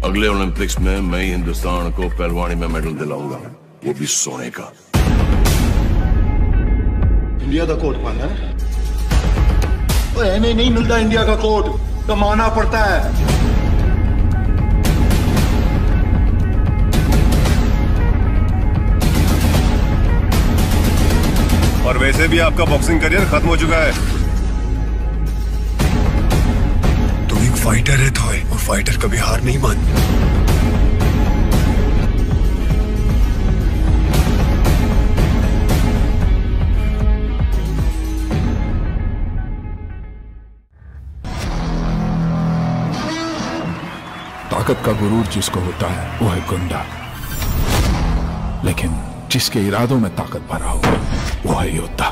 अगले ओलंपिक्स में मैं ही हिंदुस्तान को पहलवानी में मेडल दिलाऊंगा, वो भी सोने का। इंडिया का कोट पाना है? नहीं मिलता इंडिया का कोट, कमाना पड़ता है। और वैसे भी आपका बॉक्सिंग करियर खत्म हो चुका है। तुम एक फाइटर है थॉय, और फाइटर कभी हार नहीं मानती। ताकत का गुरूर जिसको होता है वो है गुंडा, लेकिन जिसके इरादों में ताकत भरा हो वो है योद्धा।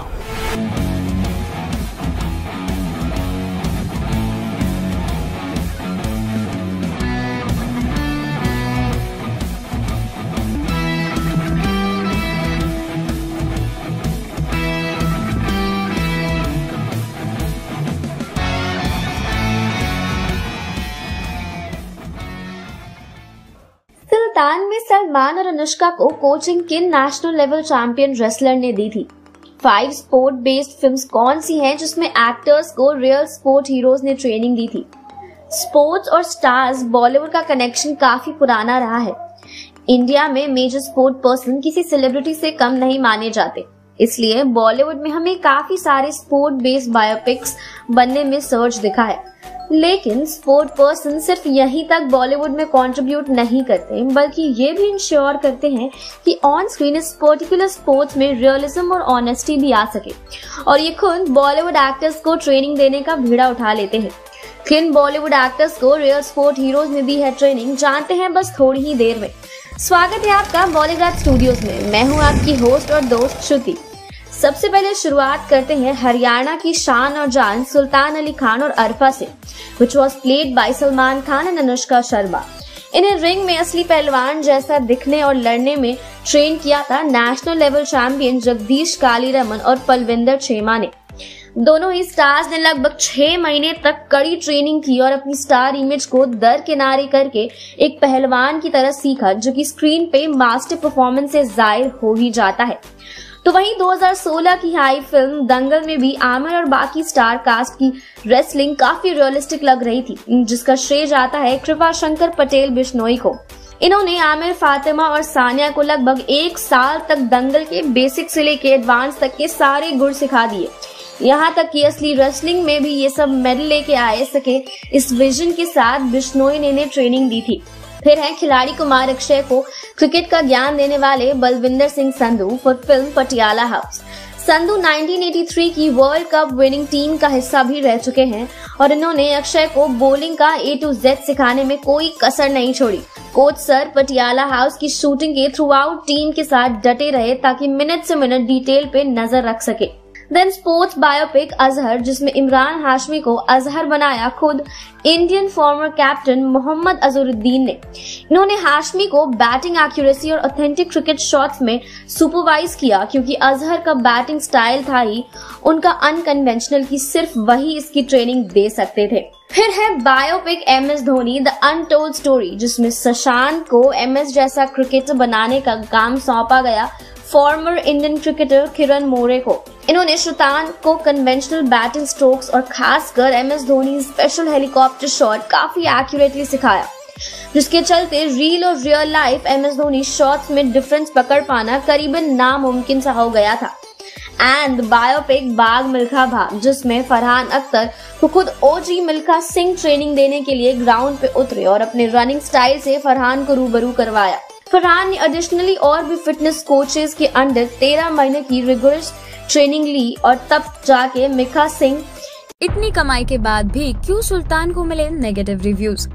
सुल्तान में सलमान और अनुष्का को कोचिंग किन नेशनल लेवल चैंपियन रेसलर ने दी थी? 5 स्पोर्ट बेस्ड फिल्म्स कौन सी हैं जिसमें एक्टर्स को रियल स्पोर्ट हीरोज ने ट्रेनिंग दी थी? स्पोर्ट्स और स्टार्स बॉलीवुड का कनेक्शन काफी पुराना रहा है। इंडिया में मेजर स्पोर्ट पर्सन किसी सेलिब्रिटी से कम नहीं माने जाते, इसलिए बॉलीवुड में हमें काफी सारे स्पोर्ट बेस्ड बायोपिक्स बनने में सर्च दिखा है। लेकिन स्पोर्ट पर्सन सिर्फ यहीं तक बॉलीवुड में कंट्रीब्यूट नहीं करते, बल्कि ये भी इंश्योर करते हैं कि ऑन स्क्रीन इस पर्टिकुलर स्पोर्ट्स में रियलिज्म और ऑनेस्टी भी आ सके। और ये खुद बॉलीवुड एक्टर्स को ट्रेनिंग देने का बीड़ा उठा लेते हैं। किन बॉलीवुड एक्टर्स को रियल स्पोर्ट हीरोज में दी है ट्रेनिंग, जानते हैं बस थोड़ी ही देर में। स्वागत है आपका बॉलीवुड स्टूडियोज में। मैं हूँ आपकी होस्ट और दोस्त श्रुति। सबसे पहले शुरुआत करते हैं हरियाणा की शान और जान सुल्तान अली खान और अरफा से, which was played by Salman Khan and Anushka Sharma. इन्हें रिंग में असली पहलवान जैसा दिखने और लड़ने में ट्रेन किया था national level champion Jagdish Kaliraman और पलविंदर छेमा ने। दोनों ही स्टार्स ने लगभग 6 महीने तक कड़ी ट्रेनिंग की और अपनी स्टार इमेज को दरकिनारे करके एक पहलवान की तरह सीखा, जो कि स्क्रीन पे मास्टर परफॉर्मेंस से जाहिर हो ही जाता है। तो वहीं 2016 की हाई फिल्म दंगल में भी आमिर और बाकी स्टार कास्ट की रेसलिंग काफी रियलिस्टिक लग रही थी, जिसका श्रेय जाता है कृपा शंकर पटेल बिश्नोई को। इन्होंने आमिर, फातिमा और सानिया को लगभग 1 साल तक दंगल के बेसिक से लेके एडवांस तक के सारे गुण सिखा दिए। यहाँ तक कि असली रेसलिंग में भी ये सब मेडल लेके आए सके, इस विजन के साथ बिश्नोई ने इन्हें ट्रेनिंग दी थी। फिर है खिलाड़ी कुमार अक्षय को क्रिकेट का ज्ञान देने वाले Balwinder Singh Sandhu for film Patiala house. Sandhu 1983 की वर्ल्ड कप विनिंग टीम का हिस्सा भी रह चुके हैं और इन्होंने अक्षय को बॉलिंग का A to Z सिखाने में कोई कसर नहीं छोड़ी। कोच सर पटियाला हाउस की शूटिंग के थ्रू आउट टीम के साथ डटे रहे ताकि मिनट से मिनट डिटेल पे नजर रख सके। देन स्पोर्ट्स बायोपिक अजहर, जिसमें इमरान हाशमी को अजहर बनाया खुद Indian former captain Mohammad Azharuddin ने। इन्होंने हाशमी को बैटिंग एक्यूरेसी और ऑथेंटिक क्रिकेट शॉट्स में सुपरवाइज किया, क्योंकि अजहर का बैटिंग स्टाइल था ही उनका अनकन्वेंशनल कि सिर्फ वही इसकी ट्रेनिंग दे सकते थे। फिर है biopic MS Dhoni the untold story, जिसमें शशांक को MS जैसा क्रिकेटर बनाने का काम सौंपा गया former Indian cricketer Kiran More को। इन्होंने शशांक को कन्वेंशनल बैटिंग स्ट्रोक्स और खासकर MS Dhoni special helicopter shot काफी एक्यूरेटली सिखाया, जिसके चलते रील और real life MS Dhoni shots में डिफरेंस पकड़ पाना करीबन नामुमकिन सा हो गया था। एंड बायोपिक बाग मिल्खा भाग, जिसमें फरहान अख्तर को खुद OG मिल्खा सिंह ट्रेनिंग देने के लिए ग्राउंड पे उतरे और अपने रनिंग स्टाइल से फरहान को रूबरू करवाया। फरहान ने एडिशनली और भी फिटनेस कोचेस के अंडर 13 महीने की रिगोरस ट्रेनिंग ली और तब जाके मिल्खा सिंह। इतनी कमाई के बाद भी क्यों सुल्तान को मिले नेगेटिव रिव्यूज?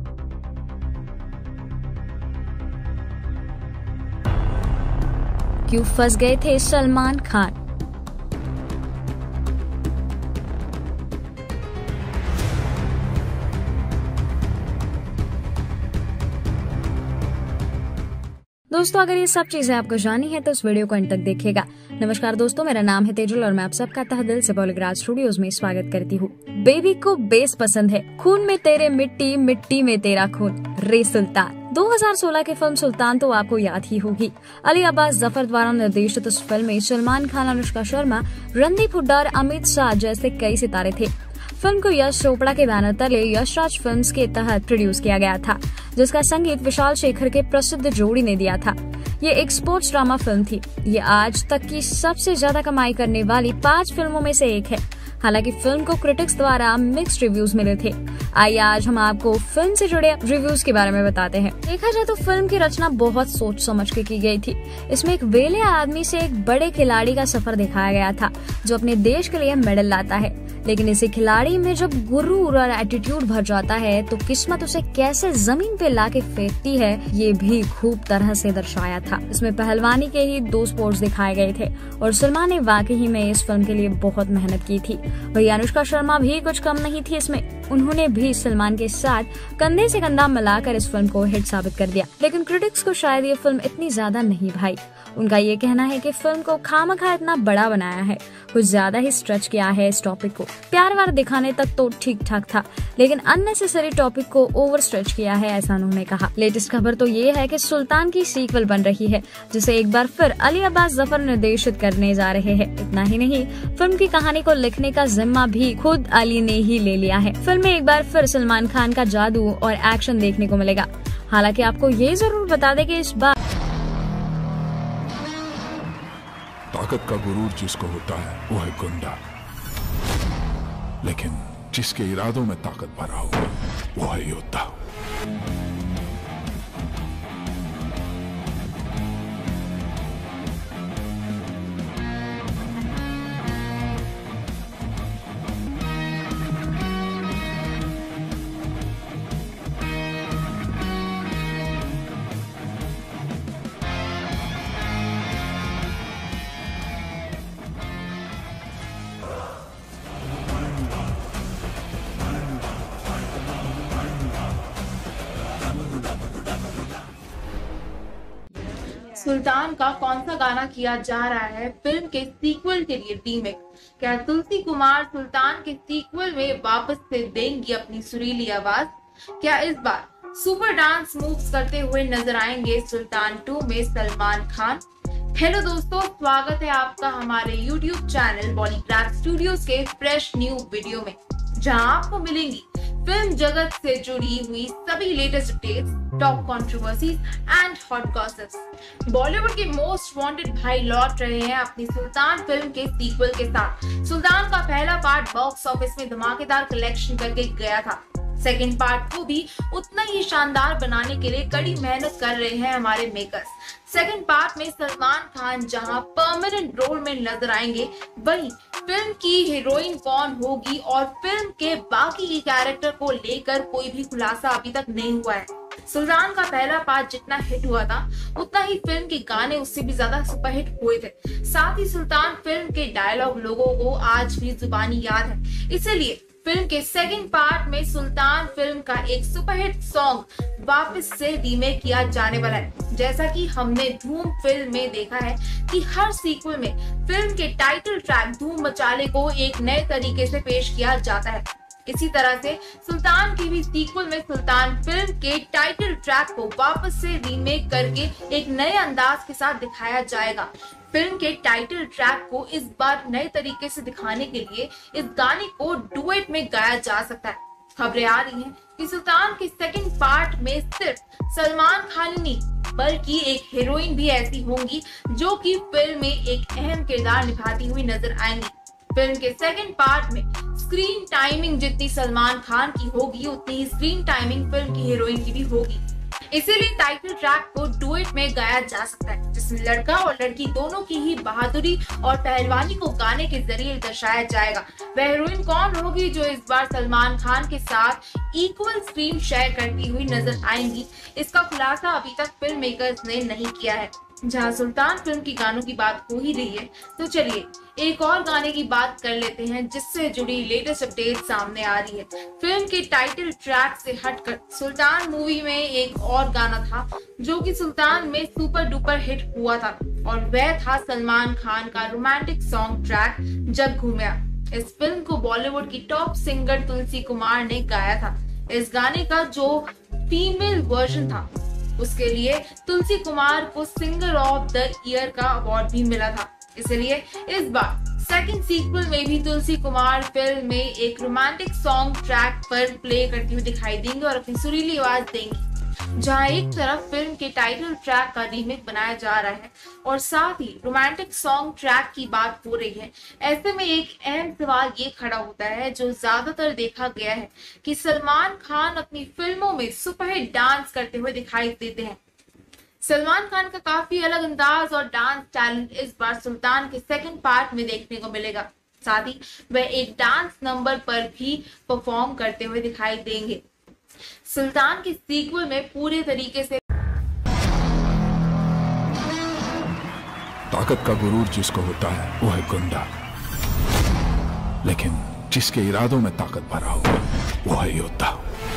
क्यों फंस गए थे सलमान खान? दोस्तों अगर ये सब चीजें आपको जाननी है तो इस वीडियो को अंत तक देखिएगा। नमस्कार दोस्तों, मेरा नाम है तेजुल और मैं आप सबका तहे दिल से पॉलीग्राफ स्टूडियोज में स्वागत करती हूँ। बेबी को बेस पसंद है, खून में तेरे मिट्टी, मिट्टी में तेरा खून, रे सुल्तान। 2016 की फिल्म सुल्तान तो आपको याद ही होगी। अली अब्बास जफर द्वारा निर्देशित इस फिल्म में सलमान खान, अनुष्का शर्मा, रणदीप हुड्डा और अमित शाह जैसे कई सितारे थे। फिल्म को यश चोपड़ा के बैनर तले यशराज फिल्म्स के तहत प्रोड्यूस किया गया था, जिसका संगीत विशाल शेखर के प्रसिद्ध जोड़ी ने दिया था। ये एक स्पोर्ट्स ड्रामा फिल्म थी। ये आज तक की सबसे ज्यादा कमाई करने वाली 5 फिल्मों में से एक है। हालांकि फिल्म को क्रिटिक्स द्वारा मिक्स्ड रिव्यूज मिले थे। आइए आज हम आपको फिल्म से जुड़े रिव्यूज के बारे में बताते हैं। देखा जाए तो फिल्म की रचना बहुत सोच समझ के की गई थी। इसमें एक वेले आदमी से एक बड़े खिलाड़ी का सफर दिखाया गया था, जो अपने देश के लिए मेडल लाता है। लेकिन इसी खिलाड़ी में जब गुरूर और एटीट्यूड भर जाता है तो किस्मत उसे कैसे जमीन पे लाके फेंकती है, ये भी खूब तरह से दर्शाया था। इसमें पहलवानी के ही 2 स्पोर्ट्स दिखाए गए थे और सलमान ने वाकई में इस फिल्म के लिए बहुत मेहनत की थी। वही अनुष्का शर्मा भी कुछ कम नहीं थी इसमें। उन्होंने भी सलमान के साथ कंधे से कंधा मिलाकर इस फिल्म को हिट साबित कर दिया। लेकिन क्रिटिक्स को शायद ये फिल्म इतनी ज्यादा नहीं भाई। उनका ये कहना है कि फिल्म को खामखा इतना बड़ा बनाया है, कुछ ज्यादा ही स्ट्रेच किया है इस टॉपिक को। प्यार वार दिखाने तक तो ठीक ठाक था, लेकिन अननेसेसरी टॉपिक को ओवर स्ट्रेच किया है, ऐसा उन्होंने कहा। लेटेस्ट खबर तो ये है कि सुल्तान की सीक्वल बन रही है, जिसे एक बार फिर अली अब्बास जफर निर्देशित करने जा रहे हैं। इतना ही नहीं, फिल्म की कहानी को लिखने का जिम्मा भी खुद अली ने ही ले लिया है। फिल्म में एक बार फिर सलमान खान का जादू और एक्शन देखने को मिलेगा। हालांकि आपको ये जरूर बता दें कि इस बार ताकत का गुरूर जिसको होता है वो है गुंडा, लेकिन जिसके इरादों में ताकत भरा हो वो है योद्धा। सुल्तान का कौन सा गाना किया जा रहा है फिल्म के सीक्वल के लिए रीमेक? क्या तुलसी कुमार सुल्तान के सीक्वल में वापस से देंगी अपनी सुरीली आवाज? क्या इस बार सुपर डांस मूव्स करते हुए नजर आएंगे सुल्तान 2 में सलमान खान? हेलो दोस्तों, स्वागत है आपका हमारे YouTube चैनल पॉलीग्राफ स्टूडियोज के फ्रेश न्यू वीडियो में, जहां आपको मिलेंगी फिल्म जगत से जुड़ी हुई सभी latest updates, top controversies and hot gossips. Bollywood के मोस्ट वांटेड भाई लौट रहे हैं अपनी सुल्तान फिल्म के सीक्वल के साथ। सुल्तान का पहला पार्ट बॉक्स ऑफिस में धमाकेदार कलेक्शन करके गया था। सेकेंड पार्ट को भी उतना ही शानदार बनाने के लिए कड़ी मेहनत कर रहे हैं हमारे मेकर्स। सेकेंड पार्ट में सलमान खान जहां परमानेंट रोल में नजर आएंगे, वहीं फिल्म की हीरोइन कौन होगी और फिल्म के बाकी के कैरेक्टर को लेकर कोई भी खुलासा अभी तक नहीं हुआ है। सुल्तान का पहला पार्ट जितना हिट हुआ था, उतना ही फिल्म के गाने उससे भी ज्यादा सुपरहिट हुए थे। साथ ही सुल्तान फिल्म के डायलॉग लोगों को आज भी जुबानी याद है। इसीलिए फिल्म के सेकंड पार्ट में सुल्तान फिल्म का एक सुपरहिट सॉन्ग वापस से रीमेक किया जाने वाला है। जैसा कि हमने धूम फिल्म में देखा है कि हर सीक्वल में फिल्म के टाइटल ट्रैक धूम मचाले को एक नए तरीके से पेश किया जाता है। इसी तरह से सुल्तान की भी सीक्वल में सुल्तान फिल्म के टाइटल ट्रैक को वापस से रीमेक करके एक नए अंदाज के साथ दिखाया जाएगा। फिल्म के टाइटल ट्रैक को इस बार नए तरीके से दिखाने के लिए इस गाने को डुएट में गाया जा सकता है। खबरें आ रही हैं कि सुल्तान के सेकंड पार्ट में सिर्फ सलमान खान ही नहीं बल्कि एक हीरोइन भी ऐसी होंगी जो कि फिल्म में एक अहम किरदार निभाती हुई नजर आएंगी। फिल्म के सेकंड पार्ट में स्क्रीन टाइमिंग जितनी सलमान खान की होगी, उतनी ही स्क्रीन टाइमिंग फिल्म की हीरोइन की भी होगी। इसीलिए टाइटल ट्रैक को डुएट में गाया जा सकता है, जिसमें लड़का और लड़की दोनों की ही बहादुरी और पहलवानी को गाने के जरिए दर्शाया जाएगा। वह हीरोइन कौन होगी जो इस बार सलमान खान के साथ इक्वल स्क्रीन शेयर करती हुई नजर आएंगी, इसका खुलासा अभी तक फिल्म मेकर्स ने नहीं किया है। जहां सुल्तान फिल्म की गानों की बात हो ही रही है, तो चलिए एक और गाने की बात कर लेते हैं जिससे जुड़ी लेटेस्ट अपडेट सामने आ रही है। फिल्म के टाइटल ट्रैक से हटकर सुल्तान मूवी में एक और गाना था जो कि सुल्तान में सुपर डुपर हिट हुआ था, और वह था सलमान खान का रोमांटिक सॉन्ग ट्रैक जग घूमिया। इस फिल्म को बॉलीवुड की टॉप सिंगर तुलसी कुमार ने गाया था। इस गाने का जो फीमेल वर्जन था उसके लिए तुलसी कुमार को सिंगर ऑफ द ईयर का अवार्ड भी मिला था। इसलिए इस बार सेकंड सीक्वल में भी तुलसी कुमार फिल्म में एक रोमांटिक सॉन्ग ट्रैक पर प्ले करती हुई दिखाई देंगी और अपनी सुरीली आवाज देंगी। जहां एक तरफ फिल्म के टाइटल ट्रैक का रीमेक बनाया जा रहा है और साथ ही रोमांटिक सॉन्ग ट्रैक की बात हो रही है, ऐसे में एक अहम सवाल ये खड़ा होता है जो ज्यादातर देखा गया है कि सलमान खान अपनी फिल्मों में सुपरहिट डांस करते हुए दिखाई देते हैं। सलमान खान का काफी अलग अंदाज और डांस टैलेंट इस बार सुल्तान के सेकंड पार्ट में देखने को मिलेगा। साथ ही वह एक डांस नंबर पर भी परफॉर्म करते हुए दिखाई देंगे। सुल्तान की सीक्वल में पूरे तरीके से ताकत का गुरूर जिसको होता है वो है गुंडा, लेकिन जिसके इरादों में ताकत भरा हो वो है योद्धा।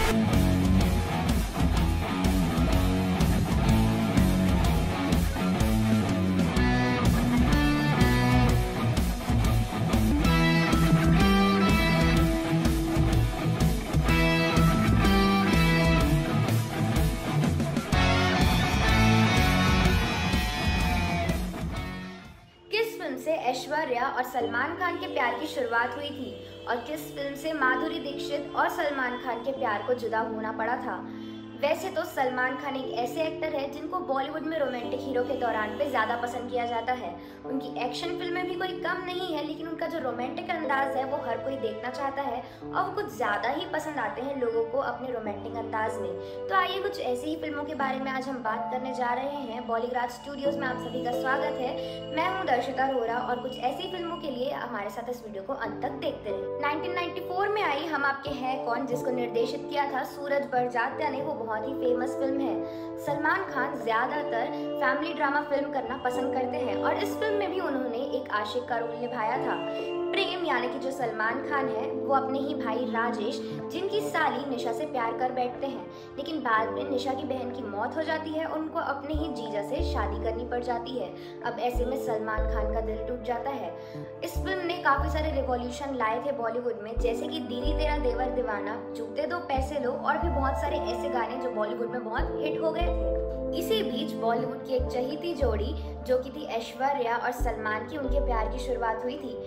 से ऐश्वर्या और सलमान खान के प्यार की शुरुआत हुई थी और किस फिल्म से माधुरी दीक्षित और सलमान खान के प्यार को जुदा होना पड़ा था। वैसे तो सलमान खान एक ऐसे एक्टर है जिनको बॉलीवुड में रोमांटिक हीरो के दौरान पे ज़्यादा पसंद किया जाता है। उनकी एक्शन फिल्में भी कोई कम नहीं है, लेकिन उनका जो रोमांटिक अंदाज है वो हर कोई देखना चाहता है और वो कुछ ज़्यादा ही पसंद आते हैं लोगों को अपने रोमांटिक अंदाज में। तो आइए कुछ ऐसी ही फिल्मों के बारे में आज हम बात करने जा रहे हैं। बॉलीग्राज स्टूडियोज में आप सभी का स्वागत है। मैं हूँ दर्शिता रोहरा और कुछ ऐसी फिल्मों के लिए हमारे साथ इस वीडियो को अंत तक देखते रहे। 1994 में आई हम आपके हैं कौन, जिसको निर्देशित किया था सूरज बड़जात्या ने। वो बहुत ही फेमस फिल्म है। सलमान खान ज्यादातर फैमिली ड्रामा फिल्म करना पसंद करते हैं और इस फिल्म में भी उन्होंने एक आशिक का रोल निभाया था। प्रेम यानी कि जो सलमान खान है वो अपने ही भाई राजेश, जिनकी साली निशा से प्यार कर बैठते हैं, लेकिन बाद में निशा की बहन की मौत हो जाती है और उनको अपने ही जीजा से शादी करनी पड़ जाती है। अब ऐसे में सलमान खान का दिल टूट जाता है। इस फिल्म ने काफी सारे रिवॉल्यूशन लाए थे बॉलीवुड में, जैसे कि दीदी तेरा देवर दीवाना, जूते दो पैसे लो और भी बहुत सारे ऐसे गाने जो बॉलीवुड में बहुत हिट हो गए थे। इसी बीच बॉलीवुड की एक चहीती जोड़ी जो कि थी ऐश्वर्या और सलमान की, उनके प्यार की शुरुआत हुई थी।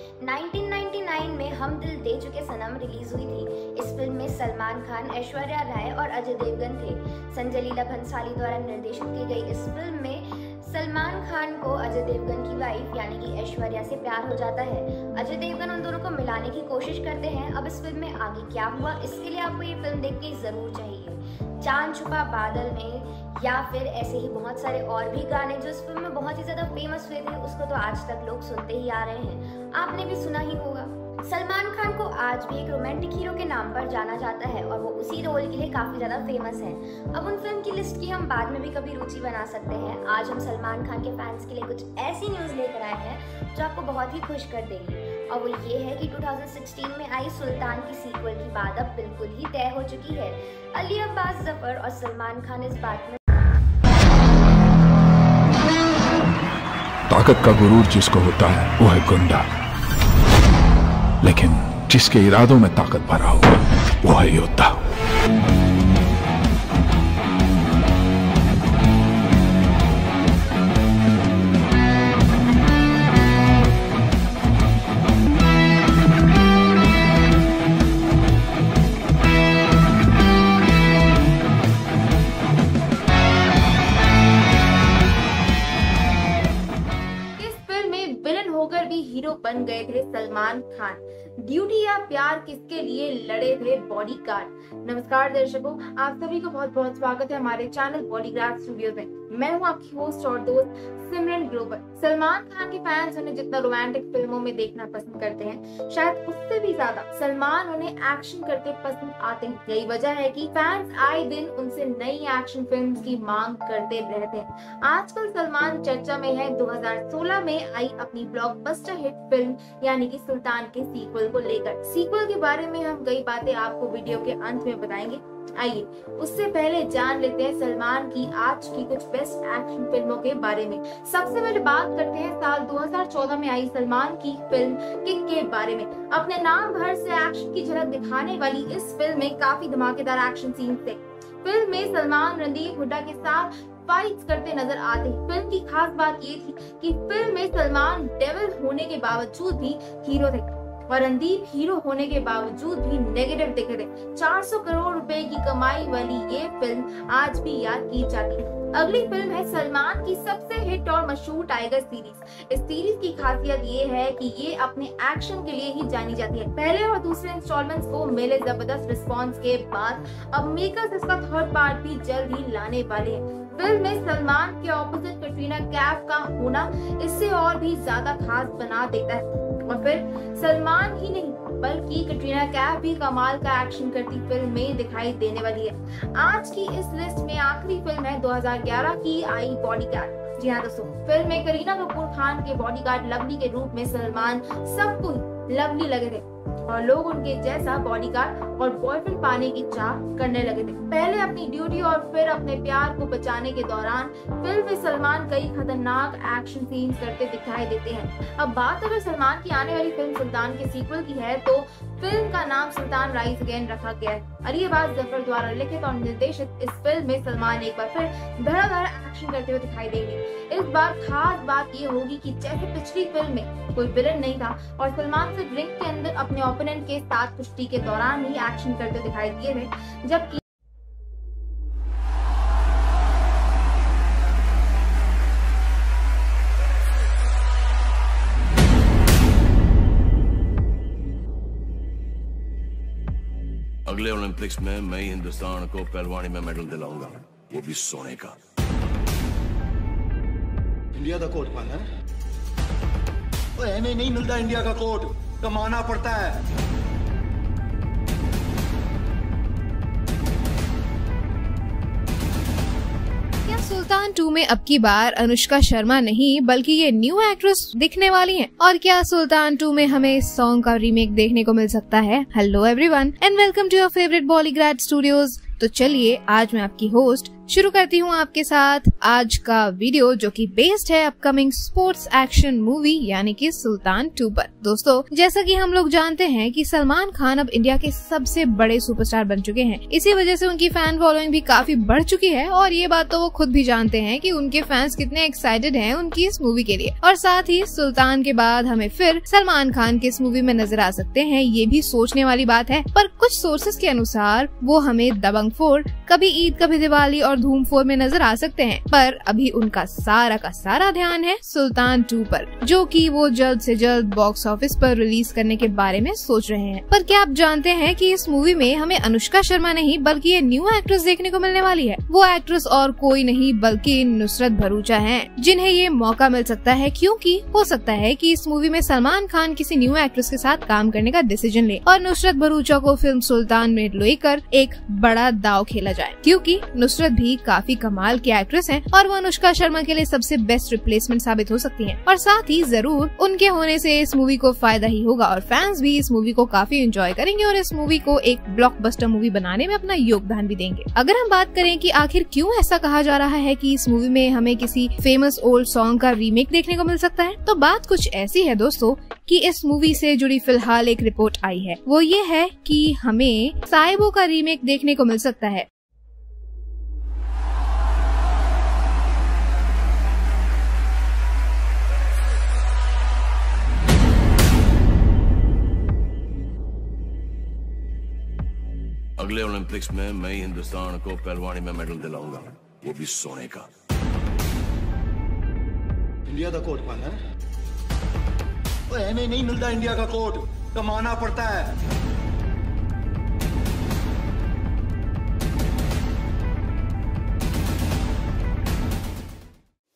1999 में हम दिल दे चुके सनम रिलीज हुई थी। इस फिल्म में सलमान खान, ऐश्वर्या राय और अजय देवगन थे। संजय लीला भंसाली द्वारा निर्देशित की गई इस फिल्म में सलमान खान को अजय देवगन की वाइफ यानी कि ऐश्वर्या से प्यार हो जाता है। अजय देवगन उन दोनों को मिलाने की कोशिश करते हैं। अब इस फिल्म में आगे क्या हुआ, इसके लिए आपको ये फिल्म देखनी जरूर चाहिए। चांद छुपा बादल में या फिर ऐसे ही बहुत सारे और भी गाने जो इस फिल्म में बहुत ही ज्यादा फेमस हुए थे, उसको तो आज तक लोग सुनते ही आ रहे हैं। आपने भी सुना ही होगा। सलमान खान को आज भी एक रोमांटिक हीरो के नाम पर जाना जाता है और वो उसी रोल के लिए काफी ज्यादा फेमस है। अब उन फिल्म की लिस्ट की हम बाद में भी कभी रुचि बना सकते हैं। आज हम सलमान खान के फैंस के लिए कुछ ऐसी न्यूज लेकर आए हैं जो आपको बहुत ही खुश कर देगी, और वो ये है कि 2016 में आई सुल्तान की सीक्वल की बात अब बिल्कुल ही तय हो चुकी है। अली अब्बास जफर और सलमान खान इस बात में ताकत का गुरूर जिसको होता है वो है गुंडा, लेकिन जिसके इरादों में ताकत भरा हो वो है योद्धा। हीरो बन गए थे सलमान खान। ड्यूटी या प्यार किसके लिए लड़े थे बॉडीगार्ड। नमस्कार दर्शकों, आप सभी को बहुत बहुत स्वागत है हमारे चैनल बॉलीग्राज स्टूडियोज में। मैं हूं आपकी होस्ट और दोस्त सिमरन ग्रोवर। सलमान खान के फैंस उन्हें जितना रोमांटिक फिल्मों में देखना पसंद करते हैं, शायद उससे भी ज्यादा सलमान उन्हें एक्शन करते पसंद आते हैं। यही वजह है कि फैंस आए दिन उनसे नई एक्शन फिल्म्स की मांग करते रहते हैं। आजकल सलमान चर्चा में है 2016 में आई अपनी ब्लॉकबस्टर हिट फिल्म यानी कि सुल्तान के सीक्वल को लेकर। सीक्वल के बारे में हम कई बातें आपको वीडियो के अंत में बताएंगे। आइए उससे पहले जान लेते हैं सलमान की आज की कुछ बेस्ट एक्शन फिल्मों के बारे में। सबसे पहले बात करते हैं साल 2014 में आई सलमान की फिल्म किक के बारे में। अपने नाम भर से एक्शन की झलक दिखाने वाली इस फिल्म में काफी धमाकेदार एक्शन सीन थे। फिल्म में सलमान रणदीप हुड्डा के साथ फाइट्स करते नजर आते हैं। फिल्म की खास बात ये थी कि फिल्म में सलमान डेविल होने के बावजूद भी हीरो थे और रणदीप हीरो होने के बावजूद भी नेगेटिव दिखे थे। 400 करोड़ रुपए की कमाई वाली ये फिल्म आज भी याद की जाती है। अगली फिल्म है सलमान की सबसे हिट और मशहूर टाइगर सीरीज। इस सीरीज की खासियत ये है कि ये अपने एक्शन के लिए ही जानी जाती है। पहले और दूसरे इंस्टॉलमेंट्स को मिले जबरदस्त रिस्पांस के बाद अब मेकर्स इसका थर्ड पार्ट भी जल्द ही लाने वाले हैं। फिल्म में सलमान के ऑपोजिट कैटरीना कैफ का होना इससे और भी ज्यादा खास बना देता है। और फिर सलमान ही नहीं बल्कि कैटरीना कैफ भी कमाल का एक्शन करती फिल्म में दिखाई देने वाली है। आज की इस लिस्ट में आखिरी फिल्म है 2011 की आई बॉडीगार्ड। जी हाँ दोस्तों, फिल्म में करीना कपूर खान के बॉडीगार्ड लवली के रूप में सलमान सबको ही लवली लगे थे और लोग उनके जैसा बॉडीगार्ड और बॉयफ्रेंड पाने की चाह करने लगे थे। पहले अपनी ड्यूटी और फिर अपने प्यार को बचाने के दौरान फिल्म में सलमान कई खतरनाक एक्शन सीन्स करते दिखाई देते हैं। अब बात अगर सलमान की आने वाली फिल्म सुल्तान के सीक्वल की है तो फिल्म का नाम सुल्तान राइज अगेन रखा गया है। अली अब्बास जफर द्वारा लिखित और निर्देशित इस फिल्म में सलमान एक बार फिर धड़ाधड़ एक्शन करते हुए दिखाई देंगे। इस बार खास बात ये होगी कि जैसे पिछली फिल्म में कोई विलन नहीं था और सलमान सिर्फ रिंग के अंदर अपने ओपोनेंट के साथ कुश्ती के दौरान ही एक्शन करते दिखाई दिए थे, जबकि अगले ओलंपिक्स में मैं ही हिंदुस्तान को पहलवानी में मेडल दिलाऊंगा, वो भी सोने का। इंडिया का कोट पाना है। एने नहीं मिलता इंडिया का कोट, कमाना पड़ता है। क्या सुल्तान 2 में अब की बार अनुष्का शर्मा नहीं बल्कि ये न्यू एक्ट्रेस दिखने वाली हैं? और क्या सुल्तान 2 में हमें इस सॉन्ग का रीमेक देखने को मिल सकता है? Hello everyone and welcome to your favourite Bollygrad studios. तो चलिए आज मैं आपकी होस्ट शुरू करती हूँ आपके साथ आज का वीडियो जो कि बेस्ड है अपकमिंग स्पोर्ट्स एक्शन मूवी यानी कि सुल्तान 2 पर। दोस्तों जैसा कि हम लोग जानते हैं कि सलमान खान अब इंडिया के सबसे बड़े सुपरस्टार बन चुके हैं। इसी वजह से उनकी फैन फॉलोइंग भी काफी बढ़ चुकी है और ये बात तो वो खुद भी जानते हैं कि उनके फैंस कितने एक्साइटेड हैं उनकी इस मूवी के लिए। और साथ ही सुल्तान के बाद हमें फिर सलमान खान की इस मूवी में नजर आ सकते हैं, ये भी सोचने वाली बात है। पर कुछ सोर्सेज के अनुसार वो हमें दबंग 4, कभी ईद कभी दिवाली और धूम 4 में नजर आ सकते हैं। पर अभी उनका सारा का सारा ध्यान है सुल्तान 2 पर, जो कि वो जल्द से जल्द बॉक्स ऑफिस पर रिलीज करने के बारे में सोच रहे हैं। पर क्या आप जानते हैं कि इस मूवी में हमें अनुष्का शर्मा नहीं बल्कि ये न्यू एक्ट्रेस देखने को मिलने वाली है। वो एक्ट्रेस और कोई नहीं बल्कि नुसरत भरूचा है, जिन्हें ये मौका मिल सकता है क्योंकि हो सकता है कि इस मूवी में सलमान खान किसी न्यू एक्ट्रेस के साथ काम करने का डिसीजन ले और नुसरत भरूचा को फिल्म सुल्तान में लेकर एक बड़ा दाव खेला जाए, क्योंकि नुसरत भी काफी कमाल की एक्ट्रेस हैं और वो अनुष्का शर्मा के लिए सबसे बेस्ट रिप्लेसमेंट साबित हो सकती हैं। और साथ ही जरूर उनके होने से इस मूवी को फायदा ही होगा और फैंस भी इस मूवी को काफी एंजॉय करेंगे और इस मूवी को एक ब्लॉकबस्टर मूवी बनाने में अपना योगदान भी देंगे। अगर हम बात करें कि आखिर क्यों ऐसा कहा जा रहा है कि इस मूवी में हमें किसी फेमस ओल्ड सॉन्ग का रीमेक देखने को मिल सकता है, तो बात कुछ ऐसी है दोस्तों कि इस मूवी से जुड़ी फिलहाल एक रिपोर्ट आई है, वो ये है कि हमें साइबो का रीमेक देखने को मिल सकता है। अगले ओलंपिक्स में मैं ही हिंदुस्तान को पहलवानी में मेडल दिलाऊंगा, वो भी सोने का। इंडिया का कोट पाना है। एने नहीं मिलता इंडिया का कोट, कमाना पड़ता है।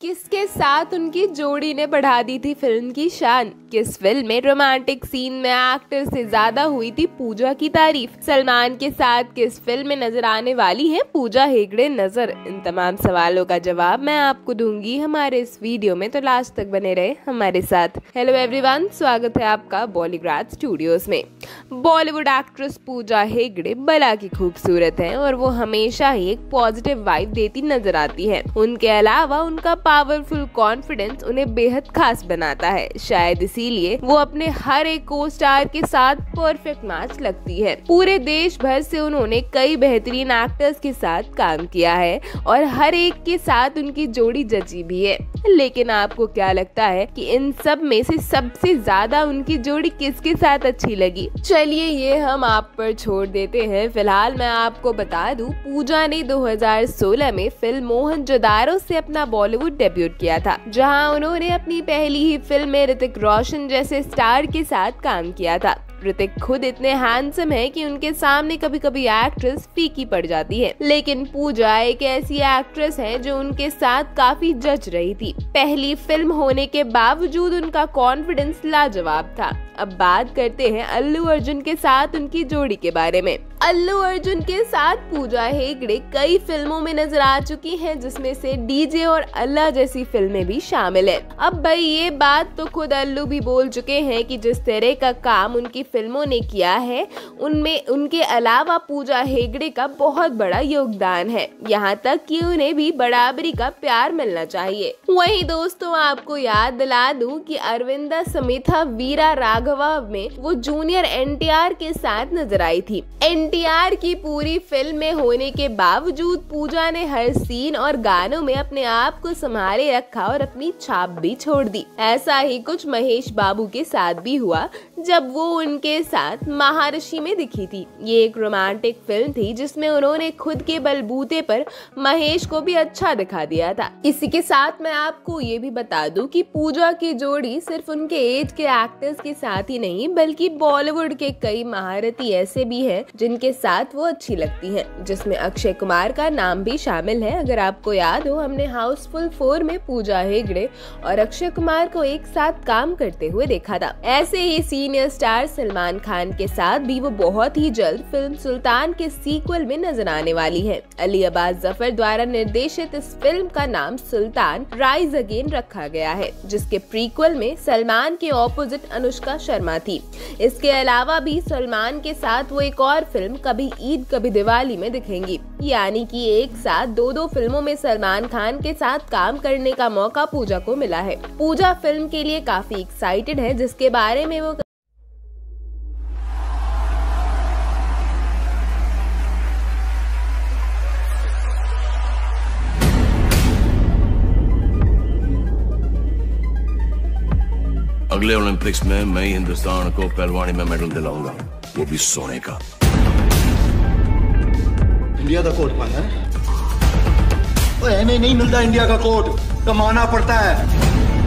किसके साथ उनकी जोड़ी ने बढ़ा दी थी फिल्म की शान? किस फिल्म में रोमांटिक सीन में एक्टर से ज्यादा हुई थी पूजा की तारीफ? सलमान के साथ किस फिल्म में नजर आने वाली है पूजा हेगड़े नजर? इन तमाम सवालों का जवाब मैं आपको दूंगी हमारे इस वीडियो में, तो लास्ट तक बने रहे हमारे साथ। हेलो एवरीवन, स्वागत है आपका बॉलीग्राज स्टूडियोज में। बॉलीवुड एक्ट्रेस पूजा हेगड़े बला की खूबसूरत है और वो हमेशा ही एक पॉजिटिव वाइब देती नजर आती है। उनके अलावा उनका पावरफुल कॉन्फिडेंस उन्हें बेहद खास बनाता है। शायद इसीलिए वो अपने हर एक को स्टार के साथ परफेक्ट मैच लगती है। पूरे देश भर से उन्होंने कई बेहतरीन एक्टर्स के साथ काम किया है और हर एक के साथ उनकी जोड़ी जची भी है। लेकिन आपको क्या लगता है कि इन सब में से सबसे ज्यादा उनकी जोड़ी किसके साथ अच्छी लगी? चलिए ये हम आप पर छोड़ देते हैं। फिलहाल मैं आपको बता दूं, पूजा ने 2016 में फिल्म मोहनजोदारो से अपना बॉलीवुड डेब्यूट किया था, जहां उन्होंने अपनी पहली ही फिल्म में ऋतिक रोशन जैसे स्टार के साथ काम किया था। ऋतिक खुद इतने हैंडसम है कि उनके सामने कभी कभी एक्ट्रेस फीकी पड़ जाती है, लेकिन पूजा एक ऐसी एक्ट्रेस है जो उनके साथ काफी जच रही थी। पहली फिल्म होने के बावजूद उनका कॉन्फिडेंस लाजवाब था। अब बात करते हैं अल्लू अर्जुन के साथ उनकी जोड़ी के बारे में। अल्लू अर्जुन के साथ पूजा हेगड़े कई फिल्मों में नजर आ चुकी हैं, जिसमें से डीजे और अल्लाह जैसी फिल्में भी शामिल है। अब भाई ये बात तो खुद अल्लू भी बोल चुके हैं कि जिस तरह का काम उनकी फिल्मों ने किया है उनमें उनके अलावा पूजा हेगड़े का बहुत बड़ा योगदान है, यहाँ तक कि उन्हें भी बराबरी का प्यार मिलना चाहिए। वहीं दोस्तों आपको याद दिला दूं कि अरविंदा समेथा वीरा राघवा में वो जूनियर एनटीआर के साथ नजर आई थी। एनटीआर की पूरी फिल्म में होने के बावजूद पूजा ने हर सीन और गानों में अपने आप को संभाले रखा और अपनी छाप भी छोड़ दी। ऐसा ही कुछ महेश बाबू के साथ भी हुआ जब वो उनके साथ महाऋषि में दिखी थी। ये एक रोमांटिक फिल्म थी जिसमें उन्होंने खुद के बलबूते पर महेश को भी अच्छा दिखा दिया था। इसी के साथ मैं आपको ये भी बता दूं कि पूजा की जोड़ी सिर्फ उनके एज के एक्टर्स के साथ ही नहीं बल्कि बॉलीवुड के कई महारथी ऐसे भी हैं जिनके साथ वो अच्छी लगती हैं, जिसमें अक्षय कुमार का नाम भी शामिल है। अगर आपको याद हो, हमने हाउसफुल 4 में पूजा हेगड़े और अक्षय कुमार को एक साथ काम करते हुए देखा था। ऐसे ही सीनियर स्टार सलमान खान के साथ भी वो बहुत ही जल्द फिल्म सुल्तान के सीक्वल में नजर आने वाली है। अली अब्बास जफर द्वारा निर्देशित इस फिल्म का नाम सुल्तान राइज अगेन रखा गया है, जिसके प्रीक्वल में सलमान के ऑपोजिट अनुष्का शर्मा थी। इसके अलावा भी सलमान के साथ वो एक और फिल्म कभी ईद कभी दिवाली में दिखेंगी, यानी कि एक साथ दो फिल्मों में सलमान खान के साथ काम करने का मौका पूजा को मिला है। पूजा फिल्म के लिए काफी एक्साइटेड है, जिसके बारे में वो अगले ओलंपिक्स में मैं ही हिंदुस्तान को पहलवानी में मेडल दिलाऊंगा, वो भी सोने का। इंडिया का कोट पाना है? ओए नहीं मिलता इंडिया का कोट, कमाना पड़ता है।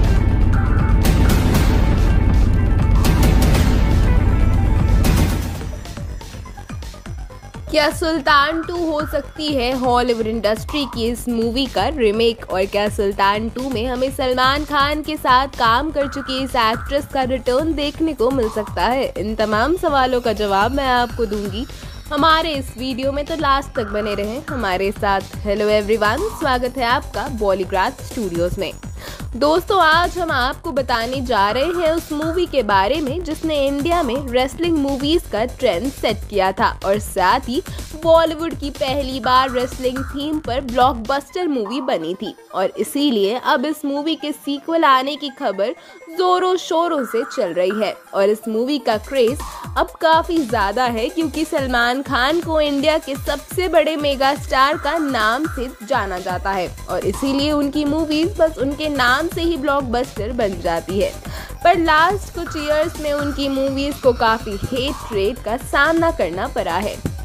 क्या सुल्तान 2 हो सकती है हॉलीवुड इंडस्ट्री की इस मूवी का रीमेक? और क्या सुल्तान 2 में हमें सलमान खान के साथ काम कर चुकी इस एक्ट्रेस का रिटर्न देखने को मिल सकता है? इन तमाम सवालों का जवाब मैं आपको दूंगी हमारे इस वीडियो में, तो लास्ट तक बने रहें हमारे साथ। हेलो एवरीवन, स्वागत है आपका बॉलीग्राज स्टूडियोज में। दोस्तों आज हम आपको बताने जा रहे हैं उस मूवी के बारे में जिसने इंडिया में रेसलिंग मूवीज का ट्रेंड सेट किया था और साथ ही बॉलीवुड की पहली बार रेसलिंग थीम पर ब्लॉकबस्टर मूवी बनी थी। और इसीलिए अब इस मूवी के सीक्वल आने की खबर जोरों शोरों से चल रही है और इस मूवी का क्रेज अब काफी ज्यादा है, क्योंकि सलमान खान को इंडिया के सबसे बड़े मेगा स्टार का नाम से जाना जाता है और इसीलिए उनकी मूवीज बस उनके नाम से ही ब्लॉकबस्टर बन जाती है। पर लास्ट कुछ ईयर्स में उनकी मूवीज को काफी हेट रेट का सामना करना पड़ा है।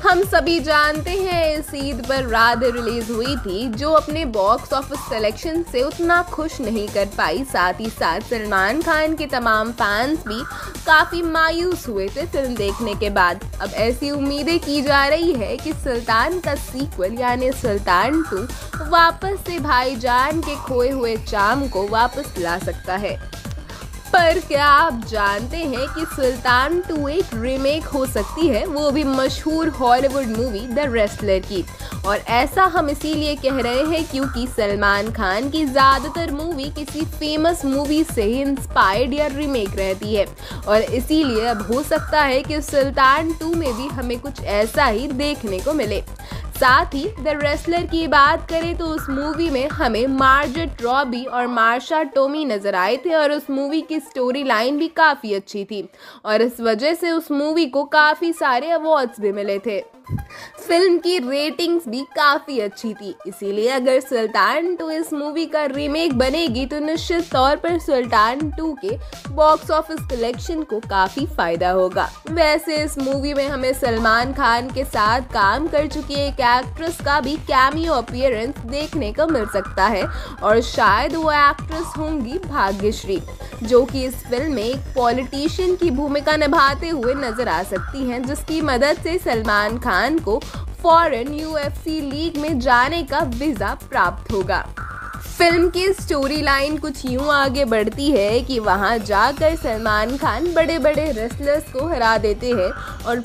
हम सभी जानते हैं इस ईद पर राधे रिलीज हुई थी, जो अपने बॉक्स ऑफिस सिलेक्शन से उतना खुश नहीं कर पाई। साथ ही साथ सलमान खान के तमाम फैंस भी काफी मायूस हुए थे फिल्म देखने के बाद। अब ऐसी उम्मीदें की जा रही है कि सुल्तान का सीक्वल यानी सुल्तान 2 वापस से भाईजान के खोए हुए चार्म को वापस ला सकता है। पर क्या आप जानते हैं कि सुल्तान 2 एक रीमेक हो सकती है, वो भी मशहूर हॉलीवुड मूवी द रेसलर की। और ऐसा हम इसीलिए कह रहे हैं क्योंकि सलमान खान की ज़्यादातर मूवी किसी फेमस मूवी से ही इंस्पायर्ड या रीमेक रहती है, और इसीलिए अब हो सकता है कि सुल्तान 2 में भी हमें कुछ ऐसा ही देखने को मिले। साथ ही द रेसलर की बात करें तो उस मूवी में हमें मार्गरेट रॉबी और मार्शा टोमी नजर आए थे, और उस मूवी की स्टोरी लाइन भी काफ़ी अच्छी थी, और इस वजह से उस मूवी को काफ़ी सारे अवार्ड्स भी मिले थे। फिल्म की रेटिंग्स भी काफ़ी अच्छी थी, इसीलिए अगर सुल्तान 2 इस मूवी का रीमेक बनेगी तो निश्चित तौर पर सुल्तान 2 के बॉक्स ऑफिस कलेक्शन को काफ़ी फायदा होगा। वैसे इस मूवी में हमें सलमान खान के साथ काम कर चुकी एक एक्ट्रेस का भी कैमियो अपीयरेंस देखने को मिल सकता है, और शायद वो एक्ट्रेस होंगी भाग्यश्री, जो कि इस फिल्म में एक पॉलिटिशियन की भूमिका निभाते हुए नजर आ सकती हैं, जिसकी मदद से सलमान खान को फॉरेन UFC लीग में जाने का वीजा प्राप्त होगा। फिल्म की स्टोरी लाइन कुछ यूं आगे बढ़ती है कि वहां जाकर सलमान खान बड़े बड़े रेसलर्स को हरा देते हैं, और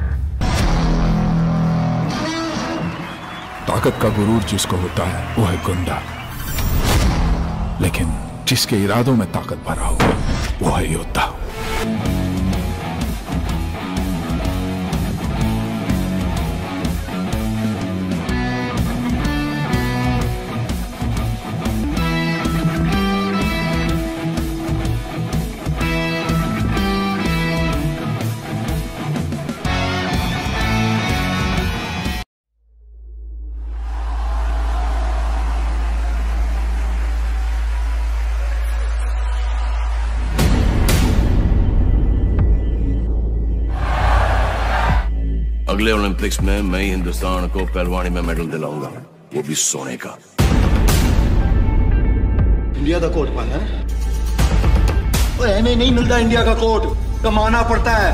ताकत का गुरूर जिसको होता है वो है गुंडा, लेकिन जिसके इरादों में ताकत भरा हो वो है योद्धा। अगले ओलंपिक्स में मैं हिंदुस्तान को पहलवानी में मेडल दिलाऊंगा, वो भी सोने का। इंडिया का कोट पाना है? नहीं मिलता इंडिया का कोट, कमाना पड़ता है।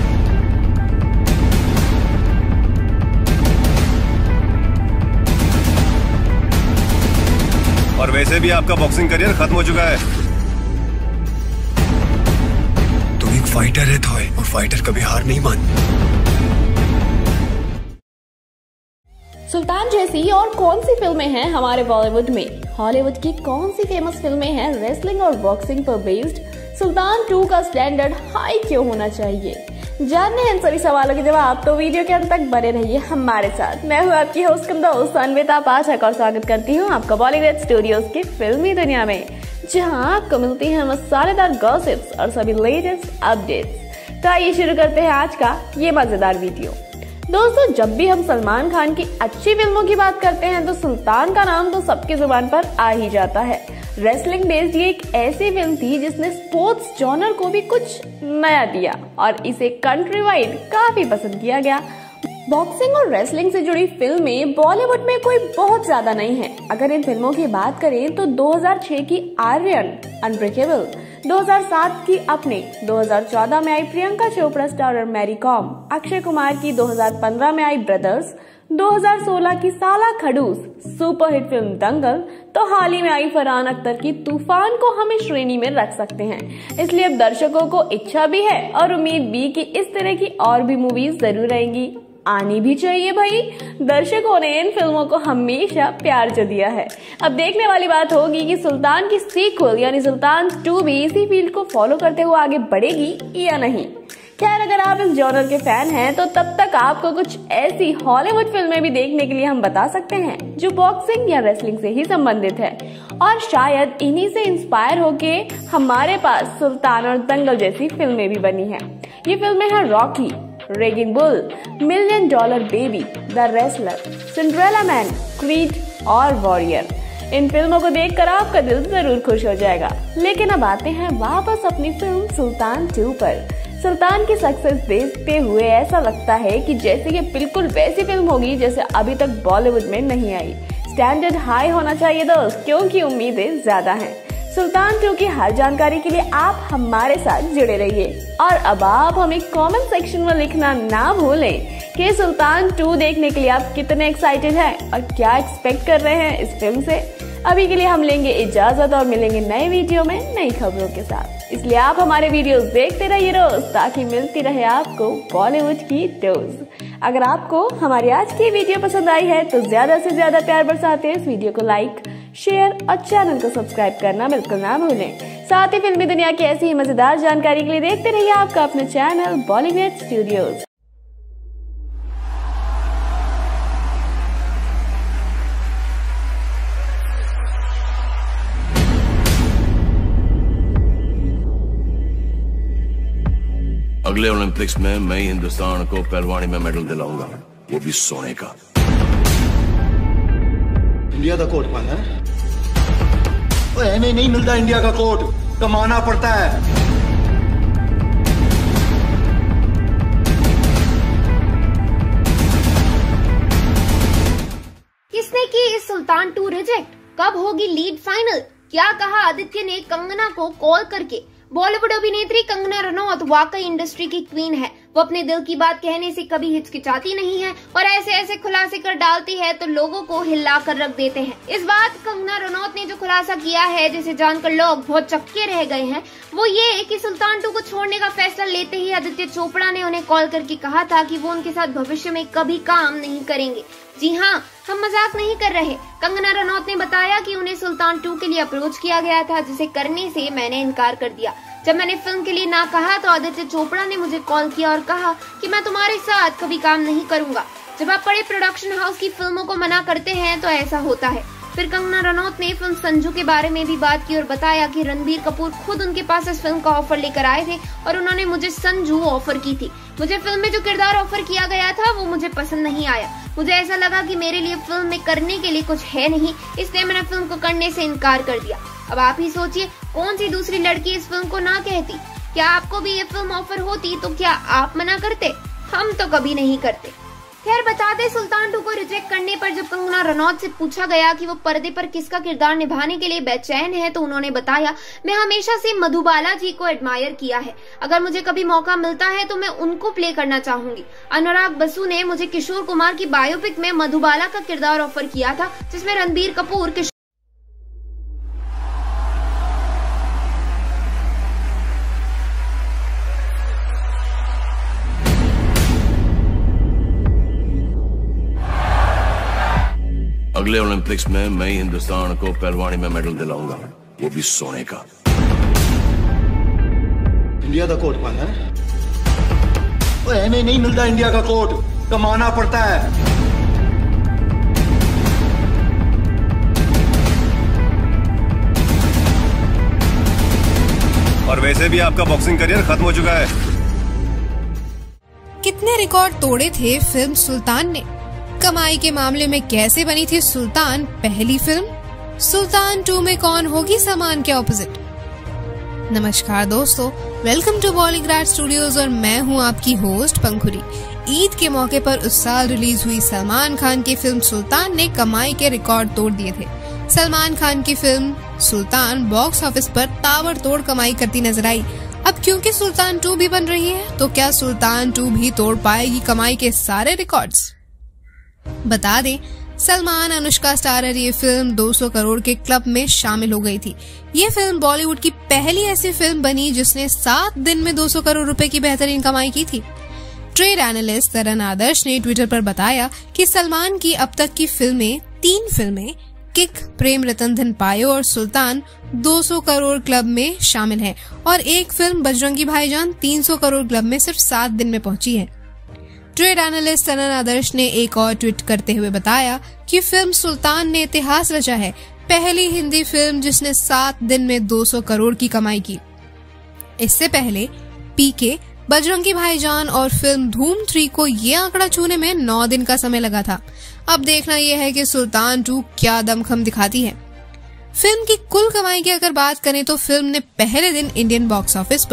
और वैसे भी आपका बॉक्सिंग करियर खत्म हो चुका है। तुम एक फाइटर है थॉय, और फाइटर कभी हार नहीं मानता। सुल्तान जैसी और कौन सी फिल्में हैं हमारे बॉलीवुड में? हॉलीवुड की कौन सी फेमस फिल्में हैं रेसलिंग और बॉक्सिंग पर बेस्ड? सुल्तान 2 का स्टैंडर्ड हाई क्यों होना चाहिए? जानने हैं इन सभी सवालों के जवाब, तो वीडियो के अंत तक बने रहिए हमारे साथ। मैं हूँ आपकी होस्ट कम दोस्त अन्विता पाठक, और स्वागत करती हूँ आपका बॉलीवुड स्टूडियोज की फिल्मी दुनिया में, जहाँ आपको मिलती है मसालेदार गॉसिप्स और सभी लेटेस्ट अपडेट्स। तो आइए शुरू करते हैं आज का ये मजेदार वीडियो। दोस्तों, जब भी हम सलमान खान की अच्छी फिल्मों की बात करते हैं तो सुल्तान का नाम तो सबकी जुबान पर आ ही जाता है। रेसलिंग बेस्ड ये एक ऐसी फिल्म थी जिसने स्पोर्ट्स जॉनर को भी कुछ नया दिया, और इसे कंट्री वाइड काफी पसंद किया गया। बॉक्सिंग और रेसलिंग से जुड़ी फिल्में बॉलीवुड में कोई बहुत ज्यादा नहीं है। अगर इन फिल्मों की बात करें तो 2006 की आर्यन अनब्रेकेबल, 2007 की अपने, 2014 में आई प्रियंका चोपड़ा स्टारर मैरी कॉम, अक्षय कुमार की 2015 में आई ब्रदर्स, 2016 की साला खड़ूस सुपरहिट फिल्म दंगल, तो हाल ही में आई फरहान अख्तर की तूफान को हम इस श्रेणी में रख सकते हैं। इसलिए अब दर्शकों को इच्छा भी है और उम्मीद भी कि इस तरह की और भी मूवीज जरूर आएंगी, आनी भी चाहिए भाई। दर्शकों ने इन फिल्मों को हमेशा प्यार जो दिया है। अब देखने वाली बात होगी कि सुल्तान की सीक्वल यानी सुल्तान 2 भी इसी फील्ड को फॉलो करते हुए आगे बढ़ेगी या नहीं। खैर, अगर आप इस जॉनर के फैन हैं तो तब तक आपको कुछ ऐसी हॉलीवुड फिल्में भी देखने के लिए हम बता सकते हैं जो बॉक्सिंग या रेसलिंग से ही संबंधित है, और शायद इन्हीं से इंस्पायर होके हमारे पास सुल्तान और दंगल जैसी फिल्में भी बनी हैं। ये फिल्में हैं Rocky, raging bull, $1 million baby, the wrestler, Cinderella man, Creed और वॉरियर। इन फिल्मों को देखकर आपका दिल जरूर खुश हो जाएगा। लेकिन अब आते हैं वापस अपनी फिल्म सुल्तान 2 पर। सुल्तान की सक्सेस देखते हुए ऐसा लगता है कि जैसे ये बिल्कुल वैसी फिल्म होगी जैसे अभी तक बॉलीवुड में नहीं आई। स्टैंडर्ड हाई होना चाहिए दोस्त, क्योंकि उम्मीदें ज्यादा हैं। सुल्तान 2 की हर जानकारी के लिए आप हमारे साथ जुड़े रहिए और अब आप हमें कमेंट सेक्शन में लिखना ना भूलें कि सुल्तान 2 देखने के लिए आप कितने एक्साइटेड हैं और क्या एक्सपेक्ट कर रहे हैं इस फिल्म से। अभी के लिए हम लेंगे इजाजत और मिलेंगे नए वीडियो में नई खबरों के साथ। इसलिए आप हमारे वीडियोस देखते रहिए रोज, ताकि मिलती रहे आपको बॉलीवुड की डोज। अगर आपको हमारी आज की वीडियो पसंद आई है तो ज्यादा से ज्यादा प्यार बरसाते हैं इस वीडियो को लाइक, शेयर और चैनल को सब्सक्राइब करना बिल्कुल ना भूलें। साथ ही फिल्मी दुनिया की ऐसी ही मजेदार जानकारी के लिए देखते रहिए आपका अपना चैनल बॉलीवुड स्टूडियोज। अगले ओलंपिक्स में मैं हिंदुस्तान को पहलवानी में मेडल दिलाऊंगा, वो भी सोने का। इंडिया का कोट पाना है? नहीं मिलता इंडिया का कोट, कमाना पड़ता है। किसने की इस सुल्तान 2 रिजेक्ट? कब होगी लीड फाइनल? क्या कहा आदित्य ने कंगना को कॉल करके? बॉलीवुड अभिनेत्री कंगना रनौत वाकई इंडस्ट्री की क्वीन है। वो अपने दिल की बात कहने से कभी हिचकिचाती नहीं है और ऐसे ऐसे खुलासे कर डालती है तो लोगों को हिला कर रख देते हैं। इस बात कंगना रनौत ने जो खुलासा किया है जिसे जानकर लोग बहुत चक्के रह गए हैं, वो ये कि सुल्तान 2 को छोड़ने का फैसला लेते ही आदित्य चोपड़ा ने उन्हें कॉल करके कहा था कि वो उनके साथ भविष्य में कभी काम नहीं करेंगे। जी हाँ, हम मजाक नहीं कर रहे। कंगना रनौत ने बताया कि उन्हें सुल्तान 2 के लिए अप्रोच किया गया था, जिसे करने से मैंने इनकार कर दिया। जब मैंने फिल्म के लिए ना कहा तो आदित्य चोपड़ा ने मुझे कॉल किया और कहा कि मैं तुम्हारे साथ कभी काम नहीं करूंगा। जब आप बड़े प्रोडक्शन हाउस की फिल्मों को मना करते हैं तो ऐसा होता है। फिर कंगना रनौत ने फिल्म संजू के बारे में भी बात की और बताया कि रणबीर कपूर खुद उनके पास इस फिल्म का ऑफर लेकर आए थे और उन्होंने मुझे संजू ऑफर की थी। मुझे फिल्म में जो किरदार ऑफर किया गया था वो मुझे पसंद नहीं आया। मुझे ऐसा लगा कि मेरे लिए फिल्म में करने के लिए कुछ है नहीं, इसलिए मैंने फिल्म को करने से इनकार कर दिया। अब आप ही सोचिए, कौन सी दूसरी लड़की इस फिल्म को ना कहती? क्या आपको भी ये फिल्म ऑफर होती तो क्या आप मना करते? हम तो कभी नहीं करते। खैर, बता दें, सुल्तान 2 को रिजेक्ट करने पर जब कंगना रनौत से पूछा गया कि वो पर्दे पर किसका किरदार निभाने के लिए बेचैन है तो उन्होंने बताया, मैं हमेशा से मधुबाला जी को एडमायर किया है। अगर मुझे कभी मौका मिलता है तो मैं उनको प्ले करना चाहूंगी। अनुराग बसु ने मुझे किशोर कुमार की बायोपिक में मधुबाला का किरदार ऑफर किया था, जिसमें रणबीर कपूर अगले ओलंपिक्स में मैं हिंदुस्तान को पहलवानी में मेडल दिलाऊंगा, वो भी सोने का। इंडिया का कोट पाना है? नहीं मिलता इंडिया का कोट, कमाना पड़ता है। और वैसे भी आपका बॉक्सिंग करियर खत्म हो चुका है। कितने रिकॉर्ड तोड़े थे फिल्म सुल्तान ने? कमाई के मामले में कैसे बनी थी सुल्तान पहली फिल्म? सुल्तान 2 में कौन होगी सलमान के ऑपोजिट? नमस्कार दोस्तों, वेलकम टू बॉलीवुड स्टूडियोज और मैं हूं आपकी होस्ट पंखुरी। ईद के मौके पर उस साल रिलीज हुई सलमान खान की फिल्म सुल्तान ने कमाई के रिकॉर्ड तोड़ दिए थे। सलमान खान की फिल्म सुल्तान बॉक्स ऑफिस पर ताबड़तोड़ कमाई करती नजर आई। अब क्योंकि सुल्तान 2 भी बन रही है तो क्या सुल्तान 2 भी तोड़ पाएगी कमाई के सारे रिकॉर्ड्स? बता दें, सलमान अनुष्का स्टारर ये फिल्म 200 करोड़ के क्लब में शामिल हो गई थी। ये फिल्म बॉलीवुड की पहली ऐसी फिल्म बनी जिसने 7 दिन में 200 करोड़ रुपए की बेहतरीन कमाई की थी। ट्रेड एनालिस्ट तरन आदर्श ने ट्विटर पर बताया कि सलमान की अब तक की 3 फिल्में किक, प्रेम रतन धन पायो और सुल्तान 200 करोड़ क्लब में शामिल है और एक फिल्म बजरंगी भाईजान 300 करोड़ क्लब में सिर्फ 7 दिन में पहुंची है। ट्रेड एनालिस्ट तरन आदर्श ने एक और ट्वीट करते हुए बताया कि फिल्म सुल्तान ने इतिहास रचा है, पहली हिंदी फिल्म जिसने 7 दिन में 200 करोड़ की कमाई की। इससे पहले पीके, बजरंगी भाईजान और फिल्म धूम 3 को ये आंकड़ा छूने में 9 दिन का समय लगा था। अब देखना यह है कि सुल्तान 2 क्या दमखम दिखाती है। फिल्म की कुल कमाई की अगर बात करें तो फिल्म ने पहले दिन इंडियन बॉक्स ऑफिस पर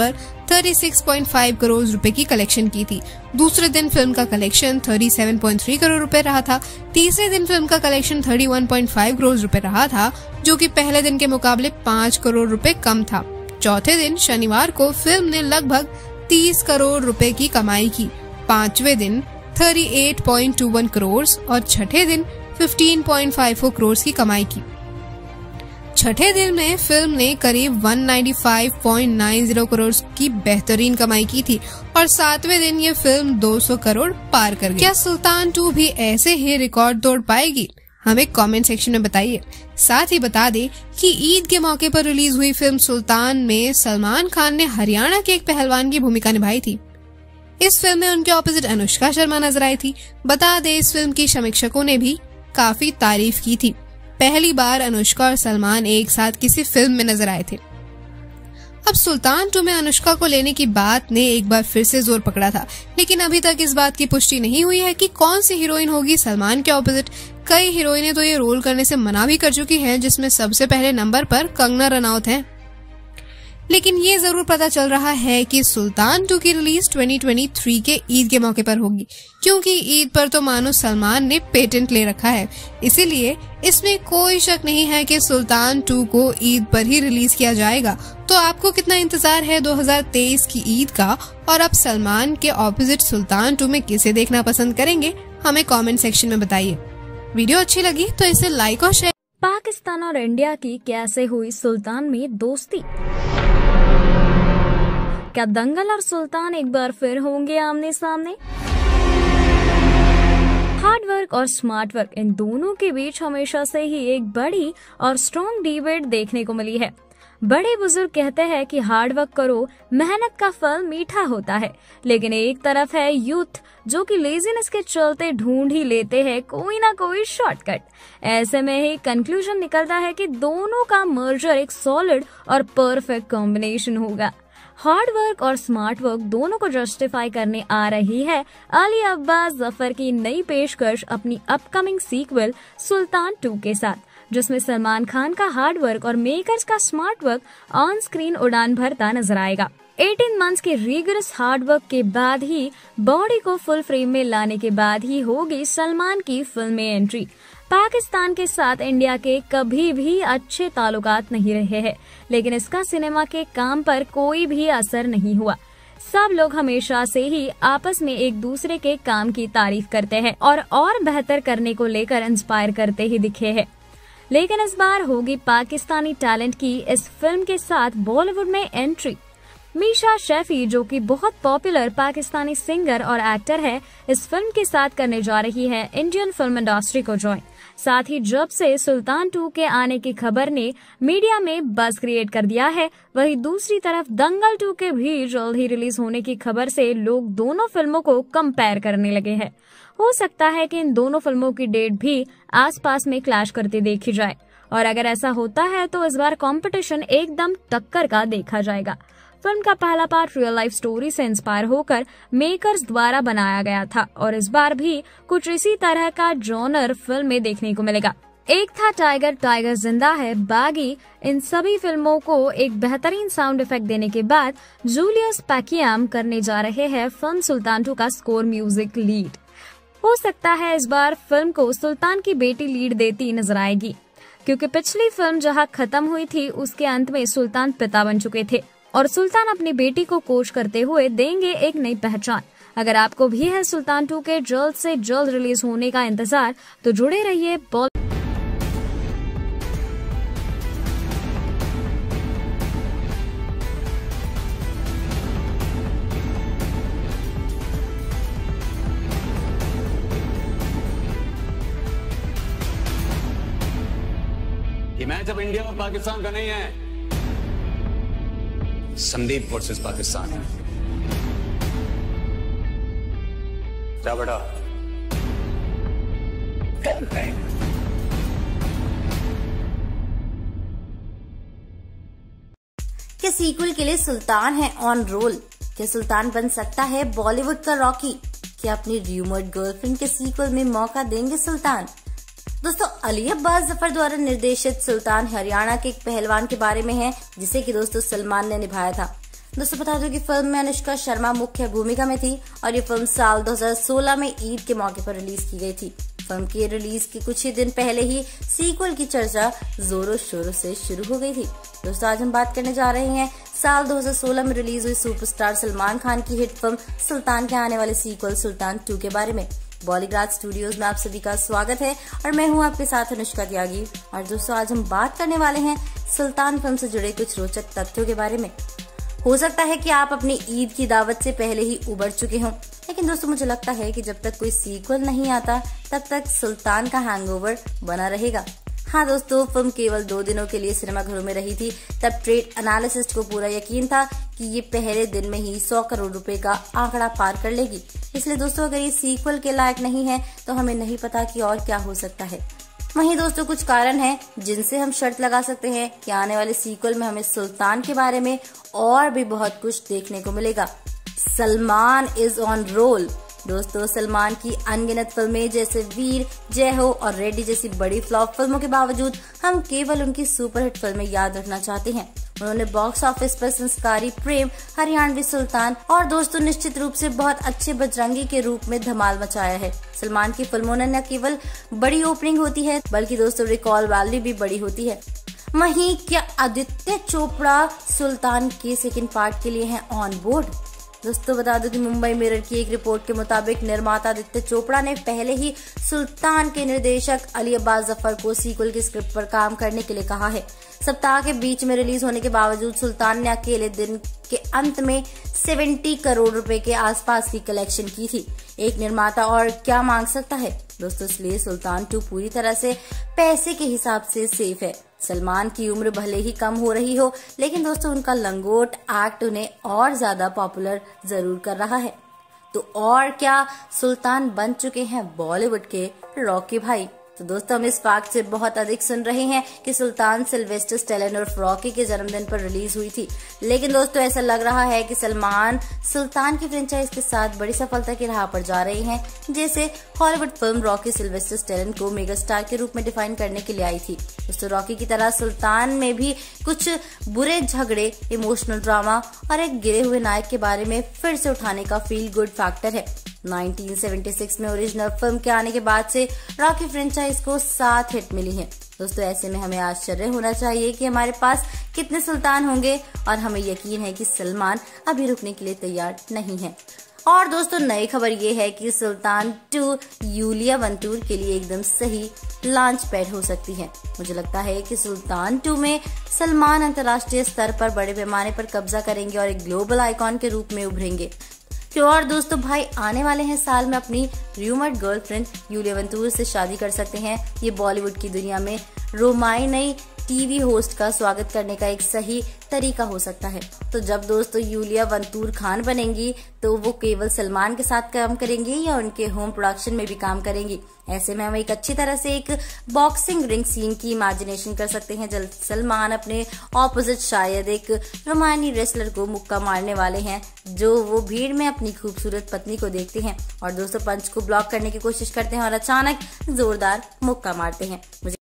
36.5 करोड़ रुपए की कलेक्शन की थी। दूसरे दिन फिल्म का कलेक्शन 37.3 करोड़ रुपए रहा था। तीसरे दिन फिल्म का कलेक्शन 31.5 करोड़ रुपए रहा था, जो कि पहले दिन के मुकाबले 5 करोड़ रुपए कम था। चौथे दिन शनिवार को फिल्म ने लगभग 30 करोड़ रुपए की कमाई की। पांचवें दिन 38.21 करोड़ और छठे दिन 15.54 करोड़ की कमाई की। छठे दिन में फिल्म ने करीब 195.90 करोड़ की बेहतरीन कमाई की थी और सातवें दिन ये फिल्म 200 करोड़ पार कर गई। क्या सुल्तान 2 भी ऐसे ही रिकॉर्ड तोड़ पाएगी? हमें कमेंट सेक्शन में बताइए। साथ ही बता दें कि ईद के मौके पर रिलीज हुई फिल्म सुल्तान में सलमान खान ने हरियाणा के एक पहलवान की भूमिका निभाई थी। इस फिल्म में उनके ऑपोजिट अनुष्का शर्मा नजर आई थी। बता दें इस फिल्म की समीक्षकों ने भी काफी तारीफ की थी। पहली बार अनुष्का और सलमान एक साथ किसी फिल्म में नजर आए थे। अब सुल्तान 2 में अनुष्का को लेने की बात ने एक बार फिर से जोर पकड़ा था, लेकिन अभी तक इस बात की पुष्टि नहीं हुई है कि कौन सी हीरोइन होगी सलमान के ऑपोजिट। कई हीरोइनें तो ये रोल करने से मना भी कर चुकी हैं, जिसमें सबसे पहले नंबर पर कंगना रनौत हैं। लेकिन ये जरूर पता चल रहा है कि सुल्तान 2 की रिलीज 2023 के ईद के मौके पर होगी, क्योंकि ईद पर तो मानो सलमान ने पेटेंट ले रखा है। इसीलिए इसमें कोई शक नहीं है कि सुल्तान 2 को ईद पर ही रिलीज किया जाएगा। तो आपको कितना इंतजार है 2023 की ईद का, और आप सलमान के ऑपोजिट सुल्तान 2 में किसे देखना पसंद करेंगे? हमें कमेंट सेक्शन में बताइए। वीडियो अच्छी लगी तो इसे लाइक और शेयर। पाकिस्तान और इंडिया की कैसे हुई सुल्तान में दोस्ती? क्या दंगल और सुल्तान एक बार फिर होंगे आमने सामने? हार्ड वर्क और स्मार्ट वर्क, इन दोनों के बीच हमेशा से ही एक बड़ी और स्ट्रॉन्ग डिबेट देखने को मिली है। बड़े बुजुर्ग कहते हैं कि हार्ड वर्क करो, मेहनत का फल मीठा होता है, लेकिन एक तरफ है यूथ जो कि लेजीनेस के चलते ढूंढ ही लेते हैं कोई ना कोई शॉर्टकट। ऐसे में ही कंक्लूजन निकलता है कि दोनों का मर्जर एक सॉलिड और परफेक्ट कॉम्बिनेशन होगा। हार्ड वर्क और स्मार्ट वर्क दोनों को जस्टिफाई करने आ रही है अली अब्बास जफर की नई पेशकश अपनी अपकमिंग सीक्वल सुल्तान 2 के साथ, जिसमें सलमान खान का हार्ड वर्क और मेकर्स का स्मार्ट वर्क ऑन स्क्रीन उड़ान भरता नजर आएगा। 18 मंथ्स के रिगरस हार्ड वर्क के बाद ही, बॉडी को फुल फ्रेम में लाने के बाद ही होगी सलमान की फिल्म में एंट्री। पाकिस्तान के साथ इंडिया के कभी भी अच्छे ताल्लुकात नहीं रहे हैं, लेकिन इसका सिनेमा के काम पर कोई भी असर नहीं हुआ। सब लोग हमेशा से ही आपस में एक दूसरे के काम की तारीफ करते हैं और बेहतर करने को लेकर इंस्पायर करते ही दिखे हैं। लेकिन इस बार होगी पाकिस्तानी टैलेंट की इस फिल्म के साथ बॉलीवुड में एंट्री। मीशा शेफी, जो कि बहुत पॉपुलर पाकिस्तानी सिंगर और एक्टर है, इस फिल्म के साथ करने जा रही है इंडियन फिल्म इंडस्ट्री को ज्वाइन। साथ ही जब से सुल्तान 2 के आने की खबर ने मीडिया में बज़ क्रिएट कर दिया है, वहीं दूसरी तरफ दंगल 2 के भी जल्द ही रिलीज होने की खबर से लोग दोनों फिल्मों को कंपेयर करने लगे हैं। हो सकता है कि इन दोनों फिल्मों की डेट भी आसपास में क्लैश करते देखी जाए, और अगर ऐसा होता है तो इस बार कंपटीशन एकदम टक्कर का देखा जाएगा। फिल्म का पहला पार्ट रियल लाइफ स्टोरी से इंस्पायर होकर मेकर्स द्वारा बनाया गया था, और इस बार भी कुछ इसी तरह का जॉनर फिल्म में देखने को मिलेगा। एक था टाइगर, टाइगर जिंदा है, बागी, इन सभी फिल्मों को एक बेहतरीन साउंड इफेक्ट देने के बाद जूलियस पैकियाम करने जा रहे हैं फिल्म सुल्तान 2 का स्कोर म्यूजिक लीड। हो सकता है इस बार फिल्म को सुल्तान की बेटी लीड देती नजर आएगी, क्योंकि पिछली फिल्म जहां खत्म हुई थी उसके अंत में सुल्तान पिता बन चुके थे, और सुल्तान अपनी बेटी को कोच करते हुए देंगे एक नई पहचान। अगर आपको भी है सुल्तान 2 के जल्द से जल्द रिलीज होने का इंतजार, तो जुड़े रहिए ये मैच अब इंडिया और पाकिस्तान का नहीं है, संदीप वर्सेस पाकिस्तान है। क्या बेटा? क्या सीक्वल के लिए सुल्तान है ऑन रोल? क्या सुल्तान बन सकता है बॉलीवुड का रॉकी? क्या अपनी र्यूमर्ड गर्लफ्रेंड के सीक्वल में मौका देंगे सुल्तान? दोस्तों, अली अब्बास जफर द्वारा निर्देशित सुल्तान हरियाणा के एक पहलवान के बारे में है, जिसे कि दोस्तों सलमान ने निभाया था। दोस्तों बता दो कि फिल्म में अनुष्का शर्मा मुख्य भूमिका में थी और ये फिल्म साल 2016 में ईद के मौके पर रिलीज की गई थी। फिल्म के रिलीज के कुछ ही दिन पहले ही सीक्वल की चर्चा जोरों शोरों से शुरू हो गई थी। दोस्तों आज हम बात करने जा रहे हैं साल 2016 में रिलीज हुई सुपरस्टार सलमान खान की हिट फिल्म सुल्तान के आने वाले सीक्वल सुल्तान 2 के बारे में। बॉलीग्राज स्टूडियोज में आप सभी का स्वागत है और मैं हूं आपके साथ अनुष्का त्यागी। और दोस्तों आज हम बात करने वाले हैं सुल्तान फिल्म से जुड़े कुछ रोचक तथ्यों के बारे में। हो सकता है कि आप अपनी ईद की दावत से पहले ही उबर चुके हों, लेकिन दोस्तों मुझे लगता है कि जब तक कोई सीक्वल नहीं आता तब तक सुल्तान का हैंगओवर बना रहेगा। हाँ दोस्तों, फिल्म केवल 2 दिनों के लिए सिनेमाघरों में रही थी, तब ट्रेड एनालिसिस्ट को पूरा यकीन था कि ये पहले दिन में ही 100 करोड़ रुपए का आंकड़ा पार कर लेगी। इसलिए दोस्तों अगर ये सीक्वल के लायक नहीं है तो हमें नहीं पता कि और क्या हो सकता है। वहीं दोस्तों कुछ कारण हैं जिनसे हम शर्त लगा सकते हैं कि आने वाले सीक्वल में हमें सुल्तान के बारे में और भी बहुत कुछ देखने को मिलेगा। Salman is on roll. दोस्तों सलमान की अनगिनत फिल्में जैसे वीर, जय हो और रेड्डी जैसी बड़ी फ्लॉप फिल्मों के बावजूद हम केवल उनकी सुपरहिट फिल्में याद रखना चाहते हैं। उन्होंने बॉक्स ऑफिस पर संस्कारी, प्रेम, हरियाणवी सुल्तान और दोस्तों निश्चित रूप से बहुत अच्छे बजरंगी के रूप में धमाल मचाया है। सलमान की फिल्मों ने न केवल बड़ी ओपनिंग होती है बल्कि दोस्तों रिकॉल वैल्यू भी बड़ी होती है। वहीं क्या आदित्य चोपड़ा सुल्तान के सेकंड पार्ट के लिए हैं ऑन बोर्ड? दोस्तों बता दो कि मुंबई मिरर की एक रिपोर्ट के मुताबिक निर्माता आदित्य चोपड़ा ने पहले ही सुल्तान के निर्देशक अली अब्बास जफर को सीक्वल की स्क्रिप्ट पर काम करने के लिए कहा है। सप्ताह के बीच में रिलीज होने के बावजूद सुल्तान ने अकेले दिन के अंत में 70 करोड़ रुपए के आसपास की कलेक्शन की थी। एक निर्माता और क्या मांग सकता है दोस्तों, इसलिए सुल्तान 2 पूरी तरह से पैसे के हिसाब से सेफ है। सलमान की उम्र भले ही कम हो रही हो, लेकिन दोस्तों उनका लंगोट एक्ट उन्हें और ज्यादा पॉपुलर जरूर कर रहा है। तो और क्या सुल्तान बन चुके हैं बॉलीवुड के रॉकी भाई। तो दोस्तों हम इस फैक्ट से बहुत अधिक सुन रहे हैं कि सुल्तान सिल्वेस्टर स्टेलोन और रॉकी के जन्मदिन पर रिलीज हुई थी, लेकिन दोस्तों ऐसा लग रहा है कि सलमान सुल्तान की फ्रेंचाइज के साथ बड़ी सफलता की राह पर जा रहे हैं। जैसे Hollywood film Rocky Sylvester Stallone को मेगा स्टार के रूप में डिफाइन करने के लिए आई थी। दोस्तों रॉकी की तरह सुल्तान में भी कुछ बुरे झगड़े, इमोशनल ड्रामा और एक गिरे हुए नायक के बारे में फिर से उठाने का फील गुड फैक्टर है। 1976 में ओरिजिनल फिल्म के आने के बाद से रॉकी फ्रेंचाइज को 7 हिट मिली है। दोस्तों ऐसे में हमें आश्चर्य होना चाहिए कि हमारे पास कितने सुल्तान होंगे और हमें यकीन है कि सलमान अभी रुकने के लिए तैयार नहीं है। और दोस्तों नई खबर ये है कि सुल्तान 2 यूलिया वंतूर के लिए एकदम सही लॉन्च पैड हो सकती है। मुझे लगता है कि सुल्तान 2 में सलमान अंतर्राष्ट्रीय स्तर पर बड़े पैमाने पर कब्जा करेंगे और एक ग्लोबल आइकॉन के रूप में उभरेंगे। और दोस्तों भाई आने वाले हैं साल में अपनी रूमर्ड गर्लफ्रेंड यूलिया वंतूर से शादी कर सकते हैं। ये बॉलीवुड की दुनिया में रोमाई नई टीवी होस्ट का स्वागत करने का एक सही तरीका हो सकता है। तो जब दोस्तों यूलिया वंतूर खान बनेंगी तो वो केवल सलमान के साथ काम करेंगी या उनके होम प्रोडक्शन में भी काम करेंगी। ऐसे में हम एक अच्छी तरह से एक बॉक्सिंग रिंग सीन की इमेजिनेशन कर सकते हैं जब सलमान अपने ऑपोजिट शायद एक रोमानी रेसलर को मुक्का मारने वाले हैं, जो वो भीड़ में अपनी खूबसूरत पत्नी को देखते हैं और दोस्तों पंच को ब्लॉक करने की कोशिश करते हैं और अचानक जोरदार मुक्का मारते हैं।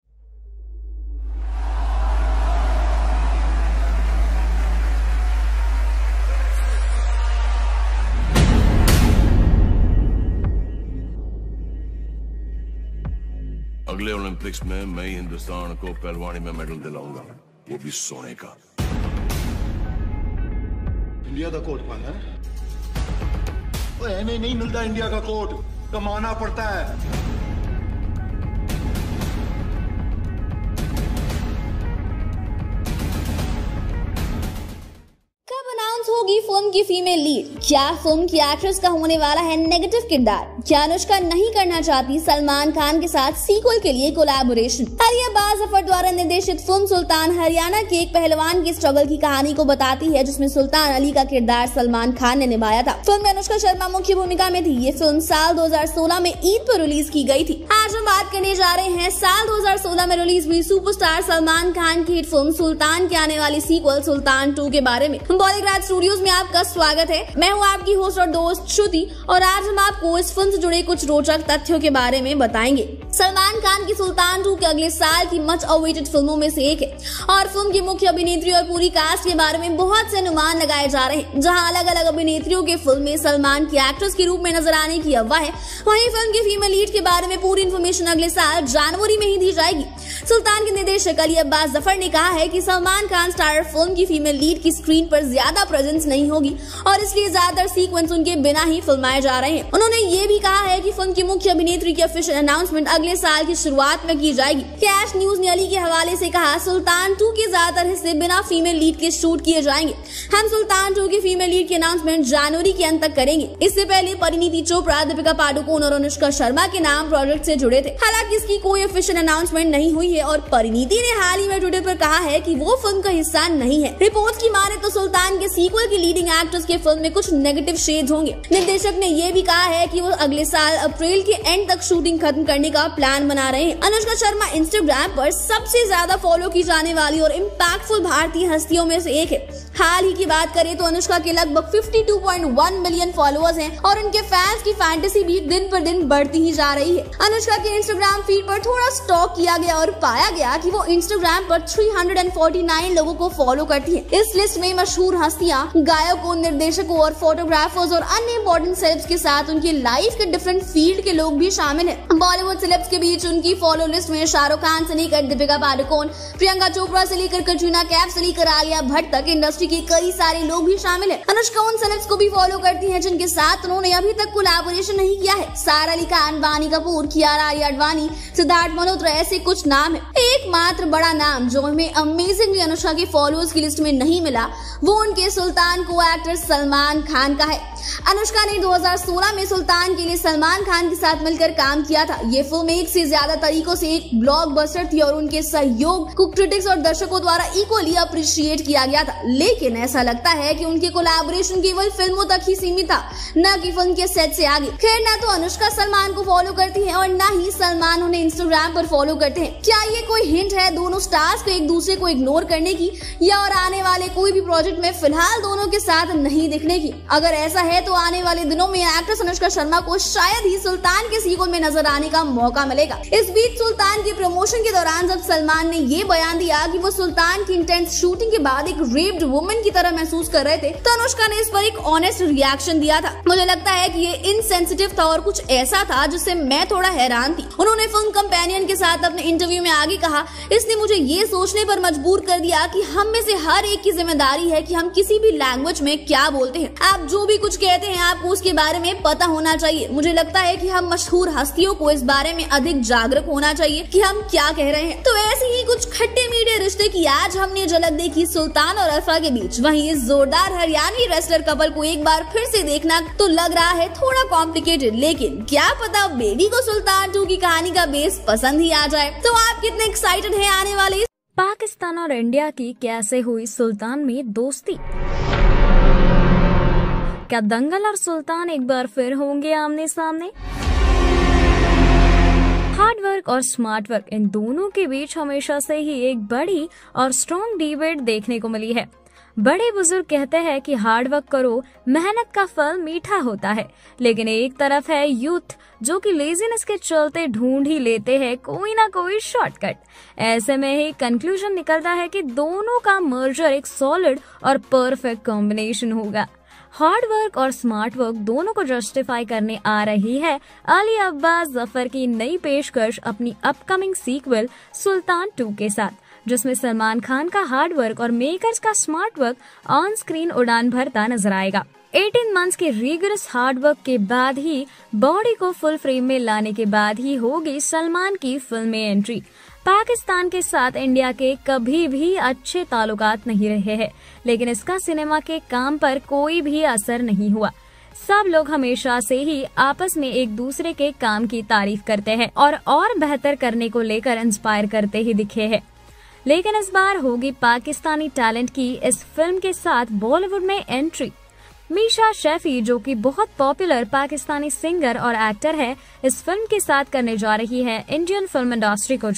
अगले ओलंपिक्स में मैं ही हिंदुस्तान को पहलवानी में मेडल दिलाऊंगा, वो भी सोने का। इंडिया का कोट पाना है? नहीं मिलता इंडिया का कोट, कमाना पड़ता है। होगी फिल्म की फीमेल लीड? क्या फिल्म की एक्ट्रेस का होने वाला है नेगेटिव किरदार? क्या अनुष्का नहीं करना चाहती सलमान खान के साथ सीक्वल के लिए कोलैबोरेशन? अली अब्बास जफर द्वारा निर्देशित फिल्म सुल्तान हरियाणा के एक पहलवान की स्ट्रगल की कहानी को बताती है, जिसमें सुल्तान अली का किरदार सलमान खान ने निभाया था। फिल्म में अनुष्का शर्मा मुख्य भूमिका में थी। ये फिल्म साल 2016 में ईद पर रिलीज की गई थी। आज हम बात करने जा रहे हैं साल 2016 में रिलीज हुई सुपरस्टार सलमान खान की हिट फिल्म सुल्तान के आने वाली सीक्वल सुल्तान 2 के बारे में। बॉलीग्राज स्टूडियोज में आपका स्वागत है। मैं हूँ आपकी होस्ट और दोस्त श्रुति और आज हम आपको इस फिल्म से जुड़े कुछ रोचक तथ्यों के बारे में बताएंगे। सलमान खान की सुल्तान 2 के अगले साल की मच अवेटेड फिल्मों में से एक है और फिल्म की मुख्य अभिनेत्री और पूरी कास्ट के बारे में बहुत से अनुमान लगाए जा रहे हैं। जहां अलग अलग अभिनेत्रियों के फिल्म में सलमान की एक्ट्रेस के रूप में नजर आने की अफवाह है, वहीं फिल्म की फीमेल लीड के बारे में पूरी इन्फॉर्मेशन अगले साल जनवरी में ही दी जाएगी। सुल्तान के निर्देशक अली अब्बास जफर ने कहा है कि सलमान खान स्टारर फिल्म की फीमेल लीड की स्क्रीन पर ज्यादा प्रेजेंस नहीं होगी और इसलिए ज्यादातर सीक्वेंस उनके बिना ही फिल्माए जा रहे हैं। उन्होंने ये भी कहा है कि फिल्म की मुख्य अभिनेत्री की ऑफिशियल अनाउंसमेंट अगले साल की शुरुआत में की जाएगी। कैश न्यूज ने अली के हवाले से कहा, सुल्तान 2 के ज्यादातर हिस्से बिना फीमेल लीड के शूट किए जाएंगे। हम सुल्तान 2 की फीमेल लीड की अनाउंसमेंट जनवरी के अंत तक करेंगे। इससे पहले परिणीति चोपड़ा, दीपिका पादुकोण और अनुष्का शर्मा के नाम प्रोजेक्ट से जुड़े थे। हालांकि इसकी कोई ऑफिशियल अनाउंसमेंट नहीं हुई है और परिणीति ने हाल ही में ट्विटर पर कहा है कि वो फिल्म का हिस्सा नहीं है। रिपोर्ट्स की माने तो सुल्तान के सीक्वल की लीडिंग एक्ट्रेस के फिल्म में कुछ नेगेटिव शेड्स होंगे। निर्देशक ने ये भी कहा है कि वो अगले साल अप्रैल के एंड तक शूटिंग खत्म करने का प्लान बना रहे हैं। अनुष्का शर्मा इंस्टाग्राम पर सबसे ज्यादा फॉलो की जाने वाली और इम्पैक्टफुल भारतीय हस्तियों में से एक है। हाल ही की बात करें तो अनुष्का के लगभग 52.1 मिलियन फॉलोअर्स हैं और उनके फैंस की फैंटेसी भी दिन पर दिन बढ़ती ही जा रही है। अनुष्का के इंस्टाग्राम फीड पर थोड़ा स्टॉक किया गया और पाया गया कि वो इंस्टाग्राम पर 349 लोगों को फॉलो करती है। इस लिस्ट में मशहूर हस्तियां, गायकों, निर्देशकों और फोटोग्राफर्स और अन्य इंपॉर्टेंट सेलेब्स के साथ उनकी लाइफ के डिफरेंट फील्ड के लोग भी शामिल हैं। बॉलीवुड सेलेब्स के बीच उनकी फॉलो लिस्ट में शाहरुख खान से लेकर दीपिका पादुकोण, प्रियंका चोपड़ा से लेकर कटरीना कैफ से लेकर आलिया भट्ट तक इंडस्ट्री के कई सारे लोग भी शामिल हैं। अनुष्का उन सेलेब्स को भी फॉलो करती है जिनके साथ उन्होंने अभी तक कोलैबोरेशन नहीं किया है। सारा अली खान, वानी कपूर, कियारा आडवाणी, सिद्धार्थ मल्होत्रा, ऐसे कुछ नाम है। एकमात्र बड़ा नाम जो हमें अमेजिंगली अनुष्का के फॉलोअर्स की लिस्ट में नहीं मिला वो उनके सुल्तान को एक्टर सलमान खान का है। अनुष्का ने 2016 में सुल्तान के लिए सलमान खान के साथ मिलकर काम किया था। ये फिल्म एक से ज्यादा तरीकों से एक ब्लॉकबस्टर थी और उनके सहयोग को क्रिटिक्स और दर्शकों द्वारा इक्वली अप्रिशिएट किया गया था। लेकिन ऐसा लगता है कि उनके कोलैबोरेशन केवल फिल्मों तक ही सीमित था, न कि फिल्म के सेट से आगे। खैर, न तो अनुष्का सलमान को फॉलो करती है और न ही सलमान उन्हें इंस्टाग्राम पर फॉलो करते हैं। क्या ये कोई हिंट है दोनों स्टार्स को एक दूसरे को इग्नोर करने की या और आने वाले कोई भी प्रोजेक्ट में फिलहाल दोनों के साथ नहीं दिखने की? अगर ऐसा है तो आने वाले दिनों में एक्ट्रेस अनुष्का शर्मा को शायद ही सुल्तान के सीक्वल में नजर आने का मौका मिलेगा। इस बीच सुल्तान के प्रमोशन के दौरान जब सलमान ने ये बयान दिया कि वो सुल्तान की इंटेंस शूटिंग के बाद एक रेप्ड वुमन की तरह महसूस कर रहे थे तो अनुष्का ने इस पर एक ऑनेस्ट रिएक्शन दिया था। मुझे लगता है कि ये इनसेंसिटिव था और कुछ ऐसा था जिससे मैं थोड़ा हैरान थी। उन्होंने फिल्म कंपेनियन के साथ अपने इंटरव्यू में आगे कहा, इसने मुझे ये सोचने पर मजबूर कर दिया कि हम में से हर एक की जिम्मेदारी है कि हम किसी भी लैंग्वेज में क्या बोलते हैं। आप जो भी कुछ कहते हैं आपको उसके बारे में पता होना चाहिए। मुझे लगता है कि हम मशहूर हस्तियों को इस बारे में अधिक जागरूक होना चाहिए कि हम क्या कह रहे हैं। तो ऐसे ही कुछ खट्टे मीठे रिश्ते की आज हमने झलक देखी सुल्तान और अरफा के बीच। वहीं इस जोरदार हरियाणवी रेसलर कपल को एक बार फिर से देखना तो लग रहा है थोड़ा कॉम्प्लिकेटेड, लेकिन क्या पता बेबी को सुल्तान 2 की कहानी का बेस पसंद ही आ जाए। तो आप कितने एक्साइटेड हैं आने वाले? पाकिस्तान और इंडिया की कैसे हुई सुल्तान में दोस्ती? क्या दंगल और सुल्तान एक बार फिर होंगे आमने सामने? हार्ड वर्क और स्मार्ट वर्क, इन दोनों के बीच हमेशा से ही एक बड़ी और स्ट्रॉन्ग डिबेट देखने को मिली है। बड़े बुजुर्ग कहते हैं कि हार्ड वर्क करो, मेहनत का फल मीठा होता है, लेकिन एक तरफ है यूथ जो कि लेजीनेस के चलते ढूंढ ही लेते हैं कोई ना कोई शॉर्टकट। ऐसे में ही कंक्लूजन निकलता है कि दोनों का मर्जर एक सॉलिड और परफेक्ट कॉम्बिनेशन होगा। हार्ड वर्क और स्मार्ट वर्क दोनों को जस्टिफाई करने आ रही है अली अब्बास जफर की नई पेशकश अपनी अपकमिंग सीक्वल सुल्तान 2 के साथ, जिसमें सलमान खान का हार्ड वर्क और मेकर्स का स्मार्ट वर्क ऑन स्क्रीन उड़ान भरता नजर आएगा। 18 मंथ्स के रिगरस हार्ड वर्क के बाद ही, बॉडी को फुल फ्रेम में लाने के बाद ही होगी सलमान की फिल्म में एंट्री। पाकिस्तान के साथ इंडिया के कभी भी अच्छे ताल्लुकात नहीं रहे हैं, लेकिन इसका सिनेमा के काम पर कोई भी असर नहीं हुआ। सब लोग हमेशा से ही आपस में एक दूसरे के काम की तारीफ करते हैं और बेहतर करने को लेकर इंस्पायर करते ही दिखे हैं। लेकिन इस बार होगी पाकिस्तानी टैलेंट की इस फिल्म के साथ बॉलीवुड में एंट्री। मीशा शैफी, जो कि बहुत पॉपुलर पाकिस्तानी सिंगर और एक्टर है, इस फिल्म के साथ करने जा रही है इंडियन फिल्म इंडस्ट्री को ज्वाइन।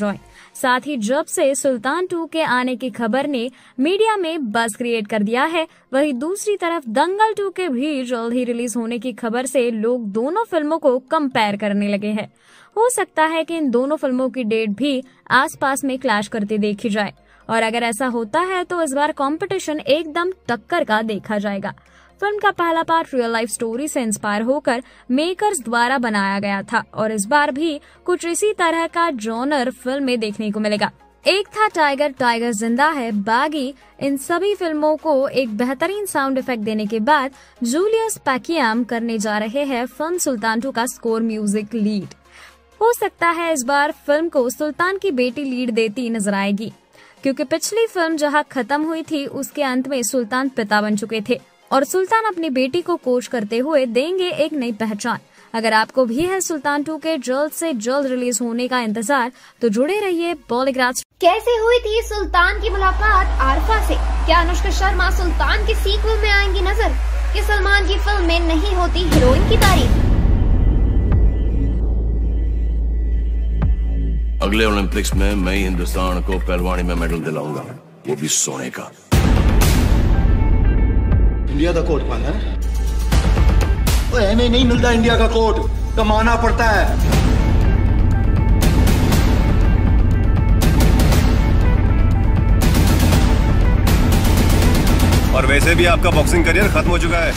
साथ ही जब से सुल्तान 2 के आने की खबर ने मीडिया में बज़ क्रिएट कर दिया है, वहीं दूसरी तरफ दंगल 2 के भी जल्द ही रिलीज होने की खबर से लोग दोनों फिल्मों को कंपेयर करने लगे हैं। हो सकता है कि इन दोनों फिल्मों की डेट भी आसपास में क्लैश करते देखी जाए, और अगर ऐसा होता है तो इस बार कंपटीशन एकदम टक्कर का देखा जाएगा। फिल्म का पहला पार्ट रियल लाइफ स्टोरी से इंस्पायर होकर मेकर्स द्वारा बनाया गया था और इस बार भी कुछ इसी तरह का जॉनर फिल्म में देखने को मिलेगा। एक था टाइगर, टाइगर जिंदा है, बागी, इन सभी फिल्मों को एक बेहतरीन साउंड इफेक्ट देने के बाद जूलियस पैकियाम करने जा रहे हैं फिल्म सुल्तान 2 का स्कोर म्यूजिक लीड। हो सकता है इस बार फिल्म को सुल्तान की बेटी लीड देती नजर आएगी, क्योंकि पिछली फिल्म जहां खत्म हुई थी उसके अंत में सुल्तान पिता बन चुके थे और सुल्तान अपनी बेटी को कोच करते हुए देंगे एक नई पहचान। अगर आपको भी है सुल्तान 2 के जल्द से जल्द रिलीज होने का इंतजार, तो जुड़े रहिए बॉलीग्राज। कैसे हुई थी सुल्तान की मुलाकात आरफा से? क्या अनुष्का शर्मा सुल्तान के सीक्वल में आएंगी नजर? कि सलमान की फिल्म में नहीं होती हीरोइन की तारीफ? अगले ओलंपिक्स में मैं ही हिंदुस्तान को पहलवानी में मेडल दिलाऊंगा, वो भी सोने का। इंडिया का कोट पाना है? ऐसे नहीं मिलता इंडिया का कोट, कमाना पड़ता है। और वैसे भी आपका बॉक्सिंग करियर खत्म हो चुका है।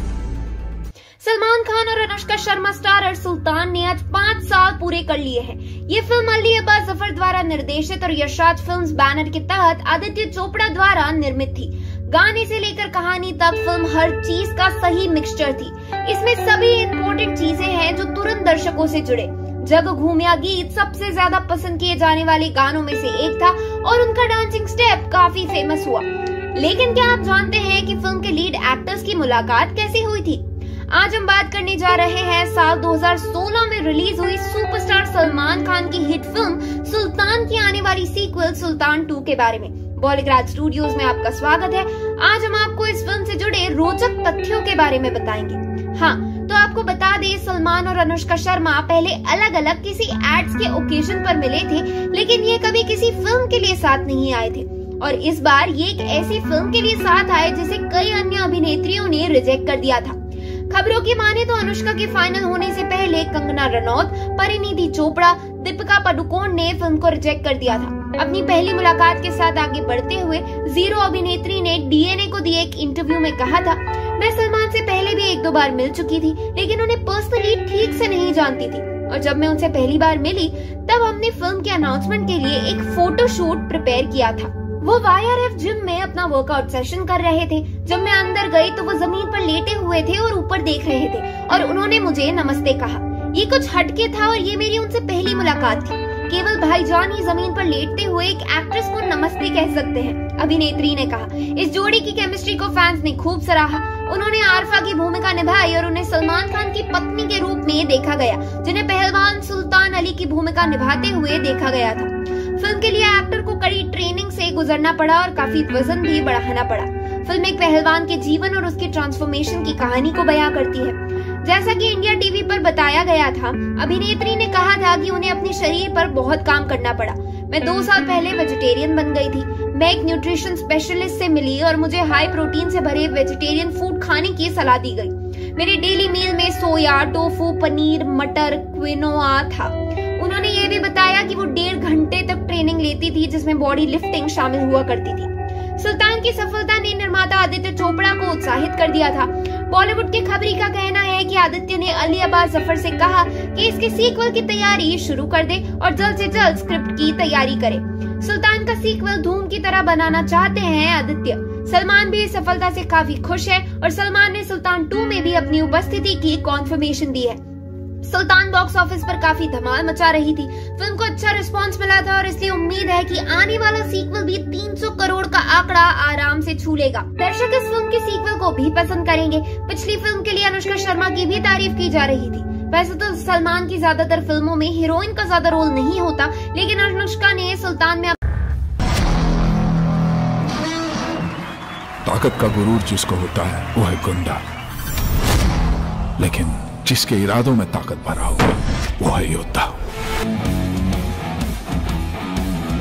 सलमान खान और अनुष्का शर्मा स्टारर सुल्तान ने आज 5 साल पूरे कर लिए हैं। ये फिल्म अली अब्बास जफर द्वारा निर्देशित और यशराज फिल्म्स बैनर के तहत आदित्य चोपड़ा द्वारा निर्मित थी। गाने से लेकर कहानी तक फिल्म हर चीज का सही मिक्सचर थी। इसमें सभी इम्पोर्टेंट चीजें हैं जो तुरंत दर्शकों से जुड़े। जग घूमिया गीत सबसे ज्यादा पसंद किए जाने वाले गानों में से एक था और उनका डांसिंग स्टेप काफी फेमस हुआ। लेकिन क्या आप जानते हैं कि फिल्म के लीड एक्टर्स की मुलाकात कैसे हुई थी? आज हम बात करने जा रहे हैं साल 2016 में रिलीज हुई सुपरस्टार सलमान खान की हिट फिल्म सुल्तान की आने वाली सीक्वल सुल्तान 2 के बारे में। बॉलीग्राज स्टूडियोज में आपका स्वागत है। आज हम आपको इस फिल्म से जुड़े रोचक तथ्यों के बारे में बताएंगे। हाँ, तो आपको बता दें, सलमान और अनुष्का शर्मा पहले अलग अलग किसी एड्स के ओकेजन पर मिले थे, लेकिन ये कभी किसी फिल्म के लिए साथ नहीं आए थे। और इस बार ये एक ऐसी फिल्म के लिए साथ आए जिसे कई अन्य अभिनेत्रियों ने रिजेक्ट कर दिया था। खबरों की माने तो अनुष्का के फाइनल होने से पहले कंगना रनौत, परिणीति चोपड़ा, दीपिका पादुकोण ने फिल्म को रिजेक्ट कर दिया था। अपनी पहली मुलाकात के साथ आगे बढ़ते हुए जीरो अभिनेत्री ने डीएनए को दिए एक इंटरव्यू में कहा था, मैं सलमान से पहले भी 1-2 बार मिल चुकी थी, लेकिन उन्हें पर्सनली ठीक से नहीं जानती थी। और जब मैं उनसे पहली बार मिली तब हमने फिल्म के अनाउंसमेंट के लिए एक फोटो शूट प्रिपेयर किया था। वो YRF जिम में अपना वर्कआउट सेशन कर रहे थे। जब मैं अंदर गई तो वो जमीन पर लेटे हुए थे और ऊपर देख रहे थे और उन्होंने मुझे नमस्ते कहा। ये कुछ हटके था और ये मेरी उनसे पहली मुलाकात थी। केवल भाईजान ही जमीन पर लेटते हुए एक एक्ट्रेस को नमस्ते कह सकते हैं, अभिनेत्री ने कहा। इस जोड़ी की केमिस्ट्री को फैंस ने खूब सराहा। उन्होंने आरफा की भूमिका निभाई और उन्हें सलमान खान की पत्नी के रूप में देखा गया, जिन्हें पहलवान सुल्तान अली की भूमिका निभाते हुए देखा गया था। फिल्म के लिए एक्टर को कड़ी ट्रेनिंग से गुजरना पड़ा और काफी वजन भी बढ़ाना पड़ा। फिल्म एक पहलवान के जीवन और उसके ट्रांसफॉर्मेशन की कहानी को बयां करती है। जैसा कि इंडिया टीवी पर बताया गया था, अभिनेत्री ने कहा था कि उन्हें अपने शरीर पर बहुत काम करना पड़ा। मैं 2 साल पहले वेजिटेरियन बन गई थी। मैं एक न्यूट्रिशन स्पेशलिस्ट से मिली और मुझे हाई प्रोटीन से भरे वेजिटेरियन फूड खाने की सलाह दी गई। मेरे डेली मील में सोया, टोफू, पनीर, मटर, क्विनोआ था। उन्होंने ये भी बताया कि वो 1.5 घंटे तक ट्रेनिंग लेती थी, जिसमें बॉडी लिफ्टिंग शामिल हुआ करती थी। सुल्तान की सफलता ने निर्माता आदित्य चोपड़ा को उत्साहित कर दिया था। बॉलीवुड के खबरी का कहना है कि आदित्य ने अली अब्बास जफर से कहा कि इसके सीक्वल की तैयारी शुरू कर दे और जल्द से जल्द स्क्रिप्ट की तैयारी करे। सुल्तान का सीक्वल धूम की तरह बनाना चाहते हैं आदित्य। सलमान भी इस सफलता से काफी खुश है और सलमान ने सुल्तान 2 में भी अपनी उपस्थिति की कॉन्फर्मेशन दी है। सुल्तान बॉक्स ऑफिस पर काफी धमाल मचा रही थी। फिल्म को अच्छा रिस्पांस मिला था और इसलिए उम्मीद है कि आने वाला सीक्वल भी 300 करोड़ का आंकड़ा आराम से छू लेगा। दर्शक इस फिल्म के सीक्वल को भी पसंद करेंगे। पिछली फिल्म के लिए अनुष्का शर्मा की भी तारीफ की जा रही थी। वैसे तो सलमान की ज्यादातर फिल्मों में हीरोइन का ज्यादा रोल नहीं होता, लेकिन अनुष्का ने सुल्तान में ताकत का गुरूर जिसको होता है वो है गुंडा, लेकिन जिसके इरादों में ताकत भरा हो वो है योद्धा।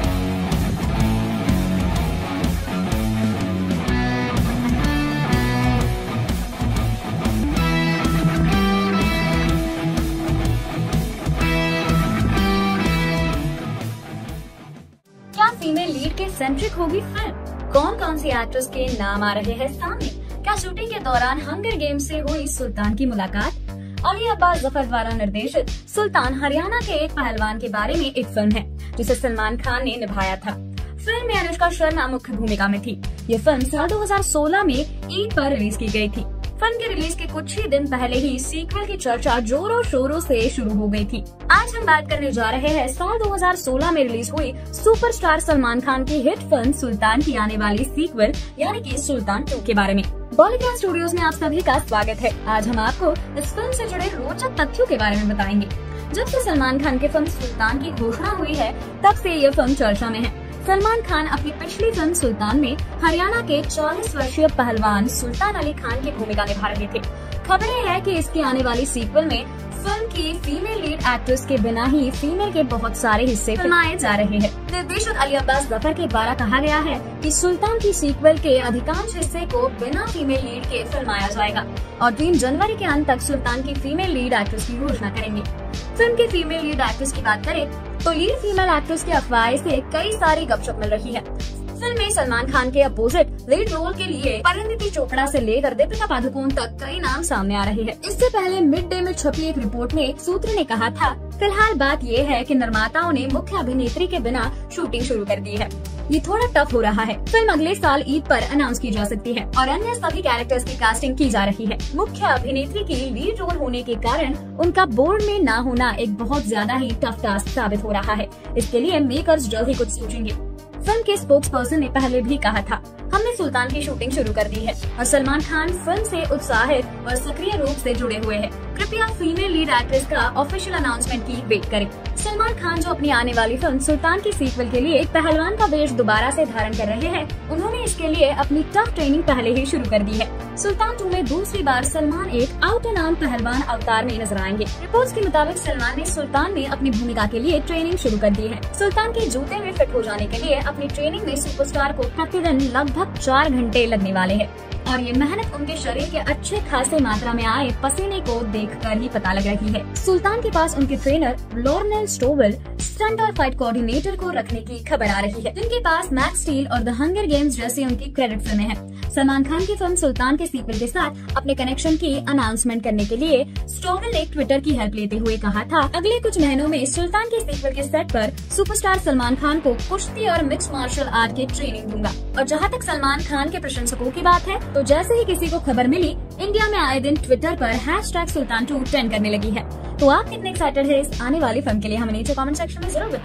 फीमेल लीड के सेंट्रिक होगी फिल्म। कौन कौन सी एक्ट्रेस के नाम आ रहे हैं सामने? क्या शूटिंग के दौरान हंगर गेम्स से हुई सुल्तान की मुलाकात? अली अब्बास जफर द्वारा निर्देशित सुल्तान हरियाणा के एक पहलवान के बारे में एक फिल्म है जिसे सलमान खान ने निभाया था। फिल्म में अनुष्का शर्मा मुख्य भूमिका में थी। ये फिल्म साल 2016 में ईद पर रिलीज की गई थी। फिल्म के रिलीज के कुछ ही दिन पहले ही सीक्वल की चर्चा जोरों शोरों से शुरू हो गई थी। आज हम बात करने जा रहे हैं साल 2016 में रिलीज हुई सुपरस्टार सलमान खान की हिट फिल्म सुल्तान की आने वाली सीक्वल यानी कि सुल्तान 2 के बारे में। बॉलीग्राज स्टूडियोज में आप सभी का स्वागत है। आज हम आपको इस फिल्म से जुड़े रोचक तथ्यों के बारे में बताएंगे। जब से सलमान खान की फिल्म सुल्तान की घोषणा हुई है तब से ये फिल्म चर्चा में है। सलमान खान अपनी पिछली फिल्म सुल्तान में हरियाणा के 40 वर्षीय पहलवान सुल्तान अली खान की भूमिका निभा रहे थे। खबरें हैं कि इसकी आने वाली सीक्वल में फिल्म की फीमेल लीड एक्ट्रेस के बिना ही फीमेल के बहुत सारे हिस्से फिल्माए जा रहे हैं। निर्देशक अली अब्बास जफर के द्वारा कहा गया है कि सुल्तान की सीक्वल के अधिकांश हिस्से को बिना फीमेल लीड के फिल्माया जाएगा और 3 जनवरी के अंत तक सुल्तान की फीमेल लीड एक्ट्रेस की घोषणा करेंगे। फिल्म की फीमेल लीड एक्ट्रेस की बात करें तो लीड फीमेल एक्ट्रेस की अफवाह से कई सारी गपशप मिल रही है। फिल्म में सलमान खान के अपोजिट लीड रोल के लिए परिणीति चोपड़ा से लेकर दीपिका पादुकोण तक कई नाम सामने आ रहे हैं। इससे पहले मिड डे में छपी एक रिपोर्ट में सूत्र ने कहा था, फिलहाल बात ये है कि निर्माताओं ने मुख्य अभिनेत्री के बिना शूटिंग शुरू कर दी है। ये थोड़ा टफ हो रहा है। फिल्म अगले साल ईद पर अनाउंस की जा सकती है और अन्य सभी कैरेक्टर्स की कास्टिंग की जा रही है। मुख्य अभिनेत्री की लीड रोल होने के कारण उनका बोर्ड में न होना एक बहुत ज्यादा ही टफ टास्क साबित हो रहा है। इसके लिए मेकर्स जल्द ही कुछ सोचेंगे। फिल्म के स्पोक्स पर्सन ने पहले भी कहा था, हमने सुल्तान की शूटिंग शुरू कर दी है और सलमान खान फिल्म से उत्साहित और सक्रिय रूप से जुड़े हुए हैं। कृपया फीमेल लीड एक्ट्रेस का ऑफिशियल अनाउंसमेंट की वेट करें। सलमान खान जो अपनी आने वाली फिल्म सुल्तान की सीक्वल के लिए एक पहलवान का वेश दोबारा से धारण कर रहे हैं, उन्होंने इसके लिए अपनी टफ ट्रेनिंग पहले ही शुरू कर दी है। सुल्तान 2 में दूसरी बार सलमान एक आउट एंड आउट पहलवान अवतार में नजर आएंगे। रिपोर्ट्स के मुताबिक सलमान ने सुल्तान में अपनी भूमिका के लिए ट्रेनिंग शुरू कर दी है। सुल्तान के जूते में फिट हो जाने के लिए अपनी ट्रेनिंग में सुपरस्टार को प्रतिदिन लगभग 4 घंटे लगने वाले हैं और ये मेहनत उनके शरीर के अच्छे खासे मात्रा में आए पसीने को देखकर ही पता लग रही है। सुल्तान के पास उनके ट्रेनर लॉर्नेल स्टोवेल, स्टंट और फाइट कोऑर्डिनेटर को रखने की खबर आ रही है, जिनके पास मैक्स स्टील और द हंगर गेम्स जैसी उनकी क्रेडिट फिल्में हैं। सलमान खान की फिल्म सुल्तान के सीक्वल के साथ अपने कनेक्शन की अनाउंसमेंट करने के लिए स्टोवेल ने ट्विटर की हेल्प लेते हुए कहा था, अगले कुछ महीनों में सुल्तान के सीक्वल के सेट पर सुपरस्टार सलमान खान को कुश्ती और मिक्स मार्शल आर्ट की ट्रेनिंग दूंगा। और जहाँ तक सलमान खान के प्रशंसकों की बात है तो जैसे ही किसी को खबर मिली, इंडिया में आए दिन ट्विटर पर #सुल्तान2 ट्रेंड करने लगी है। तो आप कितने एक्साइटेड है इस आने वाली फिल्म के लिए? हमें नीचे कमेंट सेक्शन में जरूर बताएं।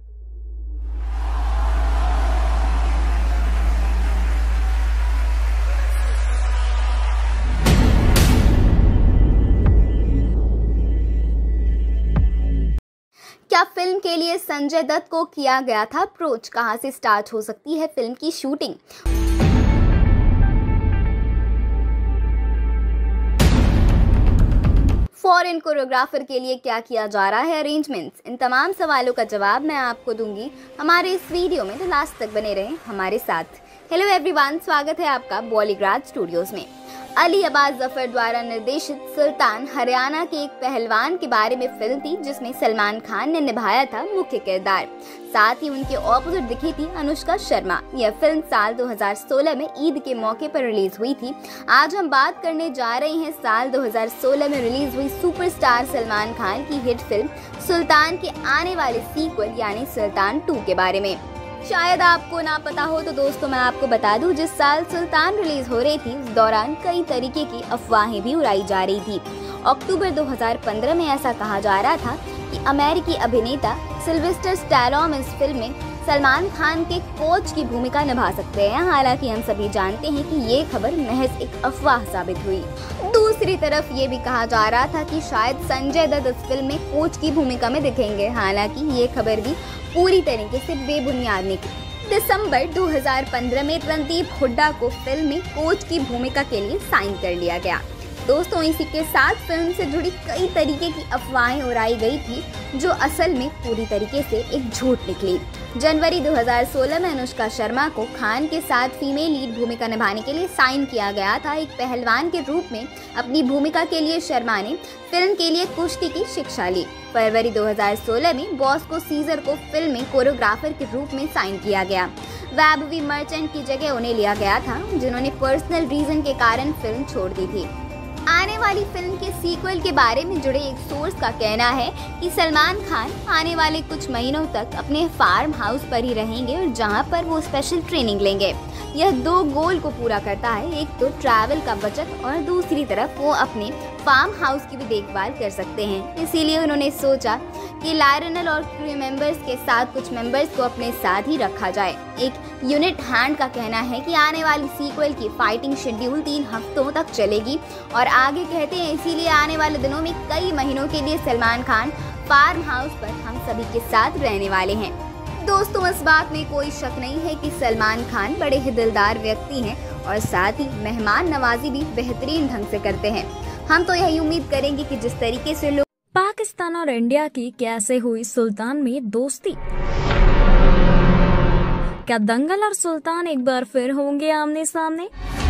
क्या फिल्म के लिए संजय दत्त को किया गया था अप्रोच? कहां से स्टार्ट हो सकती है फिल्म की शूटिंग? फॉरेन कोरियोग्राफर के लिए क्या किया जा रहा है अरेंजमेंट्स? इन तमाम सवालों का जवाब मैं आपको दूंगी हमारे इस वीडियो में, तो लास्ट तक बने रहें हमारे साथ। हेलो एवरीवन, स्वागत है आपका बॉलीग्राज स्टूडियोज में। अली अब्बास जफर द्वारा निर्देशित सुल्तान हरियाणा के एक पहलवान के बारे में फिल्म थी जिसमें सलमान खान ने निभाया था मुख्य किरदार। साथ ही उनके ऑपोजिट दिखी थी अनुष्का शर्मा। यह फिल्म साल 2016 में ईद के मौके पर रिलीज हुई थी। आज हम बात करने जा रहे हैं साल 2016 में रिलीज हुई सुपरस्टार सलमान खान की हिट फिल्म सुल्तान के आने वाले सीक्वल यानी सुल्तान 2 के बारे में। शायद आपको ना पता हो तो दोस्तों मैं आपको बता दूं, जिस साल सुल्तान रिलीज हो रही थी उस दौरान कई तरीके की अफवाहें भी उड़ाई जा रही थी। अक्टूबर 2015 में ऐसा कहा जा रहा था कि अमेरिकी अभिनेता सिल्वेस्टर स्टैलोन इस फिल्म में सलमान खान के कोच की भूमिका निभा सकते हैं। हालांकि हम सभी जानते हैं कि ये खबर महज एक अफवाह साबित हुई। दूसरी तरफ ये भी कहा जा रहा था कि शायद संजय दत्त इस फिल्म में कोच की भूमिका में दिखेंगे। हालांकि ये खबर भी पूरी तरीके से बेबुनियाद निकली। दिसंबर 2015 में रणदीप हुड्डा को फिल्म में कोच की भूमिका के लिए साइन कर लिया गया। दोस्तों इसी के साथ फिल्म से जुड़ी कई तरीके की अफवाहें उड़ाई गई थी जो असल में पूरी तरीके से एक झूठ निकली। जनवरी 2016 में अनुष्का शर्मा को खान के साथ फीमेल लीड भूमिका निभाने के लिए साइन किया गया था। एक पहलवान के रूप में अपनी भूमिका के लिए शर्मा ने फिल्म के लिए कुश्ती की शिक्षा ली। फरवरी 2016 में बॉस्को सीजर को फिल्म में कोरियोग्राफर के रूप में साइन किया गया। वैभवी मर्चेंट की जगह उन्हें लिया गया था, जिन्होंने पर्सनल रीजन के कारण फिल्म छोड़ दी थी। आने वाली फिल्म के सीक्वल के बारे में जुड़े एक सोर्स का कहना है कि सलमान खान आने वाले कुछ महीनों तक अपने फार्म हाउस पर ही रहेंगे और जहां पर वो स्पेशल ट्रेनिंग लेंगे। यह 2 गोल को पूरा करता है, एक तो ट्रैवल का बचत और दूसरी तरफ वो अपने फार्म हाउस की भी देखभाल कर सकते हैं। इसीलिए उन्होंने सोचा कि लायरनल और क्रू मेंबर्स के साथ कुछ मेंबर्स को अपने साथ ही रखा जाए। एक यूनिट हैंड का कहना है कि आने वाली सीक्वल की फाइटिंग शेड्यूल 3 हफ्तों तक चलेगी और आगे कहते हैं इसीलिए आने वाले दिनों में कई महीनों के लिए सलमान खान फार्म हाउस पर हम सभी के साथ रहने वाले हैं। दोस्तों, इस बात में कोई शक नहीं है कि सलमान खान बड़े ही दिलदार व्यक्ति हैं और साथ ही मेहमान नवाजी भी बेहतरीन ढंग से करते हैं। हम तो यही उम्मीद करेंगे कि जिस तरीके से लोग पाकिस्तान और इंडिया की कैसे हुई सुल्तान में दोस्ती। क्या दंगल और सुल्तान एक बार फिर होंगे आमने सामने?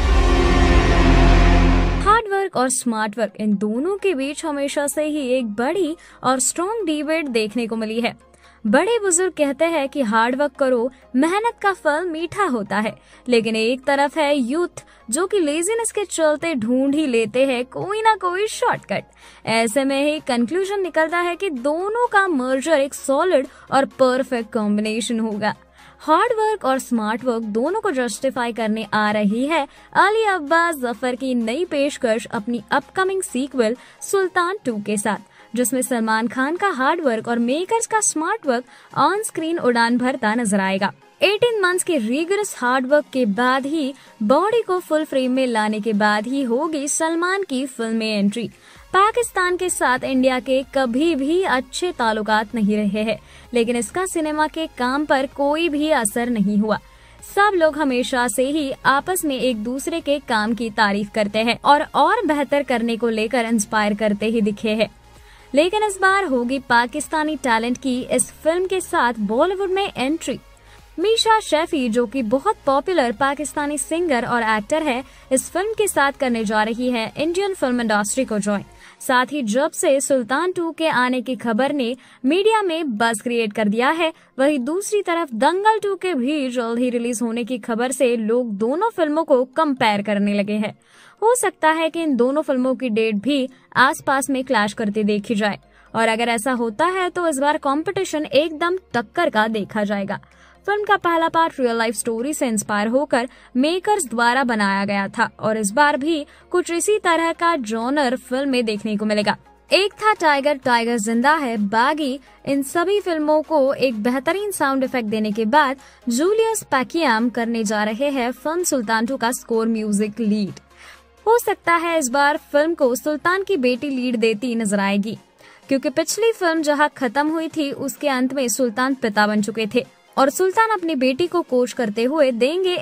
हार्ड वर्क और स्मार्ट वर्क, इन दोनों के बीच हमेशा से ही एक बड़ी और स्ट्रॉन्ग डिबेट देखने को मिली है। बड़े बुजुर्ग कहते हैं कि हार्ड वर्क करो, मेहनत का फल मीठा होता है, लेकिन एक तरफ है यूथ जो कि लेजीनेस के चलते ढूंढ ही लेते हैं कोई ना कोई शॉर्टकट। ऐसे में ही कंक्लूजन निकलता है कि दोनों का मर्जर एक सॉलिड और परफेक्ट कॉम्बिनेशन होगा। हार्ड वर्क और स्मार्ट वर्क दोनों को जस्टिफाई करने आ रही है अली अब्बास जफर की नई पेशकश अपनी अपकमिंग सीक्वल सुल्तान 2 के साथ, जिसमें सलमान खान का हार्ड वर्क और मेकर्स का स्मार्ट वर्क ऑन स्क्रीन उड़ान भरता नजर आएगा। 18 मंथ्स के रिगरस हार्ड वर्क के बाद ही, बॉडी को फुल फ्रेम में लाने के बाद ही होगी सलमान की फिल्म में एंट्री। पाकिस्तान के साथ इंडिया के कभी भी अच्छे ताल्लुकात नहीं रहे हैं, लेकिन इसका सिनेमा के काम पर कोई भी असर नहीं हुआ। सब लोग हमेशा से ही आपस में एक दूसरे के काम की तारीफ करते हैं और बेहतर करने को लेकर इंस्पायर करते ही दिखे हैं। लेकिन इस बार होगी पाकिस्तानी टैलेंट की इस फिल्म के साथ बॉलीवुड में एंट्री। मीशा शेफी, जो कि बहुत पॉपुलर पाकिस्तानी सिंगर और एक्टर है, इस फिल्म के साथ करने जा रही है इंडियन फिल्म इंडस्ट्री को ज्वाइन। साथ ही जब से सुल्तान 2 के आने की खबर ने मीडिया में बज़ क्रिएट कर दिया है, वहीं दूसरी तरफ दंगल 2 के भी जल्द ही रिलीज होने की खबर से लोग दोनों फिल्मों को कंपेयर करने लगे हैं। हो सकता है कि इन दोनों फिल्मों की डेट भी आसपास में क्लैश करते देखी जाए, और अगर ऐसा होता है तो इस बार कंपटीशन एकदम टक्कर का देखा जाएगा। फिल्म का पहला पार्ट रियल लाइफ स्टोरी से इंस्पायर होकर मेकर्स द्वारा बनाया गया था और इस बार भी कुछ इसी तरह का जॉनर फिल्म में देखने को मिलेगा। एक था टाइगर, टाइगर जिंदा है, बागी, इन सभी फिल्मों को एक बेहतरीन साउंड इफेक्ट देने के बाद जूलियस पैकियाम करने जा रहे हैं फिल्म सुल्तान 2 का स्कोर म्यूजिक लीड। हो सकता है इस बार फिल्म को सुल्तान की बेटी लीड देती नजर आएगी, क्योंकि पिछली फिल्म जहां खत्म हुई थी उसके अंत में सुल्तान पिता बन चुके थे और सुल्तान अपनी बेटी को कोच करते हुए देंगे।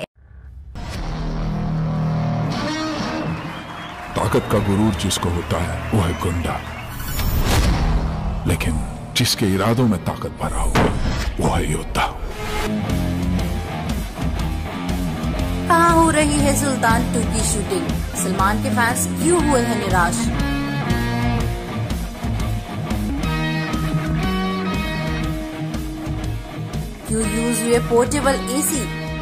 ताकत का गुरूर जिसको होता है वो है गुंडा, लेकिन जिसके इरादों में ताकत भरा हो वो है योद्धा। कहाँ हो रही है सुल्तान 2 की शूटिंग? सलमान के फैंस क्यों हुए हैं निराश? क्यों यूज हुए पोर्टेबल एसी?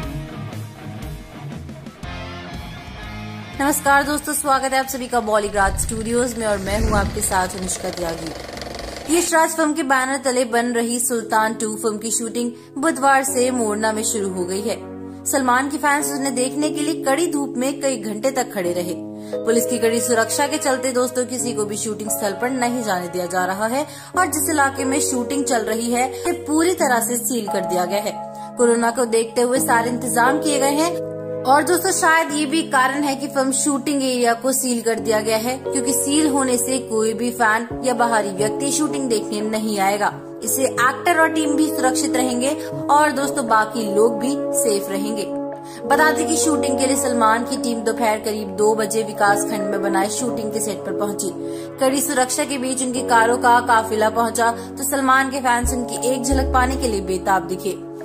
नमस्कार दोस्तों, स्वागत है आप सभी का बॉलीग्राज स्टूडियोज में और मैं हूं आपके साथ अनुष्का त्यागी। यशराज फिल्म के बैनर तले बन रही सुल्तान 2 फिल्म की शूटिंग बुधवार से मोरना में शुरू हो गई है। सलमान के फैंस उन्हें देखने के लिए कड़ी धूप में कई घंटे तक खड़े रहे। पुलिस की कड़ी सुरक्षा के चलते दोस्तों किसी को भी शूटिंग स्थल पर नहीं जाने दिया जा रहा है और जिस इलाके में शूटिंग चल रही है ये पूरी तरह से सील कर दिया गया है। कोरोना को देखते हुए सारे इंतजाम किए गए हैं और दोस्तों शायद ये भी कारण है कि फिल्म शूटिंग एरिया को सील कर दिया गया है, क्योंकि सील होने से कोई भी फैन या बाहरी व्यक्ति शूटिंग देखने नहीं आएगा। इससे एक्टर और टीम भी सुरक्षित रहेंगे और दोस्तों बाकी लोग भी सेफ रहेंगे। बता दें कि शूटिंग के लिए सलमान की टीम दोपहर करीब 2 बजे विकास खंड में बनाए शूटिंग के सेट पर पहुंची। कड़ी सुरक्षा के बीच उनकी कारों का काफिला पहुंचा तो सलमान के फैंस उनकी एक झलक पाने के लिए बेताब दिखे।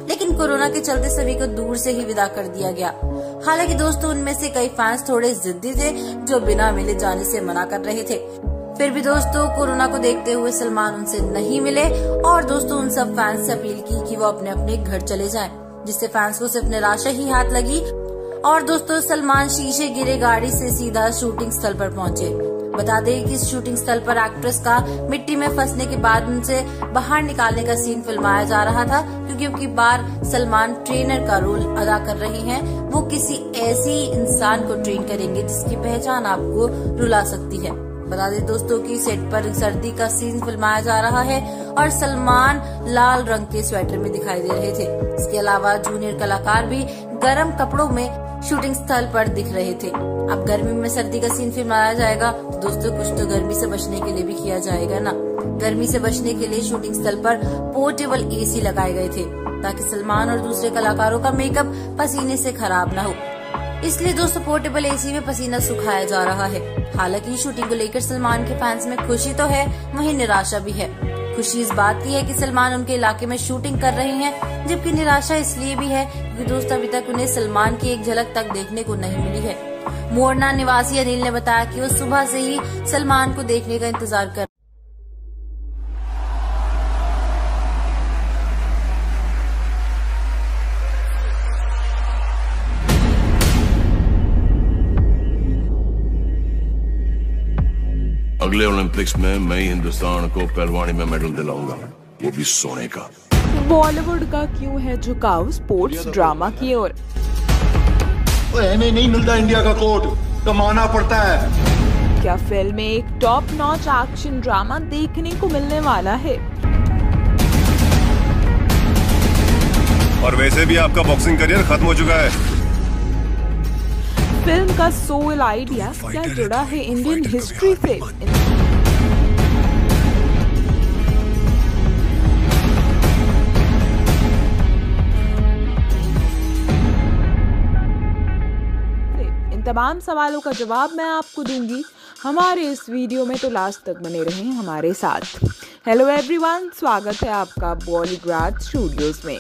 लेकिन कोरोना के चलते सभी को दूर से ही विदा कर दिया गया। हालांकि दोस्तों उनमें से कई फैंस थोड़े जिद्दी थे जो बिना मिले जाने से मना कर रहे थे। फिर भी दोस्तों कोरोना को देखते हुए सलमान उनसे नहीं मिले और दोस्तों उन सब फैंस से अपील की कि वो अपने अपने घर चले जाएं, जिससे फैंस को सिर्फ निराशा ही हाथ लगी। और दोस्तों सलमान शीशे गिरे गाड़ी से सीधा शूटिंग स्थल पर पहुंचे। बता दें कि इस शूटिंग स्थल पर एक्ट्रेस का मिट्टी में फंसने के बाद उनसे बाहर निकालने का सीन फिल्माया जा रहा था, क्योंकि अब की बार सलमान ट्रेनर का रोल अदा कर रहे हैं। वो किसी ऐसी इंसान को ट्रेन करेंगे जिसकी पहचान आपको रुला सकती है। बता दें दोस्तों कि सेट पर सर्दी का सीन फिल्माया जा रहा है और सलमान लाल रंग के स्वेटर में दिखाई दे रहे थे। इसके अलावा जूनियर कलाकार भी गर्म कपड़ों में शूटिंग स्थल पर दिख रहे थे। अब गर्मी में सर्दी का सीन फिल्माया जाएगा तो दोस्तों कुछ तो गर्मी से बचने के लिए भी किया जाएगा ना। गर्मी से बचने के लिए शूटिंग स्थल पर पोर्टेबल एसी लगाए गए थे ताकि सलमान और दूसरे कलाकारों का मेकअप पसीने से खराब न हो। इसलिए दोस्तों पोर्टेबल एसी में पसीना सुखाया जा रहा है। हालांकि शूटिंग को लेकर सलमान के फैंस में खुशी तो है, वहीं निराशा भी है। खुशी इस बात की है कि सलमान उनके इलाके में शूटिंग कर रहे हैं, जबकि निराशा इसलिए भी है क्योंकि दोस्तों अभी तक उन्हें सलमान की एक झलक तक देखने को नहीं मिली है। मोरना निवासी अनिल ने बताया कि वो सुबह से ही सलमान को देखने का इंतजार कर अगले ओलंपिक्स में मैं ही हिंदुस्तान को पहलवानी में मेडल दिलाऊंगा, वो भी सोने का। बॉलीवुड का क्यों है झुकाव स्पोर्ट्स ड्रामा की ओर? हमें नहीं मिलता इंडिया का कोड, कमाना पड़ता है। क्या फिल्म में एक टॉप नॉच एक्शन ड्रामा देखने को मिलने वाला है? और वैसे भी आपका बॉक्सिंग करियर खत्म हो चुका है। फिल्म का सोल आइडिया क्या जुड़ा है इंडियन हिस्ट्री से? इन तमाम सवालों का जवाब मैं आपको दूंगी हमारे इस वीडियो में, तो लास्ट तक बने रहें हमारे साथ। हेलो एवरीवन, स्वागत है आपका बॉलीग्राड स्टूडियोज में।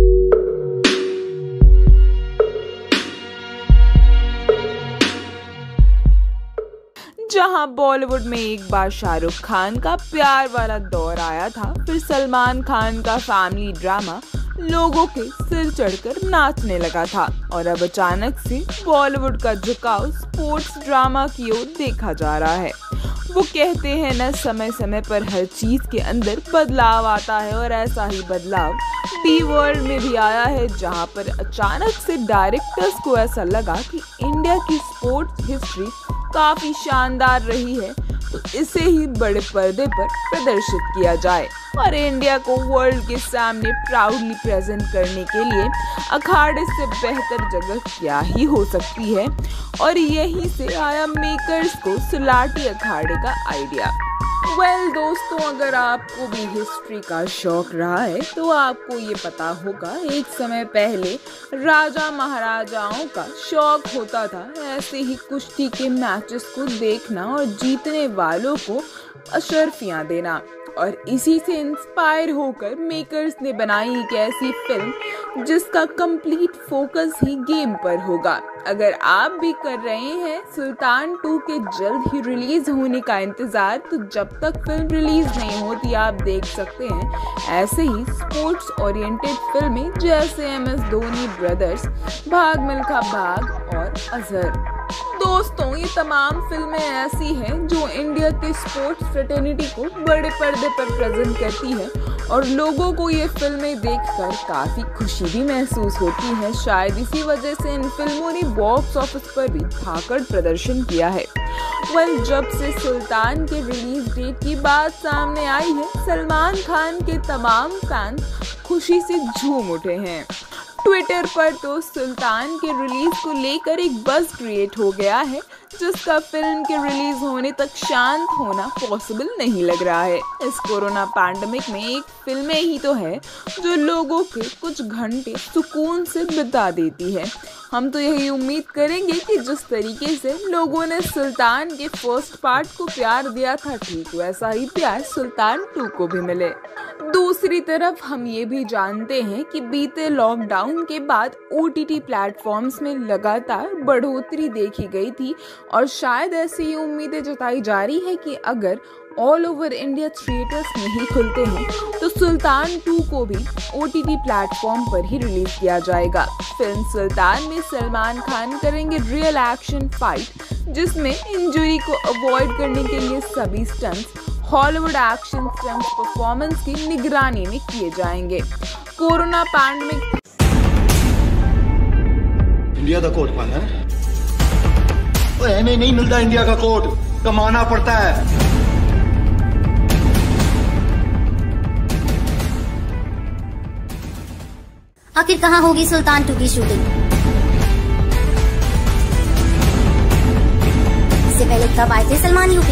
जहां बॉलीवुड में एक बार शाहरुख खान का प्यार वाला दौर आया था, फिर सलमान खान का फैमिली ड्रामा लोगों के सिर चढ़कर नाचने लगा था और अब अचानक से बॉलीवुड का झुकाव स्पोर्ट्स ड्रामा की ओर देखा जा रहा है। वो कहते हैं न, समय समय पर हर चीज के अंदर बदलाव आता है और ऐसा ही बदलाव डी वर्ल्ड में भी आया है, जहां पर अचानक से डायरेक्टर्स को ऐसा लगा कि इंडिया की स्पोर्ट्स हिस्ट्री काफी शानदार रही है, तो इसे ही बड़े पर्दे पर प्रदर्शित किया जाए और इंडिया को वर्ल्ड के सामने प्राउडली प्रेजेंट करने के लिए अखाड़े से बेहतर जगह क्या ही हो सकती है। और यहीं से आया मेकर्स को सुलाटी अखाड़े का आइडिया। दोस्तों, अगर आपको भी हिस्ट्री का शौक रहा है तो आपको ये पता होगा, एक समय पहले राजा महाराजाओं का शौक होता था ऐसे ही कुश्ती के मैचेस को देखना और जीतने वालों को अशर्फियां देना। और इसी से इंस्पायर होकर मेकर्स ने बनाई एक ऐसी फिल्म जिसका कंप्लीट फोकस ही गेम पर होगा। अगर आप भी कर रहे हैं सुल्तान 2 के जल्द ही रिलीज होने का इंतजार, तो जब तक फिल्म रिलीज नहीं होती आप देख सकते हैं ऐसे ही स्पोर्ट्स ओरिएंटेड फिल्में जैसे MS धोनी ब्रदर्स, भाग मिल्खा भाग और अजहर। दोस्तों, ये तमाम फिल्में ऐसी हैं जो इंडिया के स्पोर्ट्स फ्रेटर्निटी को बड़े पर्दे पर प्रेजेंट करती है और लोगों को ये फिल्में देखकर काफी खुशी भी महसूस होती है। शायद इसी वजह से इन फिल्मों ने बॉक्स ऑफिस पर भी धाकड़ प्रदर्शन किया है। जब से सुल्तान के रिलीज डेट की बात सामने आई है, सलमान खान के तमाम फैंस खुशी से झूम उठे हैं। ट्विटर पर तो सुल्तान के रिलीज को लेकर एक बज़ क्रिएट हो गया है, जिसका फिल्म के रिलीज होने तक शांत होना पॉसिबल नहीं लग रहा है। इस कोरोना पैंडेमिक में एक फिल्में ही तो है जो लोगों के कुछ घंटे सुकून से बिता देती है। हम तो यही उम्मीद करेंगे कि जिस तरीके से लोगों ने सुल्तान के फर्स्ट पार्ट को प्यार दिया था, ठीक वैसा ही प्यार सुल्तान 2 को भी मिले। दूसरी तरफ हम ये भी जानते हैं कि बीते लॉकडाउन के बाद OTT प्लेटफॉर्म्स में लगातार बढ़ोतरी देखी गई थी और शायद ऐसी उम्मीदें जताई जा रही है कि अगर ऑल ओवर इंडिया थिएटर्स नहीं खुलते हैं तो सुल्तान 2 को भी OTT प्लेटफॉर्म पर ही रिलीज किया जाएगा। फिल्म सुल्तान में सलमान खान करेंगे रियल एक्शन फाइट, जिसमें इंजरी को अवॉइड करने के लिए सभी stunts Hollywood action stunts performance की निगरानी में किए जाएंगे। कोरोना पैंडेमिक इंडिया का कोड पाना है, ऐसे नहीं मिलता इंडिया का कोड, कमाना पड़ता है। आखिर कहां होगी सुल्तान 2 की शूटिंग? इससे पहले कब आए थे सलमान यूपी?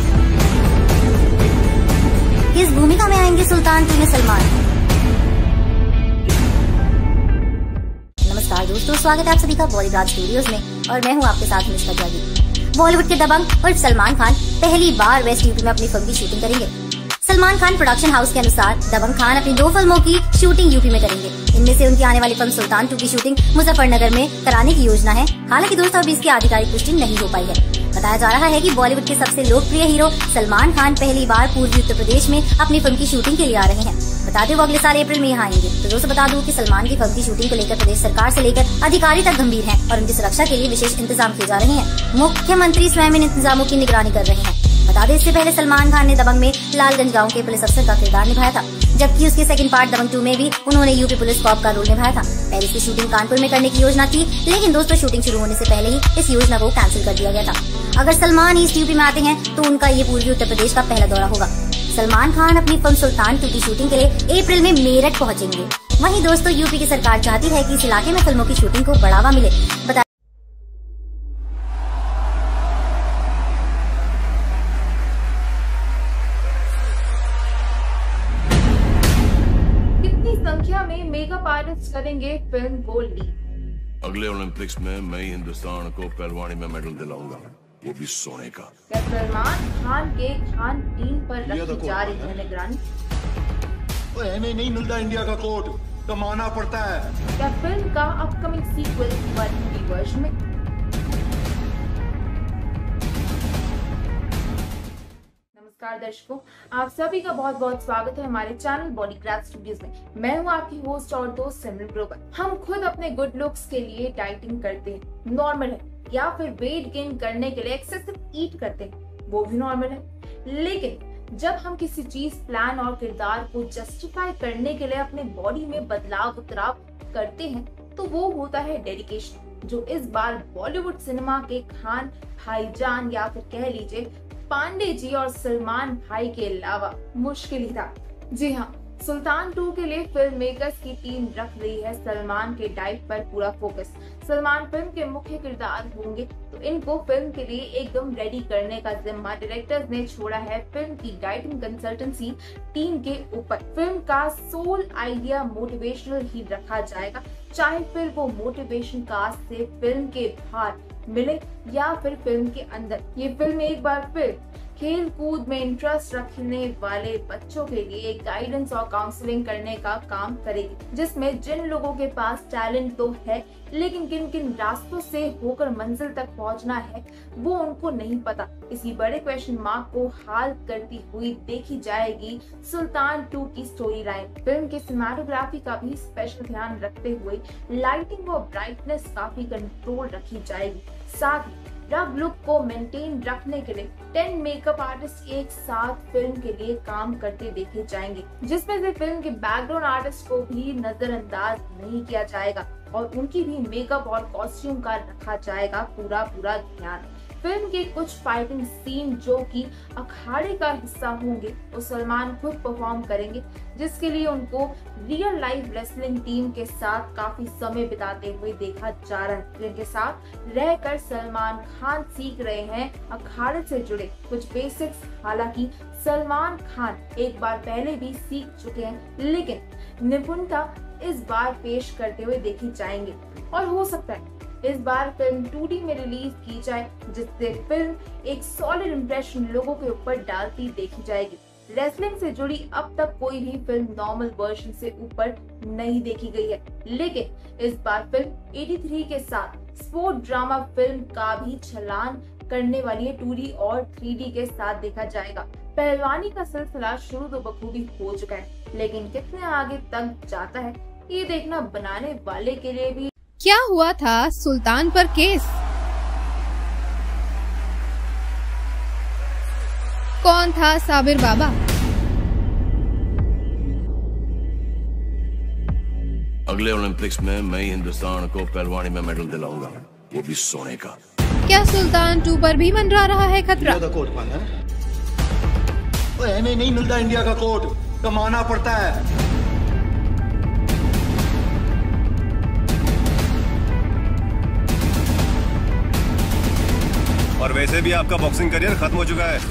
किस भूमिका में आएंगे सुल्तान 2 में सलमान? नमस्कार दोस्तों, स्वागत है आप सभी का बॉलीवुड स्टूडियोज में और मैं हूं आपके साथ अनुष्का त्यागी। बॉलीवुड के दबंग और सलमान खान पहली बार वेस्ट यूपी में अपनी फिल्म की शूटिंग करेंगे। सलमान खान प्रोडक्शन हाउस के अनुसार दबंग खान अपनी 2 फिल्मों की शूटिंग यूपी में करेंगे। इनमें से उनकी आने वाली फिल्म सुल्तान 2 की शूटिंग मुजफ्फरनगर में कराने की योजना है। हालांकि दोस्तों अभी इसकी आधिकारिक पुष्टि नहीं हो पाई है। बताया जा रहा है कि बॉलीवुड के सबसे लोकप्रिय हीरो सलमान खान पहली बार पूर्वी उत्तर प्रदेश में अपनी फिल्म की शूटिंग के लिए आ रहे हैं। बता दें वो अगले साल अप्रैल में यहाँ आएंगे। तो दोस्तों बता दूं कि सलमान की फिल्म की शूटिंग को लेकर प्रदेश सरकार से लेकर अधिकारी तक गंभीर हैं और उनकी सुरक्षा के लिए विशेष इंतजाम किए जा रहे हैं। मुख्यमंत्री स्वयं इन इंतजामों की निगरानी कर रहे हैं। बता दें इससे पहले सलमान खान ने दबंग में लालगंज गांव के पुलिस अफसर का किरदार निभाया था, जबकि उसके सेकंड पार्ट दबंग 2 में भी उन्होंने यूपी पुलिस कॉप का रोल निभाया था। पहले इसकी शूटिंग कानपुर में करने की योजना थी, लेकिन दोस्तों शूटिंग शुरू होने से पहले ही इस योजना को कैंसिल कर दिया गया था। अगर सलमान ईस्ट यूपी में आते हैं तो उनका ये पूर्वी उत्तर प्रदेश का पहला दौरा होगा। सलमान खान अपनी फिल्म सुल्तान 2 की शूटिंग के लिए अप्रैल में मेरठ पहुंचेंगे। वहीं दोस्तों यूपी की सरकार चाहती है कि इस इलाके में फिल्मों की शूटिंग को बढ़ावा मिले। संख्या में मेकअप आर्टिस्ट करेंगे फिल्म को लीड। अगले ओलंपिक्स में मैं ही हिंदुस्तान को पहलवानी में मेडल दिलाऊंगा, वो भी सोने का। क्या सलमान खान के खान टीम पर रखी जा रही है निगरानी? ऐसे नहीं मिलता इंडिया का कोड, कमाना पड़ता है। क्या फिल्म का अपकमिंग सीक्वल हिंदी वर्जन में? नमस्कार दर्शकों, आप सभी का बहुत बहुत स्वागत है हमारे चैनल बॉलीवुड स्टूडियोज में। मैं हूं आपकी होस्ट और दोस्त सिमरन ग्रोवर। हम खुद अपने गुड लुक्स के लिए डाइटिंग करते हैं, नॉर्मल है, या फिर वेट गेन करने के लिए एक्सेसिव ईट करते हैं, वो भी नॉर्मल है। लेकिन जब हम किसी चीज, प्लान और किरदार को जस्टिफाई करने के लिए अपने बॉडी में बदलाव उतराव करते हैं तो वो होता है डेडिकेशन, जो इस बार बॉलीवुड सिनेमा के खान भाईजान या फिर कह लीजिए पांडे जी और सलमान भाई के अलावा मुश्किल ही था। जी हाँ, सुल्तान 2 के लिए फिल्म मेकर्स की टीम रख रही है सलमान के डाइट पर पूरा फोकस। सलमान फिल्म के मुख्य किरदार होंगे तो इनको फिल्म के लिए एकदम रेडी करने का जिम्मा डायरेक्टर्स ने छोड़ा है फिल्म की डाइटिंग कंसल्टेंसी टीम के ऊपर। फिल्म का सोल आइडिया मोटिवेशनल ही रखा जाएगा, चाहे फिर वो मोटिवेशन कास्ट से फिल्म के बाहर मिले या फिर फिल्म के अंदर। ये फिल्म एक बार फिर खेल कूद में इंटरेस्ट रखने वाले बच्चों के लिए गाइडेंस और काउंसलिंग करने का काम करेगी, जिसमें जिन लोगों के पास टैलेंट तो है लेकिन किन किन रास्तों से होकर मंजिल तक पहुंचना है वो उनको नहीं पता। इसी बड़े क्वेश्चन मार्क को हाल करती हुई देखी जाएगी सुल्तान 2 की स्टोरी लाइन। फिल्म की सिनेमेटोग्राफी का भी स्पेशल ध्यान रखते हुए लाइटिंग और ब्राइटनेस काफी कंट्रोल रखी जाएगी। साथ ही रफ लुक को मेंटेन रखने के लिए 10 मेकअप आर्टिस्ट एक साथ फिल्म के लिए काम करते देखे जाएंगे, जिसमें से फिल्म के बैकग्राउंड आर्टिस्ट को भी नजरअंदाज नहीं किया जाएगा और उनकी भी मेकअप और कॉस्ट्यूम का रखा जाएगा पूरा ध्यान। फिल्म के कुछ फाइटिंग सीन जो कि अखाड़े का हिस्सा होंगे वो सलमान खुद परफॉर्म करेंगे, जिसके लिए उनको रियल लाइफ रेसलिंग टीम के साथ काफी समय बिताते हुए देखा जा रहा है, जिनके साथ रहकर सलमान खान सीख रहे हैं अखाड़े से जुड़े कुछ बेसिक्स। हालांकि सलमान खान एक बार पहले भी सीख चुके हैं, लेकिन निपुणता इस बार पेश करते हुए देखी जाएंगे और हो सकता है इस बार फिल्म 2D में रिलीज की जाए, जिससे फिल्म एक सॉलिड इंप्रेशन लोगों के ऊपर डालती देखी जाएगी। रेसलिंग से जुड़ी अब तक कोई भी फिल्म नॉर्मल वर्जन से ऊपर नहीं देखी गई है, लेकिन इस बार फिल्म 83 के साथ स्पोर्ट ड्रामा फिल्म का भी छलांग करने वाली है। 2D और 3D के साथ देखा जाएगा। पहलवानी का सिलसिला शुरू तो बखूबी हो चुका है, लेकिन कितने आगे तक जाता है ये देखना बनाने वाले के लिए भी। क्या हुआ था सुल्तान पर केस? कौन था साबिर बाबा? अगले ओलंपिक्स में मैं ही हिंदुस्तान को पहलवानी में मेडल दिलाऊंगा, वो भी सोने का। क्या सुल्तान 2 पर भी मंडरा रहा है खतरा? कोर्ट पाना नहीं मिलता, इंडिया का कोर्ट कमाना पड़ता है। और वैसे भी आपका बॉक्सिंग करियर खत्म हो चुका है।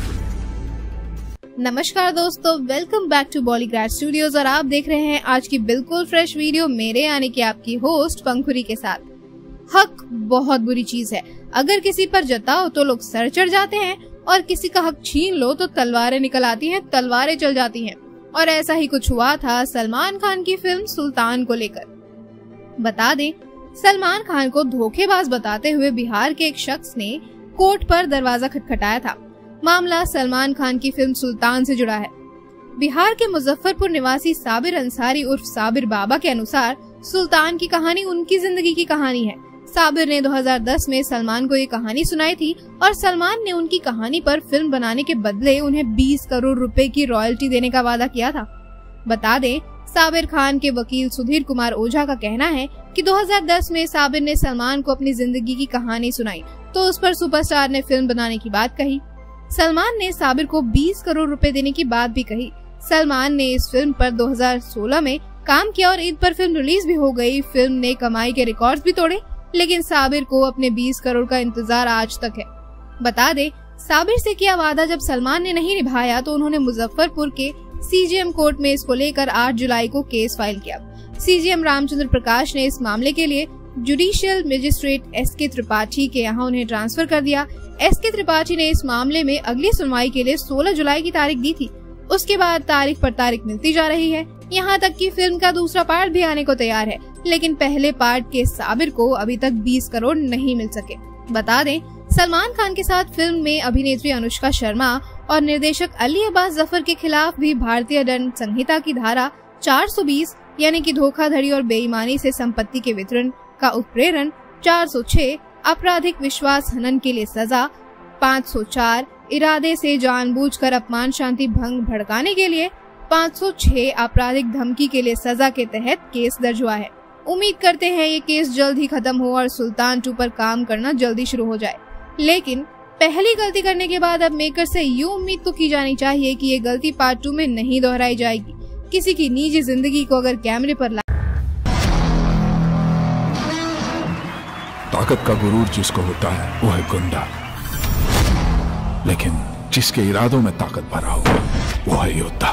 नमस्कार दोस्तों, welcome back to Bollygrad studios और आप देख रहे हैं आज की बिल्कुल फ्रेश वीडियो मेरे यानी कि आपकी होस्ट पंखुरी के साथ। हक बहुत बुरी चीज है, अगर किसी पर जताओ तो लोग सर चढ़ जाते हैं और किसी का हक छीन लो तो तलवारें निकल आती हैं, तलवारें चल जाती हैं। और ऐसा ही कुछ हुआ था सलमान खान की फिल्म सुल्तान को लेकर। बता दें, सलमान खान को धोखेबाज बताते हुए बिहार के एक शख्स ने कोर्ट पर दरवाजा खटखटाया था। मामला सलमान खान की फिल्म सुल्तान से जुड़ा है। बिहार के मुजफ्फरपुर निवासी साबिर अंसारी उर्फ साबिर बाबा के अनुसार सुल्तान की कहानी उनकी जिंदगी की कहानी है। साबिर ने 2010 में सलमान को ये कहानी सुनाई थी और सलमान ने उनकी कहानी पर फिल्म बनाने के बदले उन्हें 20 करोड़ रुपए की रॉयल्टी देने का वादा किया था। बता दें, साबिर खान के वकील सुधीर कुमार ओझा का कहना है कि 2010 में साबिर ने सलमान को अपनी जिंदगी की कहानी सुनाई तो उस पर सुपरस्टार ने फिल्म बनाने की बात कही। सलमान ने साबिर को 20 करोड़ रुपए देने की बात भी कही। सलमान ने इस फिल्म पर 2016 में काम किया और ईद पर फिल्म रिलीज भी हो गई। फिल्म ने कमाई के रिकॉर्ड्स भी तोड़े, लेकिन साबिर को अपने 20 करोड़ का इंतजार आज तक है। बता दे, साबिर से किया वादा जब सलमान ने नहीं निभाया तो उन्होंने मुजफ्फरपुर के CJM कोर्ट में इसको लेकर 8 जुलाई को केस फाइल किया। CJM रामचंद्र प्रकाश ने इस मामले के लिए जुडिशियल मजिस्ट्रेट SK त्रिपाठी के यहाँ उन्हें ट्रांसफर कर दिया। SK त्रिपाठी ने इस मामले में अगली सुनवाई के लिए 16 जुलाई की तारीख दी थी। उसके बाद तारीख पर तारीख मिलती जा रही है, यहाँ तक कि फिल्म का दूसरा पार्ट भी आने को तैयार है, लेकिन पहले पार्ट के साबिर को अभी तक 20 करोड़ नहीं मिल सके। बता दें, सलमान खान के साथ फिल्म में अभिनेत्री अनुष्का शर्मा और निर्देशक अली अब्बास जफर के खिलाफ भी भारतीय दंड संहिता की धारा 420 यानी कि धोखाधड़ी और बेईमानी से संपत्ति के वितरण का उत्प्रेरण, 406 आपराधिक विश्वास हनन के लिए सजा, 504 इरादे से जानबूझकर अपमान शांति भंग भड़काने के लिए, 506 आपराधिक धमकी के लिए सजा के तहत केस दर्ज हुआ है। उम्मीद करते हैं ये केस जल्द ही खत्म हो और सुल्तान 2 पर काम करना जल्दी शुरू हो जाए। लेकिन पहली गलती करने के बाद अब मेकर से यूं उम्मीद तो की जानी चाहिए कि ये गलती पार्ट 2 में नहीं दोहराई जाएगी। किसी की निजी जिंदगी को अगर कैमरे पर ताकत का गुरूर जिसको होता है वो है गुंडा, लेकिन जिसके इरादों में ताकत भरा हो वो है योद्धा।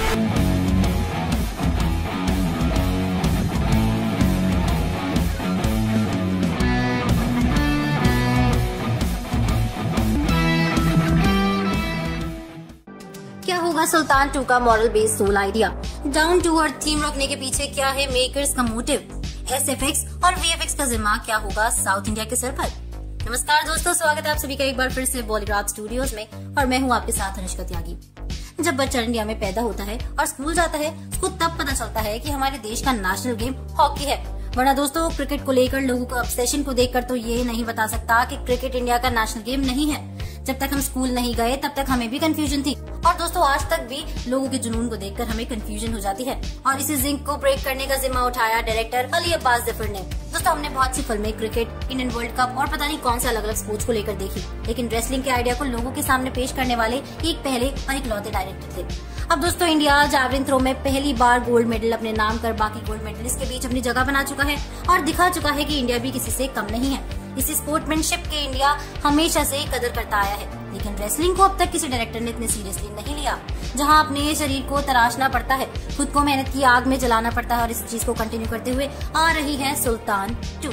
क्या होगा सुल्तान 2 का moral based soul idea? Down to earth theme रखने के पीछे क्या है मेकर्स का मोटिव? SFX और VFX का जिम्मा क्या होगा साउथ इंडिया के सर पर? नमस्कार दोस्तों, स्वागत है आप सभी का एक बार फिर से बॉलीग्राड स्टूडियोज में और मैं हूँ आपके साथ अनुष्का त्यागी। जब बच्चा इंडिया में पैदा होता है और स्कूल जाता है, उसको तब पता चलता है कि हमारे देश का नेशनल गेम हॉकी है। वरना दोस्तों, क्रिकेट को लेकर लोगों को ऑब्सेशन को देखकर तो ये नहीं बता सकता कि क्रिकेट इंडिया का नेशनल गेम नहीं है। जब तक हम स्कूल नहीं गए तब तक हमें भी कंफ्यूजन थी और दोस्तों आज तक भी लोगों के जुनून को देखकर हमें कंफ्यूजन हो जाती है। और इसी जिंक को ब्रेक करने का जिम्मा उठाया डायरेक्टर अली अब्बास जफर ने। दोस्तों, हमने बहुत सी फिल्में, क्रिकेट, इंडियन वर्ल्ड कप और पता नहीं कौन से अलग अलग स्पोर्ट्स को लेकर देखी, लेकिन रेसलिंग के आइडिया को लोगों के सामने पेश करने वाले एक पहले और इकलौते डायरेक्टर थे। अब दोस्तों, इंडिया जैवलिन थ्रो में पहली बार गोल्ड मेडल अपने नाम कर बाकी गोल्ड मेडलिस्ट के बीच अपनी जगह बना चुका है और दिखा चुका है कि इंडिया भी किसी से कम नहीं है। इसी स्पोर्ट्समैनशिप के इंडिया हमेशा से कदर करता आया है, लेकिन रेसलिंग को अब तक किसी डायरेक्टर ने इतने सीरियसली नहीं लिया। जहां अपने शरीर को तराशना पड़ता है, खुद को मेहनत की आग में जलाना पड़ता है और इस चीज को कंटिन्यू करते हुए आ रही है सुल्तान 2।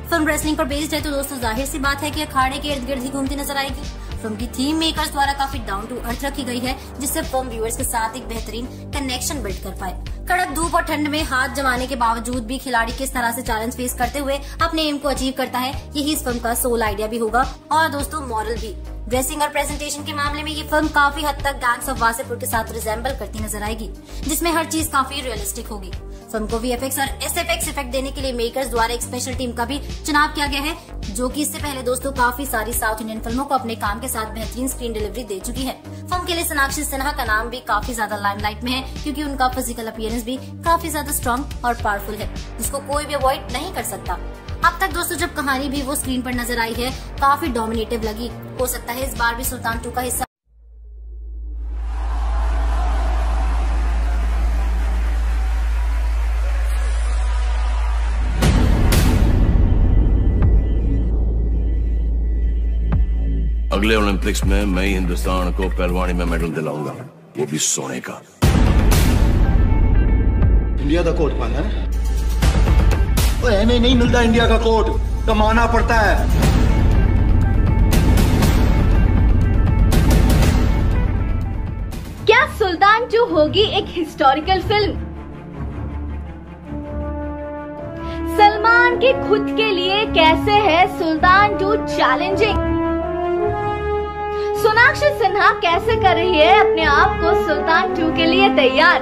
फिल्म रेसलिंग पर बेस्ड है तो दोस्तों जाहिर सी बात है कि अखाड़े के इर्द गिर्द ही घूमती नजर आएगी। फिल्म की थीम मेकर्स द्वारा काफी डाउन टू अर्थ रखी गई है, जिससे फिल्म व्यूअर्स के साथ एक बेहतरीन कनेक्शन बिल्ड कर पाए। कड़क धूप और ठंड में हाथ जमाने के बावजूद भी खिलाड़ी किस तरह से चैलेंज फेस करते हुए अपने एम को अचीव करता है, यही इस फिल्म का सोल आइडिया भी होगा। और दोस्तों मॉरल भी। ड्रेसिंग और प्रेजेंटेशन के मामले में ये फिल्म काफी हद तक गैंग्स ऑफ वासेपुर के साथ रिजेंबल करती नजर आएगी, जिसमें हर चीज काफी रियलिस्टिक होगी। फिल्म को वीएफएक्स और एसएफएक्स इफेक्ट देने के लिए मेकर्स द्वारा एक स्पेशल टीम का भी चुनाव किया गया है, जो कि इससे पहले दोस्तों काफी सारी साउथ इंडियन फिल्मों को अपने काम के साथ बेहतरीन स्क्रीन डिलीवरी दे चुकी है। फिल्म के लिए सोनाक्षी सिन्हा का नाम भी काफी ज्यादा लाइमलाइट में है, क्योंकि उनका फिजिकल अपीयरेंस भी काफी ज्यादा स्ट्रॉन्ग और पावरफुल है, जिसको कोई भी अवॉइड नहीं कर सकता। अब तक दोस्तों जब कहानी भी वो स्क्रीन पर नजर आई है काफी डोमिनेटिव लगी। हो सकता है इस बार भी सुल्तान 2 का हिस्सा अगले ओलंपिक्स में मैं ही हिंदुस्तान को पहलवानी में मेडल दिलाऊंगा, वो भी सोने का। इंडिया का कोट पाना है, नहीं मिलता इंडिया का कोट, कमाना पड़ता है। क्या सुल्तान 2 होगी एक हिस्टोरिकल फिल्म? सलमान के खुद के लिए कैसे है सुल्तान 2 चैलेंजिंग? सोनाक्षी सिन्हा कैसे कर रही है अपने आप को सुल्तान 2 के लिए तैयार?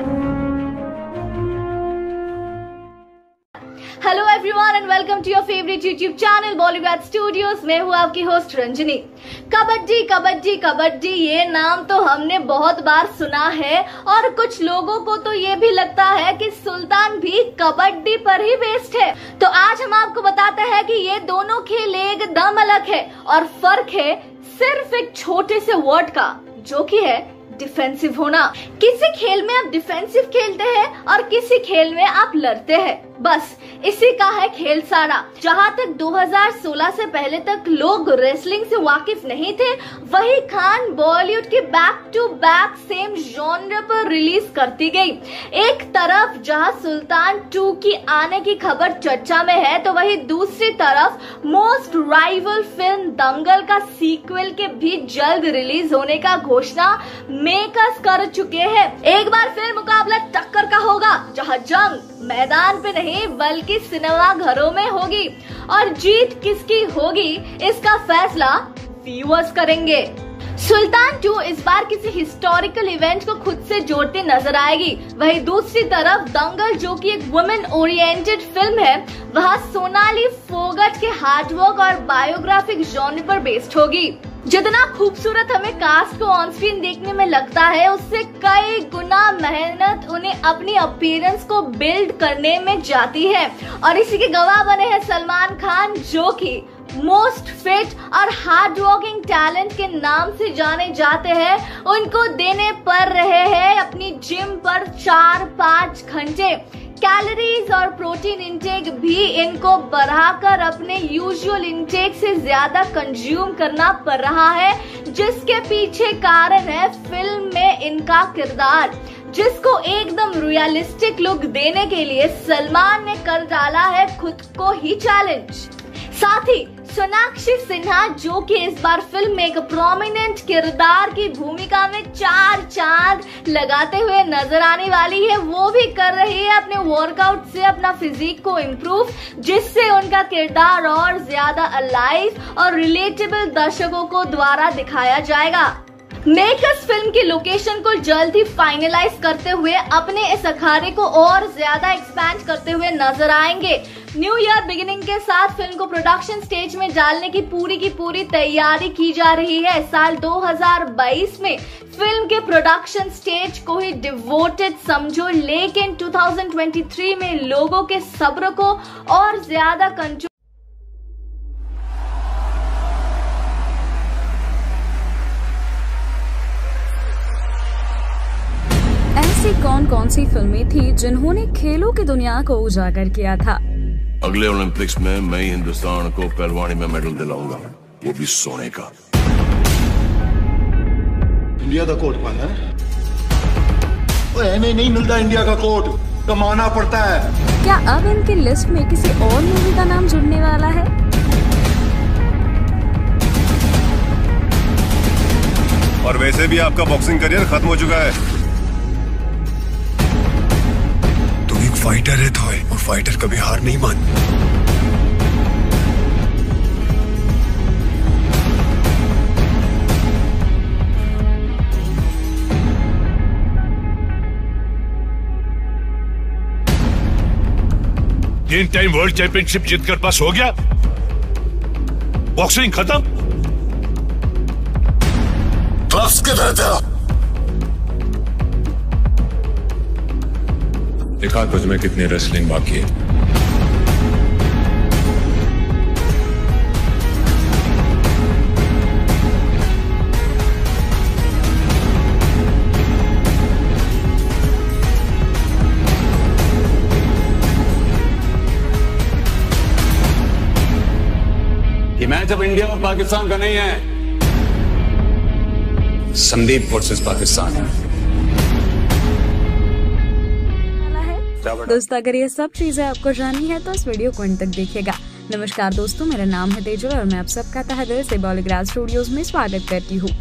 Hello everyone and welcome to your favourite YouTube channel Bollywood studios. मैं हूँ आपकी होस्ट रंजनी। कबड्डी कबड्डी कबड्डी ये नाम तो हमने बहुत बार सुना है, और कुछ लोगों को तो ये भी लगता है कि सुल्तान भी कबड्डी पर ही बेस्ड है। तो आज हम आपको बताते हैं कि ये दोनों खेल एकदम अलग है, और फर्क है सिर्फ एक छोटे से वर्ड का, जो कि है डिफेंसिव होना। किसी खेल में आप डिफेंसिव खेलते हैं और किसी खेल में आप लड़ते हैं, बस इसी का है खेल सारा। जहाँ तक 2016 से पहले तक लोग रेसलिंग से वाकिफ नहीं थे, वही खान बॉलीवुड के back to back same genre पर रिलीज करती गई। एक तरफ जहाँ सुल्तान 2 की आने की खबर चर्चा में है, तो वही दूसरी तरफ मोस्ट राइवल फिल्म दंगल का सीक्वल के भी जल्द रिलीज होने का घोषणा मेकर्स कर चुके हैं। एक बार फिर मुकाबला टक्कर का होगा, जहाँ जंग मैदान पे नहीं बल्कि सिनेमा घरों में होगी, और जीत किसकी होगी इसका फैसला व्यूअर्स करेंगे। सुल्तान 2 इस बार किसी हिस्टोरिकल इवेंट को खुद से जोड़ते नजर आएगी। वहीं दूसरी तरफ दंगल, जो कि एक वुमेन ओरिएंटेड फिल्म है, वह सोनाली फोगट के हार्डवर्क और बायोग्राफिक जॉनर पर बेस्ड होगी। जितना खूबसूरत हमें कास्ट को ऑन स्क्रीन देखने में लगता है, उससे कई गुना मेहनत उन्हें अपनी अपीयरेंस को बिल्ड करने में जाती है, और इसी के गवाह बने हैं सलमान खान, जो कि मोस्ट फिट और हार्ड वर्किंग टैलेंट के नाम से जाने जाते हैं। उनको देने पड़ रहे हैं अपनी जिम पर 4-5 घंटे। कैलोरीज और प्रोटीन इंटेक भी इनको बढ़ाकर अपने यूजुअल इंटेक से ज्यादा कंज्यूम करना पड़ रहा है, जिसके पीछे कारण है फिल्म में इनका किरदार, जिसको एकदम रियलिस्टिक लुक देने के लिए सलमान ने कर डाला है खुद को ही चैलेंज। साथ ही सोनाक्षी सिन्हा, जो कि इस बार फिल्म में एक प्रोमिनेंट किरदार की भूमिका में 4 चांद लगाते हुए नजर आने वाली है, वो भी कर रही है अपने वर्कआउट से अपना फिजिक को इम्प्रूव, जिससे उनका किरदार और ज्यादा अलाइव और रिलेटेबल दर्शकों को द्वारा दिखाया जाएगा। मेकर्स फिल्म की लोकेशन को जल्द ही फाइनलाइज करते हुए अपने इस अखाड़े को और ज्यादा एक्सपैंड करते हुए नजर आएंगे। न्यू ईयर बिगिनिंग के साथ फिल्म को प्रोडक्शन स्टेज में डालने की पूरी तैयारी की जा रही है। साल 2022 में फिल्म के प्रोडक्शन स्टेज को ही डिवोटेड समझो, लेकिन 2023 में लोगों के सब्र को और ज्यादा कंट्रोल। कौन कौन सी फिल्में थी जिन्होंने खेलों की दुनिया को उजागर किया था? अगले ओलंपिक्स में मैं ही हिंदुस्तान को पहलवानी में मेडल दिलाऊंगा, वो भी सोने का। इंडिया का कोट पाना है, नहीं मिलता इंडिया का कोट, कमाना पड़ता है। क्या अब इनकी लिस्ट में किसी और मूवी का नाम जुड़ने वाला है? वैसे भी आपका बॉक्सिंग करियर खत्म हो चुका है। तुम एक फाइटर है थॉय, और फाइटर कभी हार नहीं मानता। तीन टाइम वर्ल्ड चैंपियनशिप जीतकर पास हो गया, बॉक्सिंग खत्म। क्लास किधर था? दिखा तुझ में कितनी रेसलिंग बाकी है। ये मैच अब इंडिया और पाकिस्तान का नहीं है, संदीप वर्सेस पाकिस्तान है। दोस्तों अगर ये सब चीजें आपको जाननी है तो इस वीडियो को अंत तक देखिएगा। नमस्कार दोस्तों, मेरा नाम है तेजुल और मैं आप सबका तहे दिल से बॉलीग्राज स्टूडियोज में स्वागत करती हूँ।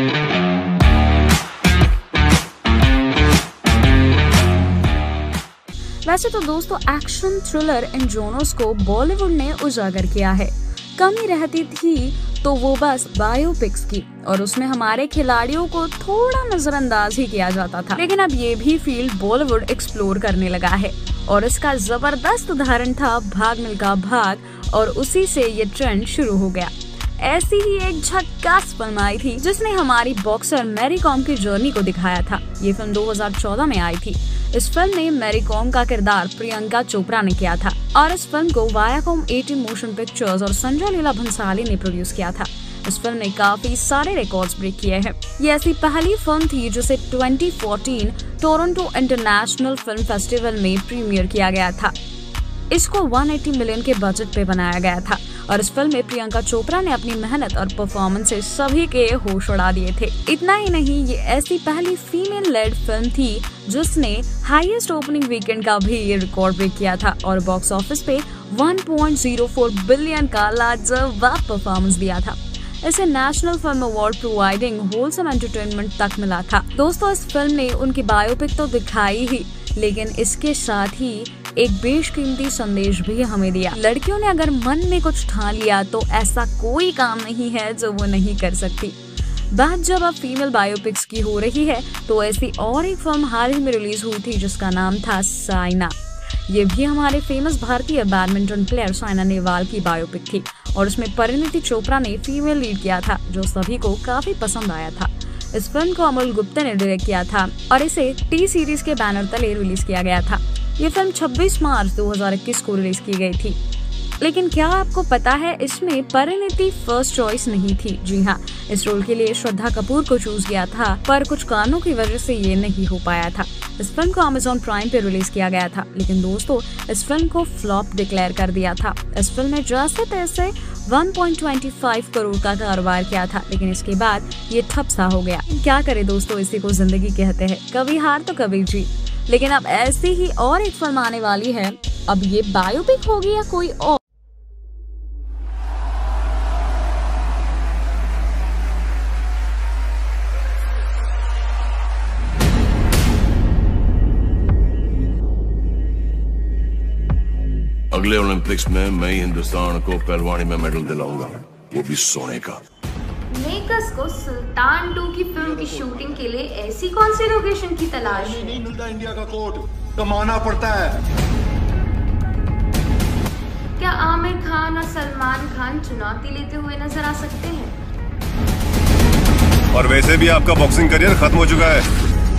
वैसे तो दोस्तों एक्शन थ्रिलर इन जोनर्स को बॉलीवुड ने उजागर किया है। कमी रहती थी तो वो बस बायोपिक्स की, और उसमें हमारे खिलाड़ियों को थोड़ा नजरअंदाज ही किया जाता था। लेकिन अब ये भी फील्ड बॉलीवुड एक्सप्लोर करने लगा है, और इसका जबरदस्त उदाहरण था भाग मिल्खा भाग, और उसी से ये ट्रेंड शुरू हो गया। ऐसी ही एक झक्कास फिल्म आई थी जिसने हमारी बॉक्सर मैरी कॉम की जर्नी को दिखाया था। ये फिल्म 2014 में आई थी। इस फिल्म में मैरी कॉम का किरदार प्रियंका चोपड़ा ने किया था, और इस फिल्म को वायाकॉम 18 मोशन पिक्चर्स और संजय लीला भंसाली ने प्रोड्यूस किया था। इस फिल्म ने काफी सारे रिकॉर्ड्स ब्रेक किए हैं। ये ऐसी पहली फिल्म थी जिसे 2014 टोरंटो इंटरनेशनल फिल्म फेस्टिवल में प्रीमियर किया गया था। इसको 180 मिलियन के बजट पे बनाया गया था, और इस फिल्म में प्रियंका चोपड़ा ने अपनी मेहनत और परफॉर्मेंस से सभी के होश उड़ा दिए थे। इतना ही नहीं, ये ऐसी पहली फीमेल लेड फिल्म थी जिसने हाईएस्ट ओपनिंग वीकेंड का भी रिकॉर्ड ब्रेक किया था, और बॉक्स ऑफिस पे 1.04 बिलियन का लाजवाब परफॉर्मेंस दिया था। इसे national film award providing wholesome entertainment तक मिला था। दोस्तों इस फिल्म ने उनकी बायोपिक तो दिखाई ही, लेकिन इसके साथ ही एक बेशकीमती संदेश भी हमें दिया। लड़कियों ने अगर मन में कुछ ठान लिया तो ऐसा कोई काम नहीं है जो वो नहीं कर सकती। बात जब अब फीमेल बायोपिक्स की हो रही है तो ऐसी और एक फिल्म हाल ही में रिलीज हुई थी जिसका नाम था साइना। ये भी हमारे फेमस भारतीय बैडमिंटन प्लेयर साइना नेहवाल की बायोपिक थी, और उसमें परिणीति चोपड़ा ने फीमेल लीड किया था, जो सभी को काफी पसंद आया था। इस फिल्म को अमोल गुप्ता ने डायरेक्ट किया था, और इसे टी सीरीज के बैनर तले रिलीज किया गया था। ये फिल्म 26 मार्च 2021 को रिलीज की गई थी। लेकिन क्या आपको पता है इसमें परिणीति फर्स्ट चॉइस नहीं थी। जी हाँ, इस रोल के लिए श्रद्धा कपूर को चूज किया था, पर कुछ कारणों की वजह से ये नहीं हो पाया था। इस फिल्म को अमेज़न प्राइम पे रिलीज किया गया था, लेकिन दोस्तों इस फिल्म को फ्लॉप डिक्लेयर कर दिया था। इस फिल्म ने जैसे तैसे 1.25 करोड़ का कारोबार किया था, लेकिन इसके बाद ये ठप सा हो गया। क्या करे दोस्तों, इसी को जिंदगी कहते हैं, कभी हार तो कभी जीत। लेकिन अब ऐसी ही और एक फिल्म आने वाली है। अब ये बायोपिक होगी या कोई और? अगले ओलंपिक्स में मैं हिंदुस्तान को पहलवानी में मेडल दिलाऊंगा, वो भी सोने का। मेकर्स को सुल्तान 2 की फिल्म की शूटिंग के लिए ऐसी कौन सी लोकेशन की तलाश है? नहीं मिलता इंडिया का कोर्ट, कमाना पड़ता है। क्या आमिर खान और सलमान खान चुनौती लेते हुए नजर आ सकते हैं? और वैसे भी आपका बॉक्सिंग करियर खत्म हो चुका है।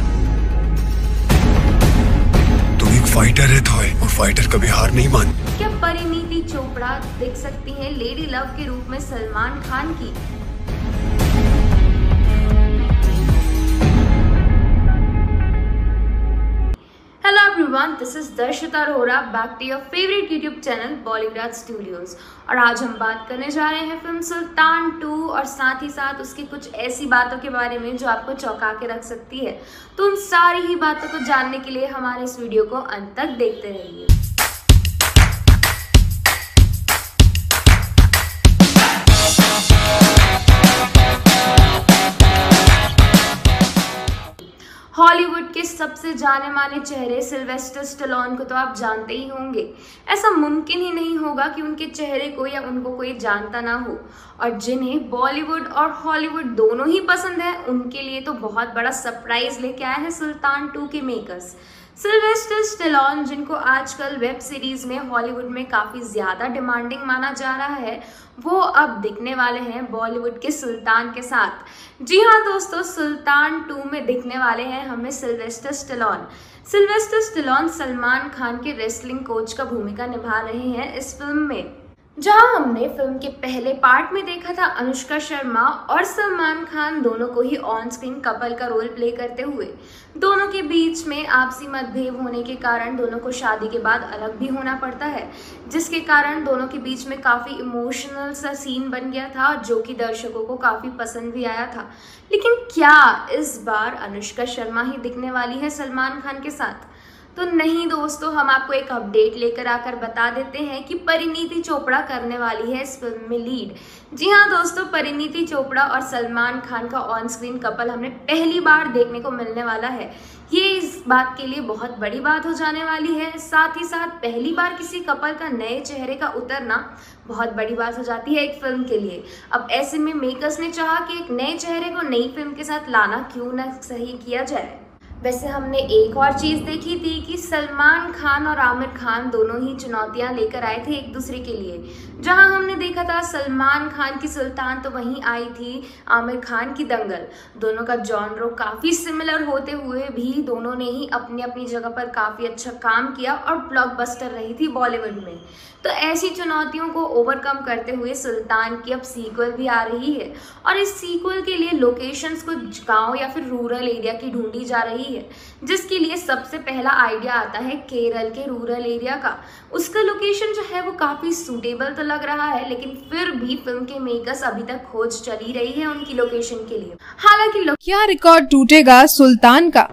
तुम एक फाइटर है थॉय, और फाइटर कभी हार नहीं मानता। क्या परिणीति चोपड़ा दिख सकती हैं लेडी लव के रूप में सलमान खान की? Hello everyone, this is Darshita Arora, back to your favorite YouTube channel Bollywood Studios। और आज हम बात करने जा रहे हैं फिल्म सुल्तान 2 और साथ ही साथ उसकी कुछ ऐसी बातों के बारे में जो आपको चौंका के रख सकती है। तो उन सारी ही बातों को जानने के लिए हमारे इस वीडियो को अंत तक देखते रहिए। सबसे जाने माने चेहरे सिल्वेस्टर स्टेलोन को तो आप जानते ही होंगे। ऐसा मुमकिन ही नहीं होगा कि उनके चेहरे को या उनको कोई जानता ना हो। और जिन्हें बॉलीवुड और हॉलीवुड दोनों ही पसंद है, उनके लिए तो बहुत बड़ा सरप्राइज लेके आए हैं सुल्तान 2 के मेकर्स। सिल्वेस्टर स्टेलोन, जिनको आजकल वेब सीरीज में हॉलीवुड में काफ़ी ज़्यादा डिमांडिंग माना जा रहा है, वो अब दिखने वाले हैं बॉलीवुड के सुल्तान के साथ। जी हाँ दोस्तों, सुल्तान 2 में दिखने वाले हैं हमें Sylvester Stallone. Sylvester Stallone Salman Khan के रेसलिंग कोच का भूमिका निभा रहे हैं इस फिल्म में। जहां हमने फिल्म के पहले पार्ट में देखा था अनुष्का शर्मा और सलमान खान दोनों को ही ऑन स्क्रीन कपल का रोल प्ले करते हुए। दोनों के बीच में आपसी मतभेद होने के कारण दोनों को शादी के बाद अलग भी होना पड़ता है, जिसके कारण दोनों के बीच में काफ़ी इमोशनल सा सीन बन गया था, जो कि दर्शकों को काफ़ी पसंद भी आया था। लेकिन क्या इस बार अनुष्का शर्मा ही दिखने वाली है सलमान खान के साथ? तो नहीं दोस्तों, हम आपको एक अपडेट लेकर आकर बता देते हैं कि परिणीति चोपड़ा करने वाली है इस फिल्म में लीड। जी हाँ दोस्तों, परिणीति चोपड़ा और सलमान खान का ऑन स्क्रीन कपल हमें पहली बार देखने को मिलने वाला है। ये इस बात के लिए बहुत बड़ी बात हो जाने वाली है। साथ ही साथ पहली बार किसी कपल का नए चेहरे का उतरना बहुत बड़ी बात हो जाती है एक फिल्म के लिए। अब ऐसे में मेकर्स ने चाहा कि एक नए चेहरे को नई फिल्म के साथ लाना क्यों न सही किया जाए। वैसे हमने एक और चीज़ देखी थी कि सलमान खान और आमिर खान दोनों ही चुनौतियां लेकर आए थे एक दूसरे के लिए। जहां हमने देखा था सलमान खान की सुल्तान, तो वहीं आई थी आमिर खान की दंगल। दोनों का जॉनर काफ़ी सिमिलर होते हुए भी दोनों ने ही अपनी अपनी जगह पर काफ़ी अच्छा काम किया और ब्लॉकबस्टर रही थी बॉलीवुड में। तो ऐसी चुनौतियों को ओवरकम करते हुए सुल्तान की अब सीक्वल भी आ रही है, और इस सीक्वल के लिए लोकेशंस को गांव या फिर रूरल एरिया की ढूंढी जा रही है, जिसके लिए सबसे पहला आइडिया आता है केरल के रूरल एरिया का। उसका लोकेशन जो है वो काफ़ी सूटेबल तो लग रहा है, लेकिन फिर भी फिल्म के मेकर्स अभी तक खोज चली रही है उनकी लोकेशन के लिए। हालांकि क्या रिकॉर्ड टूटेगा सुल्तान का?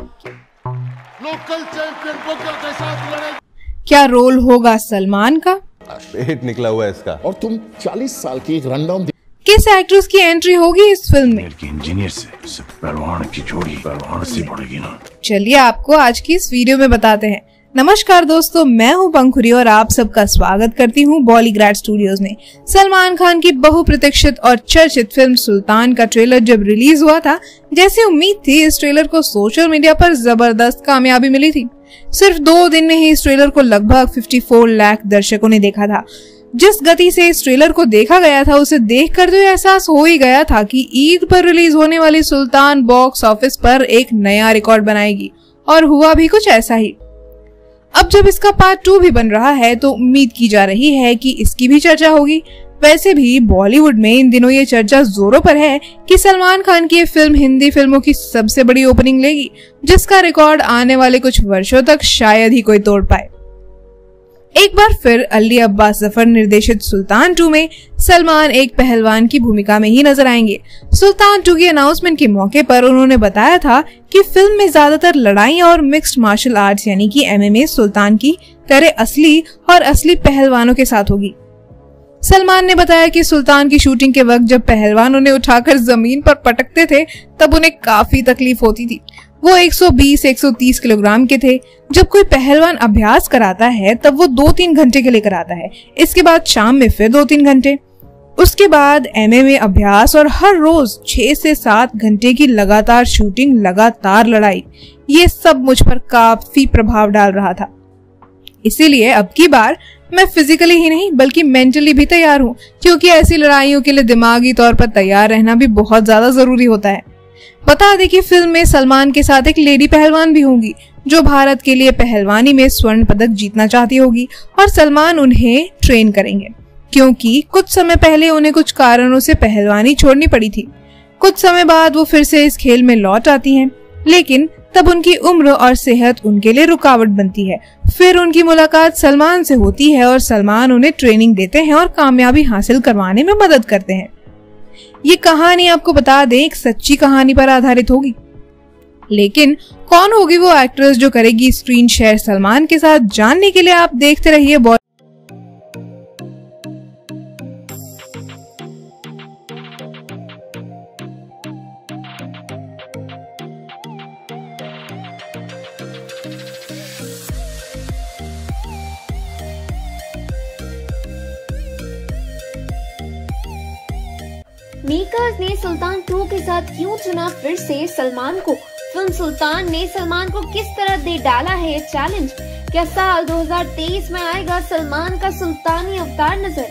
लोकल चैंपियन बकरा के साथ लड़ाई। क्या रोल होगा सलमान का? पेट निकला हुआ है इसका। और तुम 40 साल की एक रनडाउन। किस एक्ट्रेस की एंट्री होगी इस फिल्म में? इंजीनियर से पहलवान की जोड़ी पहलवान से बढ़ेगी ना। चलिए आपको आज की इस वीडियो में बताते हैं। नमस्कार दोस्तों, मैं हूं पंखुरी और आप सबका स्वागत करती हूं बॉलीग्राड स्टूडियोज में। सलमान खान की बहुप्रतीक्षित और चर्चित फिल्म सुल्तान का ट्रेलर जब रिलीज हुआ था, जैसी उम्मीद थी इस ट्रेलर को सोशल मीडिया पर जबरदस्त कामयाबी मिली थी। सिर्फ 2 दिन में ही इस ट्रेलर को लगभग 54 लाख दर्शकों ने देखा था। जिस गति से इस ट्रेलर को देखा गया था, उसे देखकर तो एहसास हो ही गया था कि ईद पर रिलीज होने वाली सुल्तान बॉक्स ऑफिस पर एक नया रिकॉर्ड बनाएगी, और हुआ भी कुछ ऐसा ही। अब जब इसका पार्ट 2 भी बन रहा है, तो उम्मीद की जा रही है कि इसकी भी चर्चा होगी। वैसे भी बॉलीवुड में इन दिनों ये चर्चा जोरों पर है कि सलमान खान की ये फिल्म हिंदी फिल्मों की सबसे बड़ी ओपनिंग लेगी, जिसका रिकॉर्ड आने वाले कुछ वर्षों तक शायद ही कोई तोड़ पाए। एक बार फिर अली अब्बास जफर निर्देशित सुल्तान 2 में सलमान एक पहलवान की भूमिका में ही नजर आएंगे। सुल्तान 2 की अनाउंसमेंट के मौके पर उन्होंने बताया था कि फिल्म में ज्यादातर लड़ाई और मिक्स्ड मार्शल आर्ट्स यानी कि MMA सुल्तान की तरह असली और असली पहलवानों के साथ होगी। सलमान ने बताया कि सुल्तान की शूटिंग के वक्त जब पहलवान उन्हें उठाकर जमीन पर पटकते थे, तब उन्हें काफी तकलीफ होती थी। वो 120-130 किलोग्राम के थे। जब कोई पहलवान अभ्यास कराता है तब वो 2-3 घंटे के लिए कराता है, इसके बाद शाम में फिर 2-3 घंटे, उसके बाद MMA अभ्यास और हर रोज 6 से 7 घंटे की लगातार शूटिंग, लगातार लड़ाई। ये सब मुझ पर काफी प्रभाव डाल रहा था। इसीलिए अब की बार मैं फिजिकली ही नहीं बल्कि मेंटली भी तैयार हूँ, क्योंकि ऐसी लड़ाइयों के लिए दिमागी तौर पर तैयार रहना भी बहुत ज्यादा जरूरी होता है। बता दें कि फिल्म में सलमान के साथ एक लेडी पहलवान भी होंगी, जो भारत के लिए पहलवानी में स्वर्ण पदक जीतना चाहती होगी, और सलमान उन्हें ट्रेन करेंगे, क्योंकि कुछ समय पहले उन्हें कुछ कारणों से पहलवानी छोड़नी पड़ी थी। कुछ समय बाद वो फिर से इस खेल में लौट आती हैं, लेकिन तब उनकी उम्र और सेहत उनके लिए रुकावट बनती है। फिर उनकी मुलाकात सलमान से होती है और सलमान उन्हें ट्रेनिंग देते हैं और कामयाबी हासिल करवाने में मदद करते हैं। ये कहानी आपको बता दें एक सच्ची कहानी पर आधारित होगी। लेकिन कौन होगी वो एक्ट्रेस जो करेगी स्क्रीन शेयर सलमान के साथ, जानने के लिए आप देखते रहिए मेकर्स ने सुल्तान 2 के साथ क्यों चुना फिर से सलमान को? फिल्म सुल्तान ने सलमान को किस तरह दे डाला है चैलेंज? क्या साल 2023 में आएगा सलमान का सुल्तानी अवतार नजर?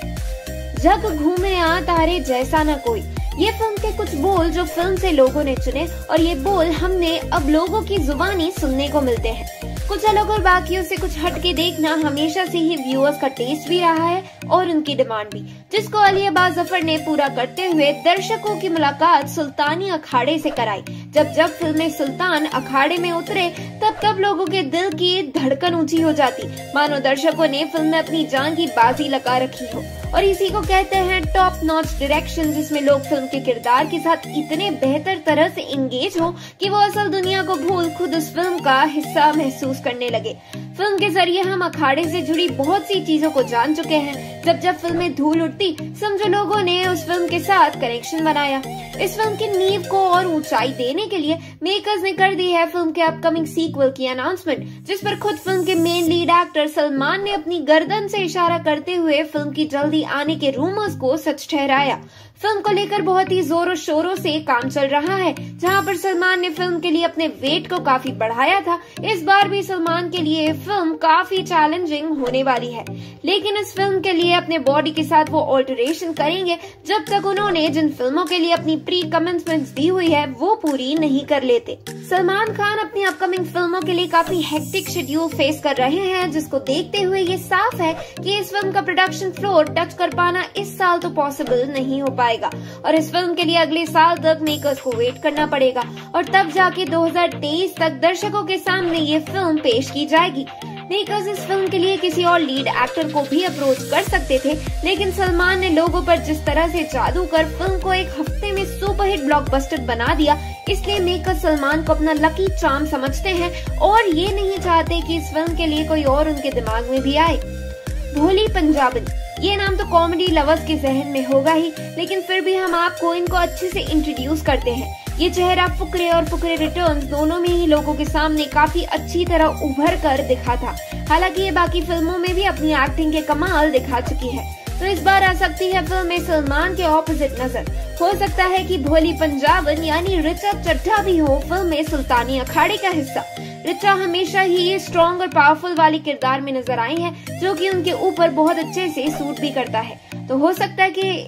जग घूमे आ तारे जैसा न कोई, ये फिल्म के कुछ बोल जो फिल्म से लोगों ने चुने और ये बोल हमने अब लोगों की जुबानी सुनने को मिलते हैं। कुछ अलग और बाकियों से कुछ हटके देखना हमेशा से ही व्यूअर्स का टेस्ट भी रहा है और उनकी डिमांड भी, जिसको अली अब्बास जफर ने पूरा करते हुए दर्शकों की मुलाकात सुल्तानी अखाड़े से कराई। जब फिल्म सुल्तान अखाड़े में उतरे तब लोगों के दिल की धड़कन ऊंची हो जाती, मानो दर्शकों ने फिल्म में अपनी जान की बाजी लगा रखी हो। और इसी को कहते हैं टॉप नॉच डायरेक्शन, जिसमें लोग फिल्म के किरदार के साथ इतने बेहतर तरह से एंगेज हो कि वो असल दुनिया को भूल खुद उस फिल्म का हिस्सा महसूस करने लगे। फिल्म के जरिए हम अखाड़े से जुड़ी बहुत सी चीजों को जान चुके हैं। जब फिल्म में धूल उठती, समझो लोगों ने उस फिल्म के साथ कनेक्शन बनाया। इस फिल्म की नींव को और ऊंचाई देने के लिए मेकर्स ने कर दी है फिल्म के अपकमिंग सीक्वल की अनाउंसमेंट, जिस पर खुद फिल्म के मेन लीड एक्टर सलमान ने अपनी गर्दन से इशारा करते हुए फिल्म की जल्दी आने के रूमर्स को सच ठहराया। फिल्म को लेकर बहुत ही जोरों शोरों से काम चल रहा है। जहां पर सलमान ने फिल्म के लिए अपने वेट को काफी बढ़ाया था, इस बार भी सलमान के लिए फिल्म काफी चैलेंजिंग होने वाली है। लेकिन इस फिल्म के लिए अपने बॉडी के साथ वो ऑल्टरेशन करेंगे जब तक उन्होंने जिन फिल्मों के लिए अपनी प्री कमिटमेंट्स दी हुई है वो पूरी नहीं कर लेते। सलमान खान अपनी अपकमिंग फिल्मों के लिए काफी हेक्टिक शेड्यूल फेस कर रहे हैं, जिसको देखते हुए ये साफ है कि इस फिल्म का प्रोडक्शन फ्लोर टच कर पाना इस साल तो पॉसिबल नहीं हो पाएगा और इस फिल्म के लिए अगले साल तक मेकर्स को वेट करना पड़ेगा और तब जाके 2023 तक दर्शकों के सामने ये फिल्म पेश की जाएगी। मेकर्स इस फिल्म के लिए किसी और लीड एक्टर को भी अप्रोच कर सकते थे, लेकिन सलमान ने लोगों पर जिस तरह से जादू कर फिल्म को एक हफ्ते में सुपरहिट ब्लॉकबस्टर बना दिया, इसलिए मेकर्स सलमान को अपना लकी चार्म समझते हैं और ये नहीं चाहते कि इस फिल्म के लिए कोई और उनके दिमाग में भी आए। भोली पंजाबन, ये नाम तो कॉमेडी लवर्स के जहन में होगा ही, लेकिन फिर भी हम आपको इनको अच्छे से इंट्रोड्यूस करते हैं। ये चेहरा फुकरे और फुकरे रिटर्न्स दोनों में ही लोगों के सामने काफी अच्छी तरह उभर कर दिखा था। हालांकि ये बाकी फिल्मों में भी अपनी एक्टिंग के कमाल दिखा चुकी है, तो इस बार आ सकती है फिल्म में सलमान के ऑपोजिट नजर। हो सकता है कि भोली पंजाबन यानी रिचा चड्ढा भी हो फिल्म में सुल्तानी अखाड़े का हिस्सा। रिचा हमेशा ही स्ट्रॉन्ग और पावरफुल वाली किरदार में नजर आई है, जो कि उनके ऊपर बहुत अच्छे से सूट भी करता है। तो हो सकता है कि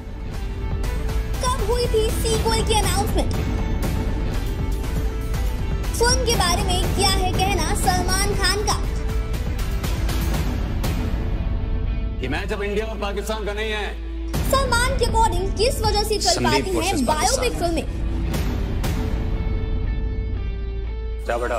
कब हुई थी सीक्वल की अनाउंसमेंट? फिल्म के बारे में क्या है कहना सलमान खान का? ये मैच अब इंडिया और पाकिस्तान का नहीं है। सलमान के अकॉर्डिंग किस वजह से चल पाती है बायोपिक फिल्में? जा बेटा।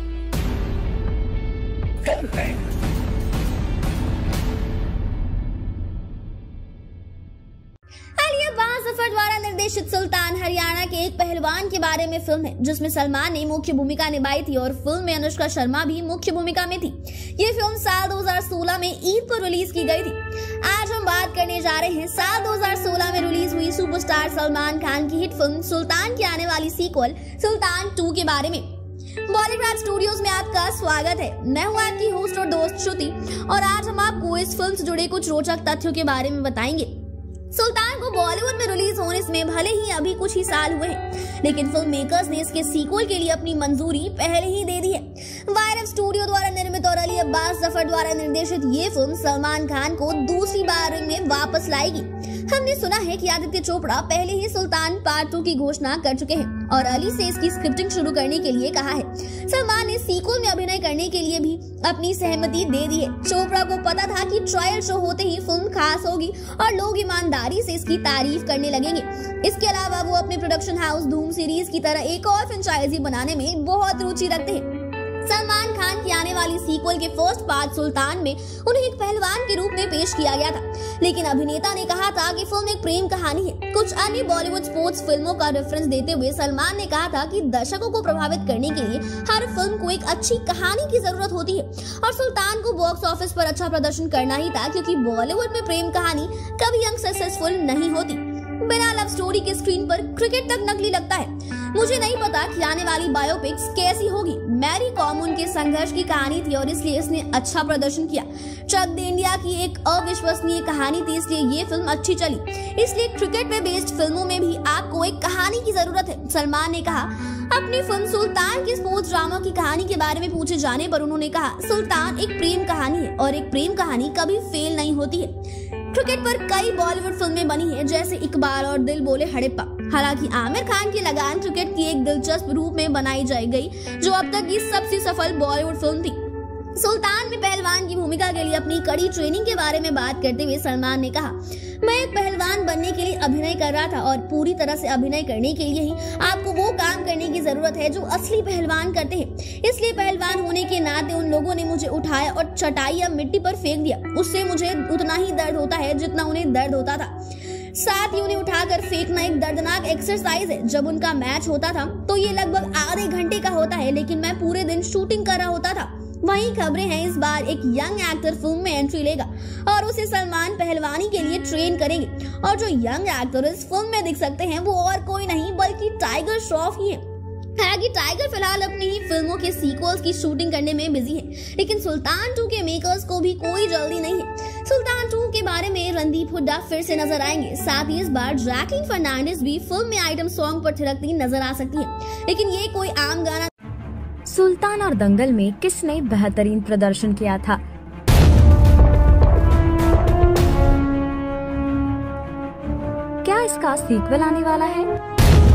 अली अब्बास जफर द्वारा निर्देशित सुल्तान हरियाणा के एक पहलवान के बारे में फिल्म है, जिसमें सलमान ने मुख्य भूमिका निभाई थी और फिल्म में अनुष्का शर्मा भी मुख्य भूमिका में थी। ये फिल्म साल 2016 में ईद पर रिलीज की गई थी। आज हम बात करने जा रहे हैं साल 2016 में रिलीज हुई सुपरस्टार सलमान खान की हिट फिल्म सुल्तान की आने वाली सीक्वल सुल्तान 2 के बारे में। बॉलीवुड स्टूडियोज में आपका स्वागत है। मैं हूँ आपकी होस्ट और दोस्त श्रुति और आज हम आपको इस फिल्म से जुड़े कुछ रोचक तथ्यों के बारे में बताएंगे। सुल्तान को बॉलीवुड में रिलीज होने में भले ही अभी कुछ ही साल हुए हैं, लेकिन फिल्म मेकर्स ने इसके सीक्वल के लिए अपनी मंजूरी पहले ही दे दी है। वायरस स्टूडियो द्वारा निर्मित और अली अब्बास जफर द्वारा निर्देशित ये फिल्म सलमान खान को दूसरी बार में वापस लाएगी। हमने सुना है कि आदित्य चोपड़ा पहले ही सुल्तान पार्ट 2 की घोषणा कर चुके हैं और अली से इसकी स्क्रिप्टिंग शुरू करने के लिए कहा है। सलमान ने सीक्वल में अभिनय करने के लिए भी अपनी सहमति दे दी है। चोपड़ा को पता था कि ट्रायल शो होते ही फिल्म खास होगी और लोग ईमानदारी से इसकी तारीफ करने लगेंगे। इसके अलावा वो अपने प्रोडक्शन हाउस धूम सीरीज की तरह एक और फ्रेंचाइजी बनाने में बहुत रुचि रखते हैं। सलमान खान की आने वाली सीक्वल के फर्स्ट पार्ट सुल्तान में उन्हें एक पहलवान के रूप में पेश किया गया था, लेकिन अभिनेता ने कहा था कि फिल्म एक प्रेम कहानी है। कुछ अन्य बॉलीवुड स्पोर्ट्स फिल्मों का रेफरेंस देते हुए सलमान ने कहा था कि दर्शकों को प्रभावित करने के लिए हर फिल्म को एक अच्छी कहानी की जरूरत होती है और सुल्तान को बॉक्स ऑफिस पर अच्छा प्रदर्शन करना ही था, क्योंकि बॉलीवुड में प्रेम कहानी कभी सक्सेसफुल नहीं होती। बिना लव स्टोरी के स्क्रीन पर क्रिकेट तक नकली लगता है। मुझे नहीं पता कि आने वाली बायोपिक्स कैसी होगी। मैरी कॉम उनके संघर्ष की कहानी थी और इसलिए इसने अच्छा प्रदर्शन किया। चक दे इंडिया की एक अविश्वसनीय कहानी थी, इसलिए ये फिल्म अच्छी चली। इसलिए क्रिकेट पे बेस्ड फिल्मों में भी आपको एक कहानी की जरूरत है। सलमान ने कहा अपनी फिल्म सुल्तान की स्पोर्ट्स ड्रामा की कहानी के बारे में पूछे जाने पर उन्होंने कहा, सुल्तान एक प्रेम कहानी है और एक प्रेम कहानी कभी फेल नहीं होती है। क्रिकेट पर कई बॉलीवुड फिल्में बनी हैं, जैसे इकबाल और दिल बोले हड़प्पा। हालांकि आमिर खान की लगान क्रिकेट की एक दिलचस्प रूप में बनाई जाई गई, जो अब तक की सबसे सफल बॉलीवुड फिल्म थी। सुल्तान में पहलवान की भूमिका के लिए अपनी कड़ी ट्रेनिंग के बारे में बात करते हुए सलमान ने कहा, मैं एक पहलवान बनने के लिए अभिनय कर रहा था और पूरी तरह से अभिनय करने के लिए ही आपको वो काम करने की जरूरत है जो असली पहलवान करते हैं। इसलिए पहलवान होने के नाते उन लोगों ने मुझे उठाया और चटाई या मिट्टी पर फेंक दिया। उससे मुझे उतना ही दर्द होता है जितना उन्हें दर्द होता था। साथ ही उन्हें उठाकर फेंकना एक दर्दनाक एक्सरसाइज है। जब उनका मैच होता था तो ये लगभग आधे घंटे का होता है, लेकिन मैं पूरे दिन शूटिंग कर रहा होता था। वहीं खबरें हैं इस बार एक यंग एक्टर फिल्म में एंट्री लेगा और उसे सलमान पहलवानी के लिए ट्रेन करेंगे। और जो यंग एक्टर इस फिल्म में दिख सकते हैं वो और कोई नहीं बल्कि टाइगर श्रॉफ ही है। हालांकि टाइगर फिलहाल अपनी ही फिल्मों के सीक्वल्स की शूटिंग करने में बिजी है, लेकिन सुल्तान 2 के मेकर्स को भी कोई जल्दी नहीं है। सुल्तान 2 के बारे में रणदीप हुड्डा फिर से नजर आएंगे। साथ ही इस बार जैकलीन फर्नांडिस भी फिल्म में आइटम सॉन्ग पर थिरकती नजर आ सकती है, लेकिन ये कोई आम गाना। सुल्तान और दंगल में किसने बेहतरीन प्रदर्शन किया था? क्या इसका सीक्वल आने वाला है?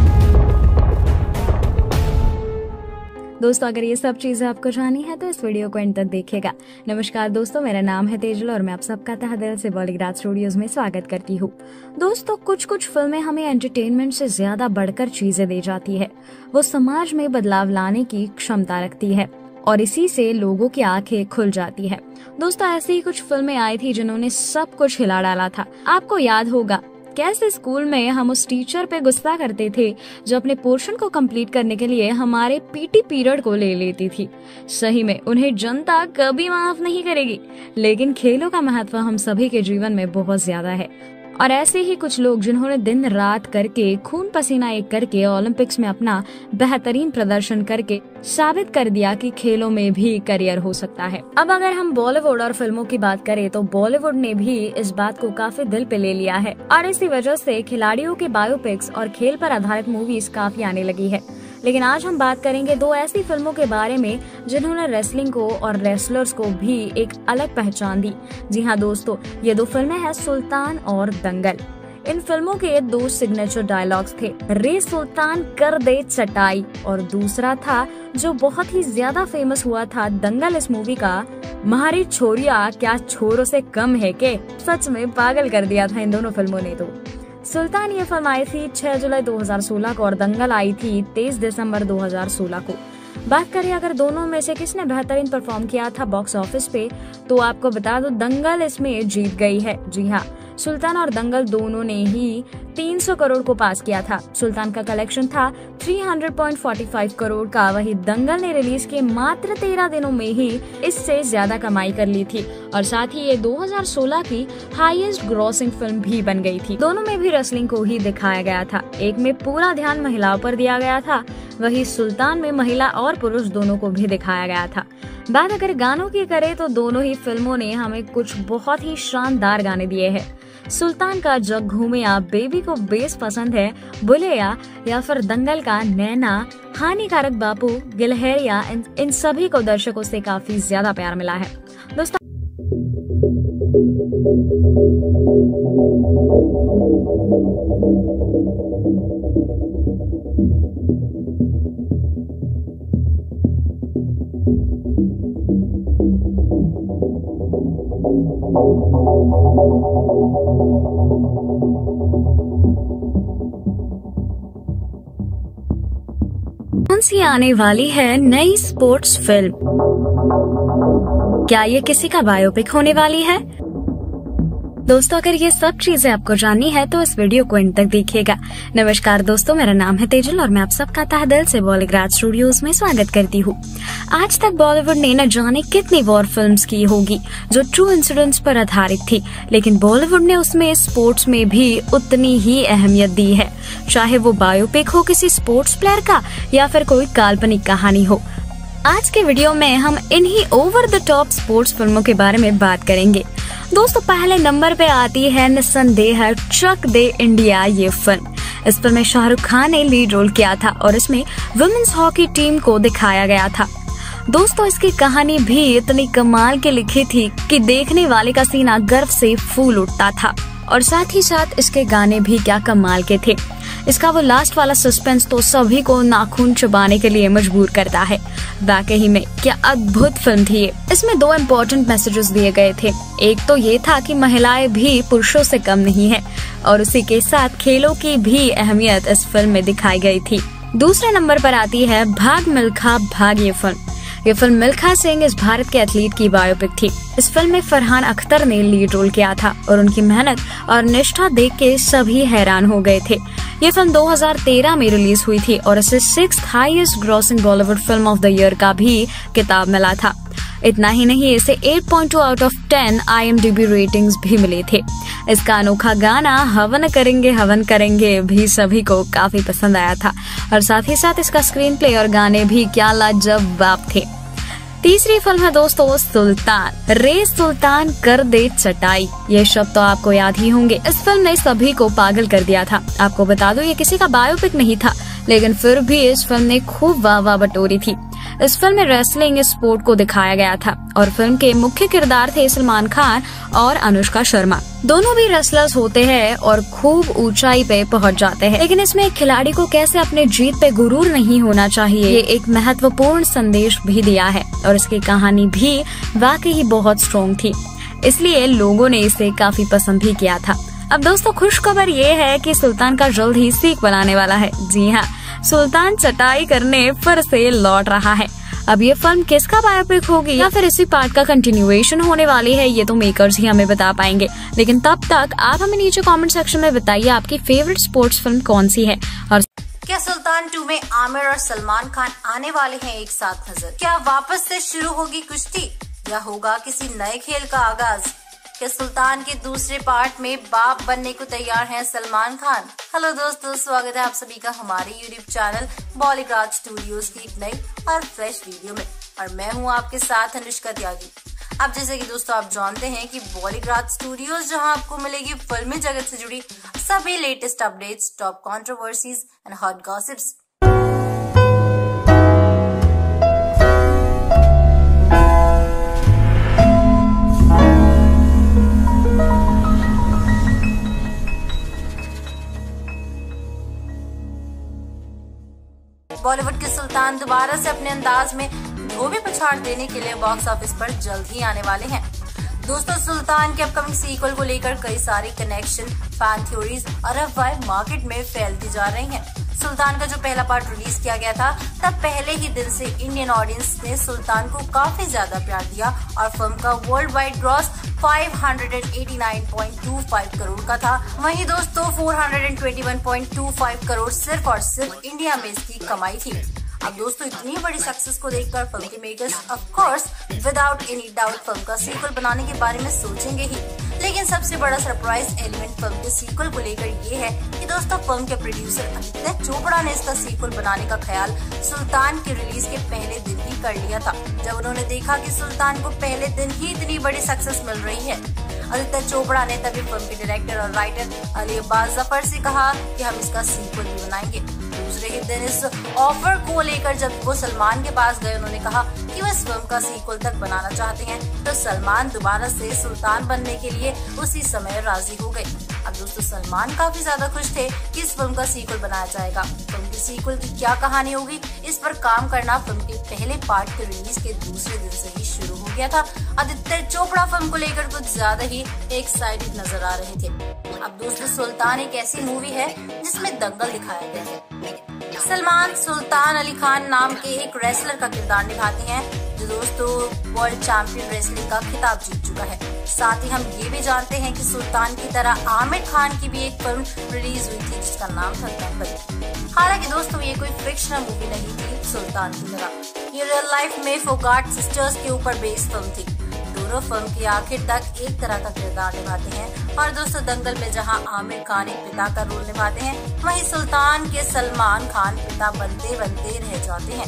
दोस्तों, अगर ये सब चीजें आपको जाननी है तो इस वीडियो को एंड तक देखिएगा। नमस्कार दोस्तों, मेरा नाम है तेजल और मैं आप सबका तहे दिल से बॉलीग्राज स्टूडियोज में स्वागत करती हूँ। दोस्तों, कुछ फिल्में हमें एंटरटेनमेंट से ज्यादा बढ़कर चीजें दे जाती है। वो समाज में बदलाव लाने की क्षमता रखती है और इसी से लोगों की आंखें खुल जाती है। दोस्तों, ऐसी ही कुछ फिल्में आई थी जिन्होंने सब कुछ हिला डाला था। आपको याद होगा कैसे स्कूल में हम उस टीचर पे गुस्सा करते थे जो अपने पोर्शन को कंप्लीट करने के लिए हमारे पीटी पीरियड को ले लेती थी। सही में उन्हें जनता कभी माफ नहीं करेगी, लेकिन खेलों का महत्व हम सभी के जीवन में बहुत ज्यादा है। और ऐसे ही कुछ लोग जिन्होंने दिन रात करके खून पसीना एक करके ओलंपिक्स में अपना बेहतरीन प्रदर्शन करके साबित कर दिया कि खेलों में भी करियर हो सकता है। अब अगर हम बॉलीवुड और फिल्मों की बात करें तो बॉलीवुड ने भी इस बात को काफी दिल पे ले लिया है और इसी वजह से खिलाड़ियों के बायोपिक्स और खेल पर आधारित मूवीज काफी आने लगी है। लेकिन आज हम बात करेंगे 2 ऐसी फिल्मों के बारे में जिन्होंने रेसलिंग को और रेसलर्स को भी एक अलग पहचान दी। जी हाँ दोस्तों, ये 2 फिल्में हैं सुल्तान और दंगल। इन फिल्मों के 2 सिग्नेचर डायलॉग्स थे, रे सुल्तान कर दे चटाई, और दूसरा था जो बहुत ही ज्यादा फेमस हुआ था दंगल इस मूवी का, महारी छोरिया क्या छोरों से कम है के। सच में पागल कर दिया था इन दोनों फिल्मों ने। तो सुल्तान ये फिल्म आई थी 6 जुलाई 2016 को और दंगल आई थी 23 दिसंबर 2016 को। बात करें अगर दोनों में से किसने बेहतरीन परफॉर्म किया था बॉक्स ऑफिस पे, तो आपको बता दो दंगल इसमें जीत गई है। जी हाँ, सुल्तान और दंगल दोनों ने ही 300 करोड़ को पास किया था। सुल्तान का कलेक्शन था 300.45 करोड़ का, वही दंगल ने रिलीज के मात्र 13 दिनों में ही इससे ज्यादा कमाई कर ली थी और साथ ही ये 2016 की हाईएस्ट ग्रॉसिंग फिल्म भी बन गई थी। दोनों में भी रेसलिंग को ही दिखाया गया था। एक में पूरा ध्यान महिलाओं पर दिया गया था, वही सुल्तान में महिला और पुरुष दोनों को भी दिखाया गया था। बात अगर गानों की करें तो दोनों ही फिल्मों ने हमें कुछ बहुत ही शानदार गाने दिए हैं। सुल्तान का जग घूमे या बेबी को बेस पसंद है बुलेया, या फिर दंगल का नैना, हानिकारक बापू, गिलहरिया, इन सभी को दर्शकों से काफी ज्यादा प्यार मिला है। दोस्तों, कौन सी आने वाली है नई स्पोर्ट्स फिल्म? क्या ये किसी का बायोपिक होने वाली है? दोस्तों, अगर ये सब चीजें आपको जाननी है तो इस वीडियो को अंत तक देखिएगा। नमस्कार दोस्तों, मेरा नाम है तेजल और मैं आप सबका तहे दिल से बॉलीग्राज स्टूडियोज में स्वागत करती हूँ। आज तक बॉलीवुड ने न जाने कितनी वॉर फिल्म्स की होगी जो ट्रू इंसिडेंट्स पर आधारित थी, लेकिन बॉलीवुड ने उसमें स्पोर्ट्स में भी उतनी ही अहमियत दी है, चाहे वो बायोपिक हो किसी स्पोर्ट्स प्लेयर का या फिर कोई काल्पनिक कहानी हो। आज के वीडियो में हम इन्हीं ओवर द टॉप स्पोर्ट्स फिल्मों के बारे में बात करेंगे। दोस्तों पहले नंबर पे आती है निस्संदेह चक दे इंडिया ये फिल्म। इस फिल्म में शाहरुख खान ने लीड रोल किया था और इसमें वुमेन्स हॉकी टीम को दिखाया गया था। दोस्तों इसकी कहानी भी इतनी कमाल की लिखी थी कि देखने वाले का सीना गर्व से फूल उठता था और साथ ही साथ इसके गाने भी क्या कमाल के थे। इसका वो लास्ट वाला सस्पेंस तो सभी को नाखून चबाने के लिए मजबूर करता है। वाकई में क्या अद्भुत फिल्म थी ये। इसमें 2 इम्पोर्टेंट मैसेजेस दिए गए थे। एक तो ये था कि महिलाएं भी पुरुषों से कम नहीं है और उसी के साथ खेलों की भी अहमियत इस फिल्म में दिखाई गई थी। दूसरे नंबर पर आती है भाग मिल्खा भाग ये फिल्म। ये फिल्म मिल्खा सिंह इस भारत के एथलीट की बायोपिक थी। इस फिल्म में फरहान अख्तर ने लीड रोल किया था और उनकी मेहनत और निष्ठा देख के सभी हैरान हो गए थे। ये फिल्म 2013 में रिलीज हुई थी और इसे 6th highest grossing Bollywood film of the year का भी खिताब मिला था। इतना ही नहीं, इसे 8.2 आउट ऑफ 10 IMDb रेटिंग्स भी मिले थे। इसका अनोखा गाना हवन करेंगे भी सभी को काफी पसंद आया था और साथ ही साथ इसका स्क्रीन प्ले और गाने भी क्या लाजवाब थे। तीसरी फिल्म है दोस्तों सुल्तान। रे सुल्तान कर दे चटाई, ये शब्द तो आपको याद ही होंगे। इस फिल्म ने सभी को पागल कर दिया था। आपको बता दो ये किसी का बायोपिक नहीं था, लेकिन फिर भी इस फिल्म ने खूब वाह बटोरी थी। इस फिल्म में रेसलिंग स्पोर्ट को दिखाया गया था और फिल्म के मुख्य किरदार थे सलमान खान और अनुष्का शर्मा। दोनों भी रेसलर्स होते हैं और खूब ऊंचाई पे पहुंच जाते हैं, लेकिन इसमें एक खिलाड़ी को कैसे अपने जीत पे गुरूर नहीं होना चाहिए, ये एक महत्वपूर्ण संदेश भी दिया है और इसकी कहानी भी वाकई ही बहुत स्ट्रॉन्ग थी, इसलिए लोगों ने इसे काफी पसंद भी किया था। अब दोस्तों खुशखबर ये है कि सुल्तान का जल्द ही सीक्वल आने वाला है। जी हाँ, सुल्तान चटाई करने फिर से लौट रहा है। अब ये फिल्म किसका बायोपिक होगी या फिर इसी पार्ट का कंटिन्यूएशन होने वाली है, ये तो मेकर्स ही हमें बता पाएंगे। लेकिन तब तक आप हमें नीचे कमेंट सेक्शन में बताइए आपकी फेवरेट स्पोर्ट्स फिल्म कौन सी है। और क्या सुल्तान 2 में आमिर और सलमान खान आने वाले हैं एक साथ नजर? क्या वापस से शुरू होगी कुश्ती या होगा किसी नए खेल का आगाज? क्या सुल्तान के दूसरे पार्ट में बाप बनने को तैयार हैं सलमान खान? हेलो दोस्तों, स्वागत है आप सभी का हमारे YouTube चैनल बॉलीवुड स्टूडियोज की एक नई और फ्रेश वीडियो में और मैं हूं आपके साथ अनुष्का त्यागी। अब जैसे कि दोस्तों आप जानते हैं कि बॉलीवुड स्टूडियोज जहां आपको मिलेगी फिल्मी जगत से जुड़ी सभी latest updates, top controversies and hot gossips. Bollywood के सुल्तान दोबारा से अपने अंदाज में धोबी पछाड़ देने के लिए बॉक्स ऑफिस पर जल्द ही आने वाले हैं। दोस्तों सुल्तान के अपकमिंग सीक्वल को लेकर कई सारे कनेक्शन, फैन थ्योरीज और अफवाहें मार्केट में फैलती जा रही हैं। सुल्तान का जो पहला पार्ट रिलीज किया गया था तब पहले ही दिन से इंडियन ऑडियंस ने सुल्तान को काफी ज्यादा प्यार दिया और फिल्म का वर्ल्ड वाइड ग्रॉस 589.25 करोड़ का था। वहीं दोस्तों 421.25 करोड़ सिर्फ और सिर्फ इंडिया में इसकी कमाई थी। अब दोस्तों इतनी बड़ी सक्सेस को देखकर फिल्म के makers of course without any doubt film का सीक्वल बनाने के बारे में सोचेंगे ही। लेकिन सबसे बड़ा सरप्राइज एलिमेंट फिल्म के सीक्वल को लेकर ये है कि दोस्तों फिल्म के प्रोड्यूसर आदित्य चोपड़ा ने इसका सीक्वल बनाने का ख्याल सुल्तान के रिलीज के पहले दिन ही कर लिया था, जब उन्होंने देखा कि सुल्तान को पहले दिन ही इतनी बड़ी सक्सेस मिल रही है। आदित्य चोपड़ा ने तभी फिल्म के डायरेक्टर और राइटर अली अब्बास जफर से कहा कि हम इसका सीक्वल भी बनाएंगे। दूसरे ही दिन इस ऑफर को लेकर जब वो सलमान के पास गए, उन्होंने कहा कि वो इस फिल्म का सीक्वल तक बनाना चाहते हैं, तो सलमान दोबारा से सुल्तान बनने के लिए उसी समय राजी हो गए। अब दोस्तों सलमान काफी ज्यादा खुश थे कि इस फिल्म का सीक्वल बनाया जाएगा। फिल्म की सीक्वल की क्या कहानी होगी, इस पर काम करना फिल्म के पहले पार्ट के रिलीज के दूसरे दिन से ही शुरू हो गया था। आदित्य चोपड़ा फिल्म को लेकर कुछ ज्यादा ही एक्साइटेड नजर आ रहे थे। अब दोस्तों सुल्तान एक ऐसी मूवी है जिसमें दंगल दिखाया गया है। सलमान सुल्तान अली खान नाम के एक रेसलर का किरदार निभाते हैं जो दोस्तों वर्ल्ड चैंपियन रेसलिंग का खिताब जीत चुका है। साथ ही हम ये भी जानते हैं कि सुल्तान की तरह आमिर खान की भी एक फिल्म रिलीज हुई थी जिसका नाम था दंगल। हालांकि दोस्तों ये कोई फिक्शनल मूवी नहीं थी सुल्तान की तरह, ये रियल लाइफ में फोगाट सिस्टर्स के ऊपर बेस्ड फिल्म थी। दोनों फिल्म के आखिर तक एक तरह का किरदार निभाते हैं और दोस्तों दंगल में जहां आमिर खान एक पिता का रोल निभाते हैं, वहीं सुल्तान के सलमान खान पिता बनते बनते रह जाते हैं।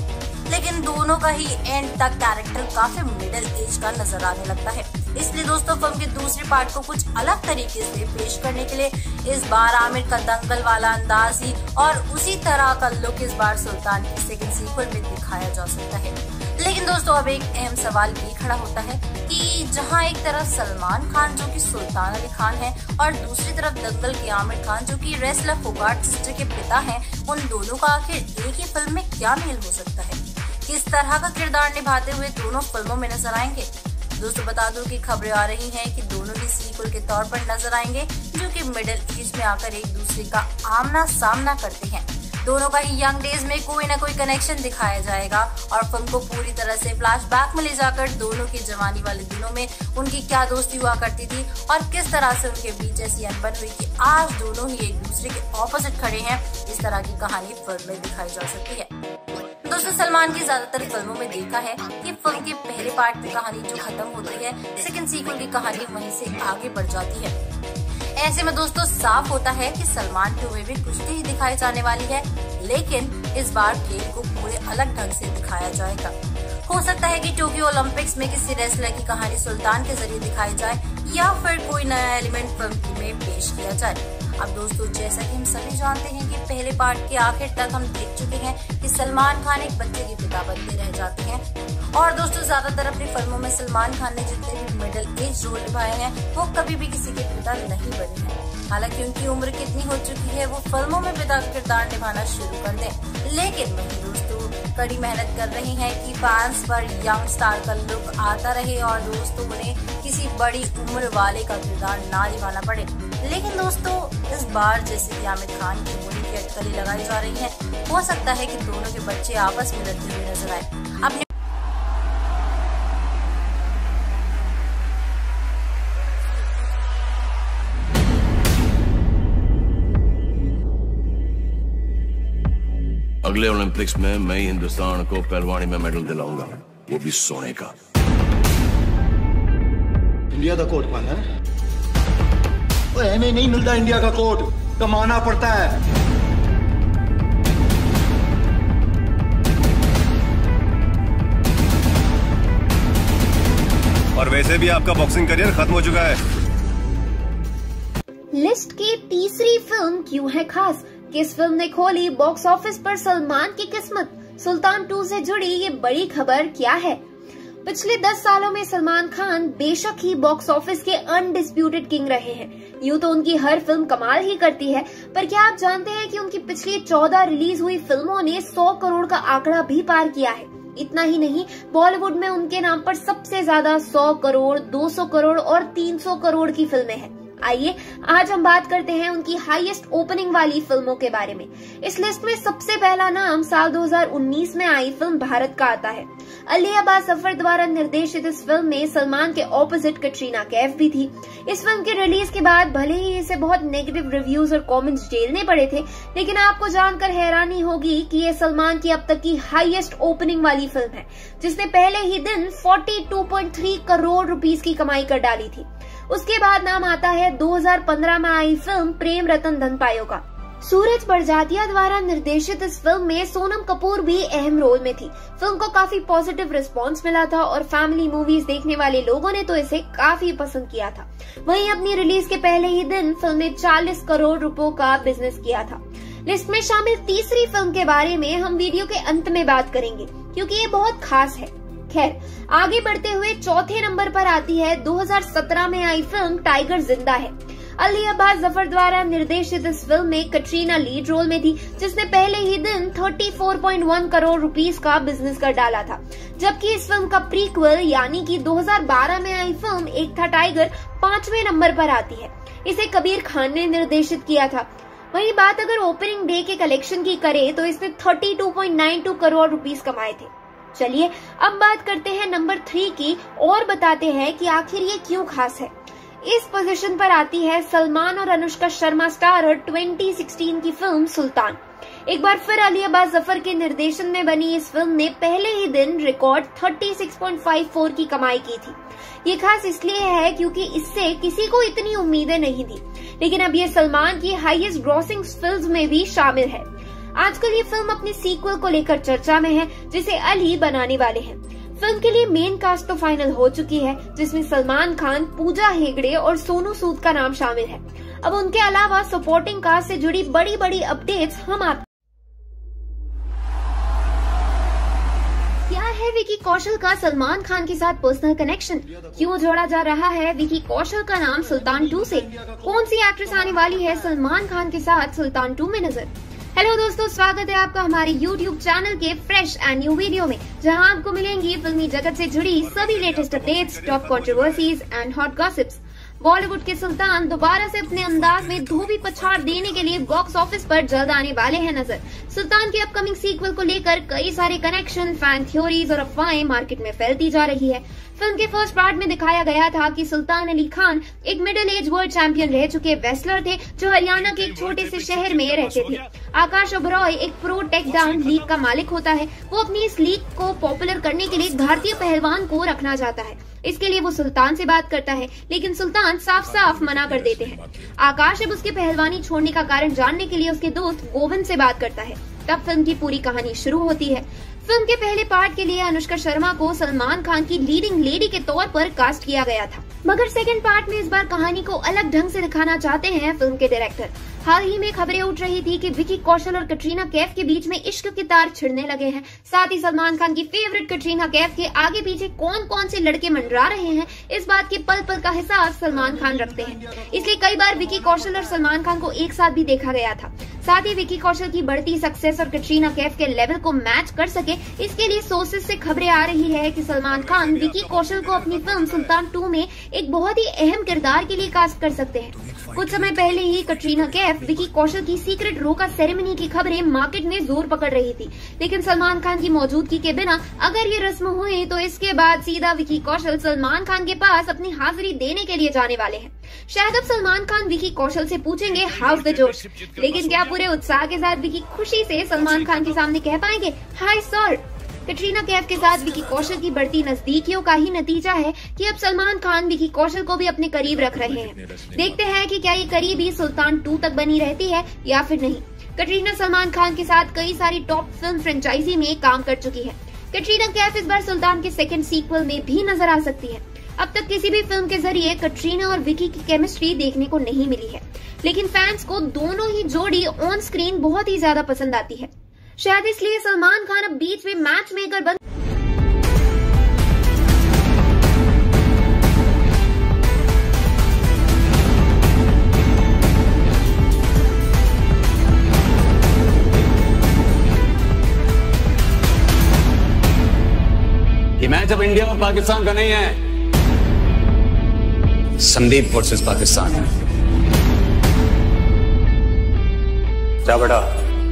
लेकिन दोनों का ही एंड तक कैरेक्टर काफी मिडिल एज का नजर आने लगता है। इसलिए दोस्तों फिल्म के दूसरे पार्ट को कुछ अलग तरीके से पेश करने के लिए इस बार आमिर का दंगल वाला अंदाज ही और उसी तरह का लुक इस बार सुल्तान की सेकंड सीक्वल में दिखाया जा सकता है। लेकिन दोस्तों अब एक अहम सवाल भी खड़ा होता है कि जहां एक तरफ सलमान खान जो कि सुल्तान अली खान है और दूसरी तरफ दंगल के आमिर खान जो कि रेसलर फोगाट सिस्टर के पिता हैं, उन दोनों का आखिर एक ही फिल्म में क्या मेल हो सकता है? किस तरह का किरदार निभाते हुए दोनों फिल्मों में नजर आएंगे? दोस्तों बता दूं कि खबरें आ रही हैं कि दोनों ही सीक्वल के तौर पर नजर आएंगे जो कि मिडिल एज में आकर एक दूसरे का आमना सामना करते हैं। दोनों का ही यंग डेज में कोई न कोई कनेक्शन दिखाया जाएगा और फिल्म को पूरी तरह से फ्लैशबैक में ले जाकर दोनों की जवानी वाले दिनों में उनकी क्या दोस्ती हुआ करती थी और किस तरह से उनके बीच ऐसी अनबन हुई कि आज दोनों ही एक दूसरे के ऑपोजिट खड़े हैं, इस तरह की कहानी फिल्म में दिखाई जा सकती है। दोस्तों सलमान की ज्यादातर फिल्मों में देखा है कि फिल्म के पहले पार्ट की कहानी जो खत्म होती है, सेकंड सीक्वल की कहानी वहीं से आगे बढ़ जाती है। ऐसे में दोस्तों साफ होता है कि सलमान 2 में भी कुश्ती ही दिखाई जाने वाली है, लेकिन इस बार खेल को पूरे अलग ढंग से दिखाया जाएगा। हो सकता है कि टोक्यो ओलंपिक्स में किसी रेसलर की कहानी सुल्तान के जरिए दिखाई जाए या फिर कोई नया एलिमेंट फिल्म में पेश किया जाए। अब दोस्तों जैसा कि हम सभी जानते हैं कि पहले पार्ट के आखिर तक हम देख चुके हैं कि सलमान खान एक बच्चे के पिता बनते रह जाते हैं और दोस्तों ज्यादातर अपनी फिल्मों में सलमान खान ने जितने भी मिडिल एज रोल निभाए हैं वो कभी भी किसी के पिता नहीं बने हैं। हालांकि उनकी उम्र कितनी हो चुकी है वो फिल्मों में पिता का किरदार निभाना शुरू कर दें, लेकिन वही दोस्तों कड़ी मेहनत कर रही हैं कि फैंस पर यंग स्टार का लुक आता रहे और दोस्तों उन्हें किसी बड़ी उम्र वाले का किरदार ना निभाना पड़े। लेकिन दोस्तों इस बार जैसे कि आमिर खान की मूवी की अटकलें लगाई जा रही हैं, हो सकता है कि दोनों के बच्चे आपस में लड़ते हुए नजर आए। अपने अगले ओलंपिक्स में मैं ही हिंदुस्तान को पहलवानी में मेडल दिलाऊंगा, वो भी सोने का। इंडिया का कोट पाना है? नहीं मिलता इंडिया का कोट, कमाना पड़ता है। और वैसे भी आपका बॉक्सिंग करियर खत्म हो चुका है। लिस्ट की तीसरी फिल्म क्यों है खास? किस फिल्म ने खोली बॉक्स ऑफिस पर सलमान की किस्मत? सुल्तान 2 से जुड़ी ये बड़ी खबर क्या है? पिछले 10 सालों में सलमान खान बेशक ही बॉक्स ऑफिस के अनडिस्प्यूटेड किंग रहे हैं। यूं तो उनकी हर फिल्म कमाल ही करती है, पर क्या आप जानते हैं कि उनकी पिछली 14 रिलीज हुई फिल्मों ने 100 करोड़ का आंकड़ा भी पार किया है। इतना ही नहीं, बॉलीवुड में उनके नाम पर सबसे ज्यादा 100 करोड़, 200 करोड़ और 300 करोड़ की फिल्में हैं। आइए आज हम बात करते हैं उनकी हाईएस्ट ओपनिंग वाली फिल्मों के बारे में। इस लिस्ट में सबसे पहला नाम साल 2019 में आई फिल्म भारत का आता है। अली अब्बास जफर द्वारा निर्देशित इस फिल्म में सलमान के ऑपोजिट कटरीना कैफ भी थी। इस फिल्म की रिलीज के बाद भले ही इसे बहुत नेगेटिव रिव्यूज और कमेंट्स झेलने पड़े थे, लेकिन आपको जानकर हैरानी होगी कि ये सलमान की अब तक की हाईएस्ट ओपनिंग वाली फिल्म है, जिसने पहले ही दिन 42.3 करोड़ रुपीस की कमाई कर डाली थी। उसके बाद नाम आता है 2015 में आई फिल्म प्रेम रतन धन पायो का। सूरज बड़जात्या द्वारा निर्देशित इस फिल्म में सोनम कपूर भी अहम रोल में थी। फिल्म को काफी पॉजिटिव रिस्पांस मिला था और फैमिली मूवीज देखने वाले लोगों ने तो इसे काफी पसंद किया था। वहीं अपनी रिलीज के पहले ही दिन फिल्म ने 40 करोड़ रुपयों का बिजनेस किया था। लिस्ट में शामिल तीसरी फिल्म के बारे में हम वीडियो के अंत में बात करेंगे, क्योंकि ये बहुत खास है। खैर आगे बढ़ते हुए चौथे नंबर पर आती है 2017 में आई फिल्म टाइगर जिंदा है। अली अब्बास जफर द्वारा निर्देशित इस फिल्म में कटरीना लीड रोल में थी, जिसने पहले ही दिन 34.1 करोड़ रुपीस का बिजनेस कर डाला था। जबकि इस फिल्म का प्रीक्वल यानी कि 2012 में आई फिल्म एक था टाइगर 5वें नंबर पर आती है। इसे कबीर खान ने निर्देशित किया था। वही बात अगर ओपनिंग डे के कलेक्शन की करे तो इसने 32.92 करोड़ रुपीस कमाए थे। चलिए अब बात करते हैं नंबर 3 की और बताते हैं कि आखिर ये क्यों खास है। इस पोजीशन पर आती है सलमान और अनुष्का शर्मा स्टारर 2016 की फिल्म सुल्तान। एक बार फिर अली अब्बास जफर के निर्देशन में बनी इस फिल्म ने पहले ही दिन रिकॉर्ड 36.54 की कमाई की थी। ये खास इसलिए है क्योंकि इससे किसी को इतनी उम्मीदें नहीं थी, लेकिन अब ये सलमान की हाईएस्ट ग्रॉसिंग फिल्म्स में भी शामिल है। आजकल ये फिल्म अपने सीक्वल को लेकर चर्चा में है, जिसे अली बनाने वाले हैं। फिल्म के लिए मेन कास्ट तो फाइनल हो चुकी है, जिसमें सलमान खान, पूजा हेगड़े और सोनू सूद का नाम शामिल है। अब उनके अलावा सपोर्टिंग कास्ट से जुड़ी बड़ी बड़ी अपडेट्स हम आप क्या है विकी कौशल का सलमान खान के साथ पर्सनल कनेक्शन? क्यों जोड़ा जा रहा है विकी कौशल का नाम सुल्तान 2 से? कौन सी एक्ट्रेस आने वाली है सलमान खान के साथ सुल्तान 2 में नजर? हेलो दोस्तों, स्वागत है आपका हमारे YouTube चैनल के फ्रेश एंड न्यू वीडियो में, जहां आपको मिलेंगी फिल्मी जगत से जुड़ी सभी latest updates, top controversies and hot gossips. Bollywood के सुल्तान दोबारा से अपने अंदाज में धोबी पछाड़ देने के लिए बॉक्स ऑफिस पर जल्द आने वाले हैं नजर। सुल्तान के अपकमिंग सीक्वल को लेकर कई सारे कनेक्शन, फैन थ्योरीज और अफवाहें मार्केट में फैलती जा रही है। फिल्म के फर्स्ट पार्ट में दिखाया गया था कि सुल्तान अली खान एक मिडिल एज वर्ल्ड चैंपियन रह चुके रेसलर थे, जो हरियाणा के एक छोटे से शहर में रहते थे। आकाश ओबरॉय एक प्रो टेक डाउन लीग का मालिक होता है। वो अपनी इस लीग को पॉपुलर करने के लिए भारतीय पहलवान को रखना चाहता है। इसके लिए वो सुल्तान से बात करता है, लेकिन सुल्तान साफ साफ मना कर देते हैं। आकाश अब उसके पहलवानी छोड़ने का कारण जानने के लिए उसके दोस्त गोविंद से बात करता है। तब फिल्म की पूरी कहानी शुरू होती है। फिल्म के पहले पार्ट के लिए अनुष्का शर्मा को सलमान खान की लीडिंग लेडी के तौर पर कास्ट किया गया था, मगर सेकंड पार्ट में इस बार कहानी को अलग ढंग से दिखाना चाहते हैं फिल्म के डायरेक्टर। हाल ही में खबरें उठ रही थी कि विकी कौशल और कटरीना कैफ के बीच में इश्क के तार छिड़ने लगे हैं। साथ ही सलमान खान की फेवरेट कटरीना कैफ के आगे पीछे कौन कौन से लड़के मंडरा रहे हैं, इस बात के पल पल का हिसाब सलमान खान रखते हैं। इसलिए कई बार विकी कौशल और सलमान खान को एक साथ भी देखा गया था। साथ ही विकी कौशल की बढ़ती सक्सेस और कटरीना कैफ के लेवल को मैच कर सके, इसके लिए सोर्सेज से खबरें आ रही है कि सलमान खान विकी कौशल को अपनी फिल्म सुल्तान 2 में एक बहुत ही अहम किरदार के लिए कास्ट कर सकते हैं। कुछ समय पहले ही कटरीना कैफ, विकी कौशल की सीक्रेट रोका सेरेमनी की खबरें मार्केट में जोर पकड़ रही थी, लेकिन सलमान खान की मौजूदगी के बिना अगर ये रस्म हुई तो इसके बाद सीधा विकी कौशल सलमान खान के पास अपनी हाजिरी देने के लिए जाने वाले हैं। शायद अब सलमान खान विकी कौशल से पूछेंगे हाउस द जोश, लेकिन क्या पूरे उत्साह के साथ विकी खुशी से सलमान खान के सामने कह पाएंगे हाय सर? कटरीना कैफ के साथ विकी कौशल की बढ़ती नजदीकियों का ही नतीजा है कि अब सलमान खान विकी कौशल को भी अपने करीब रख रहे हैं। देखते हैं कि क्या ये करीबी सुल्तान 2 तक बनी रहती है या फिर नहीं। कटरीना सलमान खान के साथ कई सारी टॉप फिल्म फ्रेंचाइजी में काम कर चुकी है। कटरीना कैफ इस बार सुल्तान के सेकंड सीक्वल में भी नजर आ सकती है। अब तक किसी भी फिल्म के जरिए कटरीना और विकी की केमिस्ट्री देखने को नहीं मिली है, लेकिन फैंस को दोनों ही जोड़ी ऑन स्क्रीन बहुत ही ज्यादा पसंद आती है। शायद इसलिए सलमान खान अब बीच में मैच मेकर बन ये मैच अब इंडिया और पाकिस्तान का नहीं है, संदीप वर्सेस पाकिस्तान है। जा बेटा।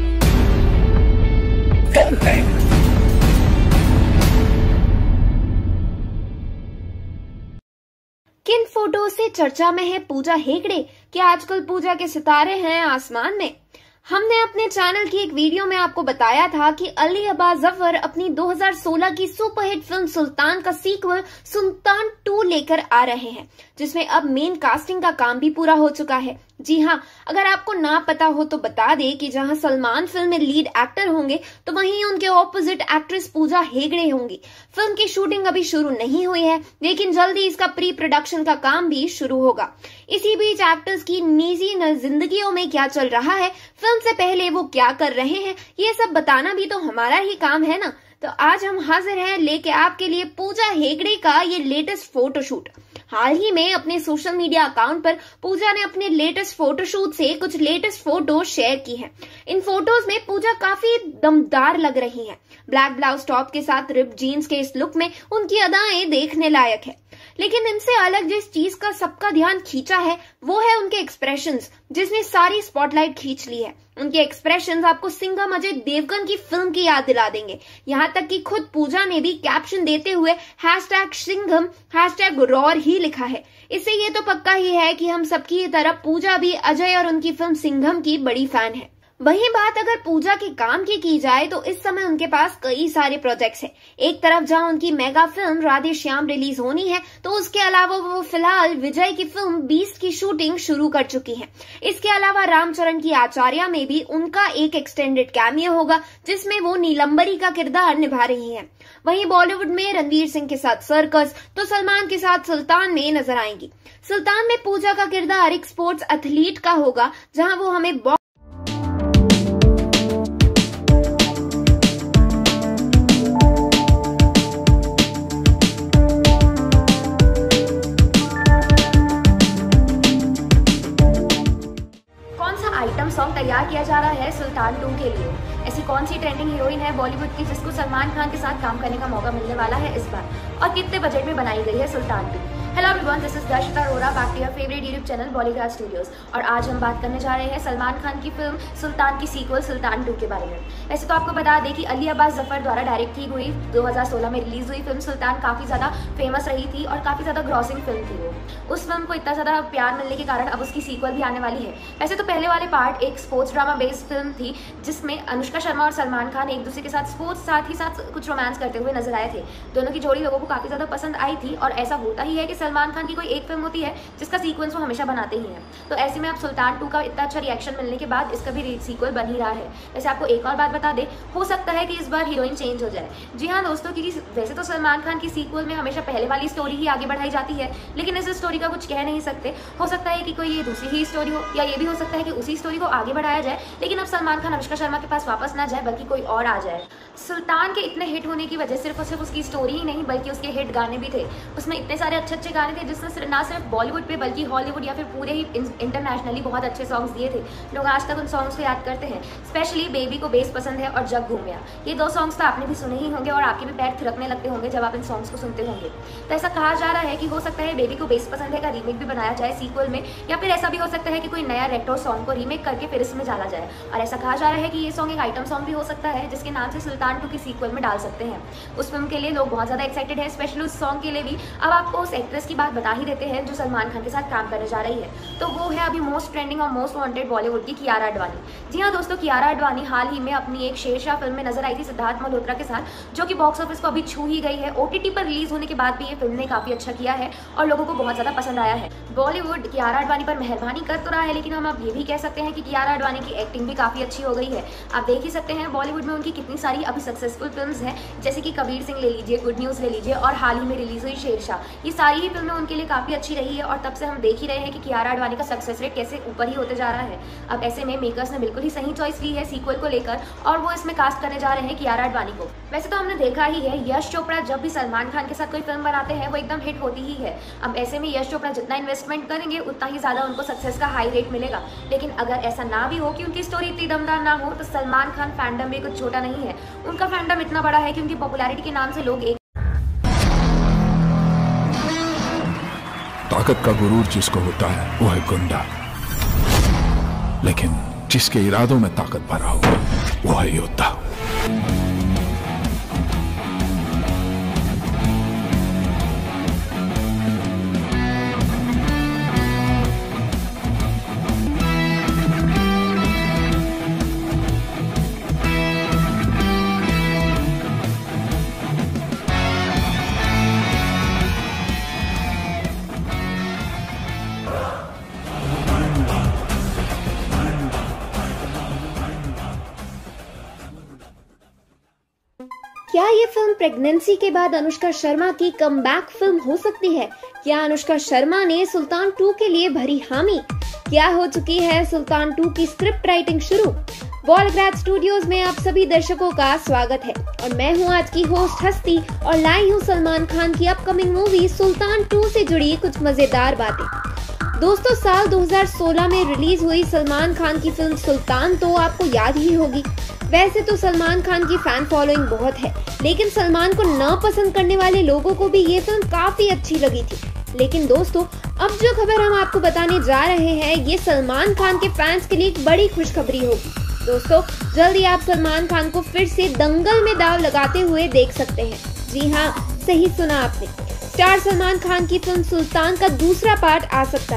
किन फोटो से चर्चा में है पूजा हेगड़े? क्या आजकल पूजा के सितारे हैं आसमान में? हमने अपने चैनल की एक वीडियो में आपको बताया था कि अली अब्बास जफर अपनी 2016 की सुपरहिट फिल्म सुल्तान का सीक्वल सुल्तान 2 लेकर आ रहे हैं, जिसमें अब मेन कास्टिंग का काम भी पूरा हो चुका है। जी हाँ, अगर आपको ना पता हो तो बता दे कि जहां सलमान फिल्म में लीड एक्टर होंगे तो वहीं उनके ऑपोजिट एक्ट्रेस पूजा हेगड़े होंगी। फिल्म की शूटिंग अभी शुरू नहीं हुई है, लेकिन जल्दी इसका प्री प्रोडक्शन का काम भी शुरू होगा। इसी बीच एक्टर्स की निजी जिंदगियों में क्या चल रहा है, फिल्म से पहले वो क्या कर रहे हैं, ये सब बताना भी तो हमारा ही काम है ना। तो आज हम हाजिर हैं लेके आपके लिए पूजा हेगड़े का ये लेटेस्ट फोटोशूट। हाल ही में अपने सोशल मीडिया अकाउंट पर पूजा ने अपने लेटेस्ट फोटोशूट से कुछ लेटेस्ट फोटो शेयर की हैं। इन फोटोज में पूजा काफी दमदार लग रही हैं। ब्लैक ब्लाउज टॉप के साथ रिप जीन्स के इस लुक में उनकी अदाएं देखने लायक है। लेकिन इनसे अलग जिस चीज का सबका ध्यान खींचा है वो है उनके एक्सप्रेशंस, जिसने सारी स्पॉटलाइट खींच ली है। उनके एक्सप्रेशंस आपको सिंघम अजय देवगन की फिल्म की याद दिला देंगे। यहाँ तक कि खुद पूजा ने भी कैप्शन देते हुए #सिंघम #रॉर ही लिखा है। इससे ये तो पक्का ही है कि हम सबकी तरह पूजा भी अजय और उनकी फिल्म सिंघम की बड़ी फैन है। वहीं बात अगर पूजा के काम की जाए तो इस समय उनके पास कई सारे प्रोजेक्ट्स हैं। एक तरफ जहां उनकी mega film Radhe Shyam release होनी है, तो उसके अलावा वो फिलहाल विजय की फिल्म 20 की शूटिंग शुरू कर चुकी हैं। इसके अलावा रामचरण की आचार्य में भी उनका एक एक्सटेंडेड कैमियो होगा, जिसमें वो नीलंबरी का किरदार निभा रही हैं। वहीं बॉलीवुड में रणवीर सिंह के साथ सर्कस, तो सलमान के साथ सुल्तान में नजर आएंगी। सुल्तान में पूजा का किरदार एक स्पोर्ट्स एथलीट का होगा, जहां वो हमें आइटम सॉन्ग तैयार किया जा रहा है सुल्तान 2 के लिए। ऐसी कौन सी ट्रेंडिंग हीरोइन है बॉलीवुड की जिसको सलमान खान के साथ काम करने का मौका मिलने वाला है इस बार, और कितने बजट में बनाई गई है Sultan 2। Hello everyone, this is Darshita Arora, back to your favourite YouTube channel बॉलीग्राज studios. और आज हम बात करने जा रहे हैं सलमान खान की फिल्म सुल्तान की सीक्वल सुल्तान 2 के बारे में। वैसे तो आपको बता दें कि अली अब्बास जफर द्वारा डायरेक्ट की हुई 2016 में रिलीज हुई फिल्म सुल्तान काफी ज्यादा फेमस रही थी और काफी ज्यादा ग्रॉसिंग फिल्म थी वो। उस फिल्म को इतना ज्यादा प्यार मिलने के कारण अब उसकी सीक्वल भी आने वाली है। वैसे तो पहले वाले पार्ट एक स्पोर्ट्स ड्रामा बेस्ड फिल्म थी, जिसमें अनुष्का शर्मा और सलमान खान एक दूसरे के साथ स्पोर्ट्स साथ ही साथ कुछ रोमांस करते हुए नजर आए थे। दोनों की जोड़ी लोगों को काफी ज्यादा पसंद आई थी, और ऐसा होता ही है कि सलमान खान की कोई एक फिल्म होती है जिसका सीक्वेंस वो हमेशा बनाते ही हैं। तो ऐसे में अब सुल्तान 2 का इतना अच्छा रिएक्शन मिलने के बाद इसका भी सीक्वल बन ही रहा है। वैसे आपको एक और बात बता दें, हो सकता है कि इस बार हीरोइन चेंज हो जाए। जी हाँ दोस्तों, क्योंकि वैसे तो सलमान खान की सीक्वल में हमेशा पहले वाली स्टोरी ही आगे बढ़ाई जाती है, लेकिन इस स्टोरी का कुछ कह नहीं सकते। हो सकता है कि कोई ये दूसरी ही स्टोरी हो, या ये भी हो सकता है कि उसी स्टोरी को आगे बढ़ाया जाए, लेकिन अब सलमान खान अनुष्का शर्मा के पास वापस ना जाए बल्कि कोई और आ जाए। सुल्तान के इतने हिट होने की वजह सिर्फ और सिर्फ उसकी स्टोरी ही नहीं बल्कि उसके हिट गाने भी थे। उसमें इतने सारे अच्छे अच्छे गाने थे जिसने ना सिर्फ बॉलीवुड पे बल्कि हॉलीवुड या फिर पूरे ही इंटरनेशनली बहुत अच्छे सॉन्ग्स दिए थे। लोग आज तक उन सॉन्ग्स को याद करते हैं। स्पेशली बेबी को बेस पसंद है और जग घूमिया, ये दो सॉन्ग्स तो आपने भी सुने ही होंगे और आपके भी पैर थिरकने लगते होंगे जब आप इन सॉन्ग्स को सुनते होंगे। तो ऐसा कहा जा रहा है कि हो सकता है बेबी को बेस पसंद है का रीमेक भी बनाया जाए सीक्वल में, या फिर ऐसा भी हो सकता है कि कोई नया रेट्रो सॉन्ग को रीमेक करके फिर इसमें डाला जाए। और ऐसा कहा जा रहा है कि ये सॉन्ग एक आइटम सॉन्ग भी हो सकता है जिसके नाम से सुल्तान 2 की सीक्वल में डाल सकते हैं। उस फिल्म के लिए लोग बहुत ज्यादा एक्साइटेड है, स्पेशली उस सॉन्ग के लिए भी। अब आपको उस एक्ट्रेस की बात बता ही देते हैं जो सलमान खान के साथ काम करने जा रही है, तो वो है अभी मोस्ट ट्रेंडिंग और मोस्ट वांटेड बॉलीवुड की कियारा आडवाणी। जी हाँ दोस्तों, कियारा आडवाणी हाल ही में अपनी एक शेरशाह फिल्म में नजर आई थी सिद्धार्थ मल्होत्रा के साथ, जो कि बॉक्स ऑफिस को अभी छू ही गई है। OTT पर रिलीज होने के बाद भी ये फिल्म ने काफी अच्छा किया है और लोगों को बहुत ज्यादा पसंद आया है। बॉलीवुड कियारा आडवाणी पर मेहरबानी कर तो रहा है, लेकिन हम अब ये भी कह सकते हैं कि कियारा आडवाणी की एक्टिंग भी काफी अच्छी हो गई है। आप देख ही सकते हैं बॉलीवुड में उनकी कितनी सारी अभी सक्सेसफुल फिल्म्स हैं, जैसे कि कबीर सिंह ले लीजिए, गुड न्यूज ले लीजिए, और हाल ही में रिलीज हुई शेरशाह। ये सारी ही फिल्में उनके लिए काफी अच्छी रही है, और तब से हम देख ही रहे हैं कि कियारा आडवाणी का सक्सेस रेट कैसे ऊपर ही होते जा रहा है। अब ऐसे में मेकर्स ने बिल्कुल ही सही चॉइस ली है सीक्वल को लेकर, और वो इसमें कास्ट करने जा रहे हैं कियारा आडवाणी को। वैसे तो हमने देखा ही है, यश चोपड़ा जब भी सलमान खान के साथ कोई फिल्म बनाते हैं वो एकदम हिट होती ही है। अब ऐसे में यश चोपड़ा जितना इन्वेस्टमेंट करेंगे उतना ही ज्यादा उनको सक्सेस का हाई रेट मिलेगा। लेकिन अगर ऐसा ना भी हो कि उनकी स्टोरी इतनी दमदार ना हो, तो सलमान खान फैंडम भी कुछ छोटा नहीं है। उनका फैंडम इतना बड़ा है कि उनकी पॉपुलैरिटी के नाम से लोग एक ताकत का गुरूर जिसको होता है वो है गुंडा, लेकिन जिसके इरादों में ताकत भरा हो वो है योद्धा। क्या ये फिल्म प्रेगनेंसी के बाद अनुष्का शर्मा की कमबैक फिल्म हो सकती है? क्या अनुष्का शर्मा ने सुल्तान 2 के लिए भरी हामी? क्या हो चुकी है सुल्तान 2 की स्क्रिप्ट राइटिंग शुरू? बॉलीग्राज स्टूडियोज में आप सभी दर्शकों का स्वागत है, और मैं हूं आज की होस्ट हस्ती, और लाई हूं सलमान खान की अपकमिंग मूवी सुल्तान 2 से जुड़ी कुछ मजेदार बातें। दोस्तों, साल 2016 में रिलीज हुई सलमान खान की फिल्म सुल्तान तो आपको याद ही होगी। वैसे तो सलमान खान की फैन फॉलोइंग बहुत है, लेकिन सलमान को ना पसंद करने वाले लोगों को भी ये फिल्म काफी अच्छी लगी थी। लेकिन दोस्तों, अब जो खबर हम आपको बताने जा रहे हैं ये सलमान खान के फैंस के लिए एक बड़ी खुशखबरी होगी। दोस्तों, जल्दी आप सलमान खान को फिर से दंगल में दांव लगाते हुए देख सकते हैं। जी हाँ, सही सुना आपने, स्टार सलमान खान की फिल्म सुल्तान का दूसरा पार्ट आ सकता है।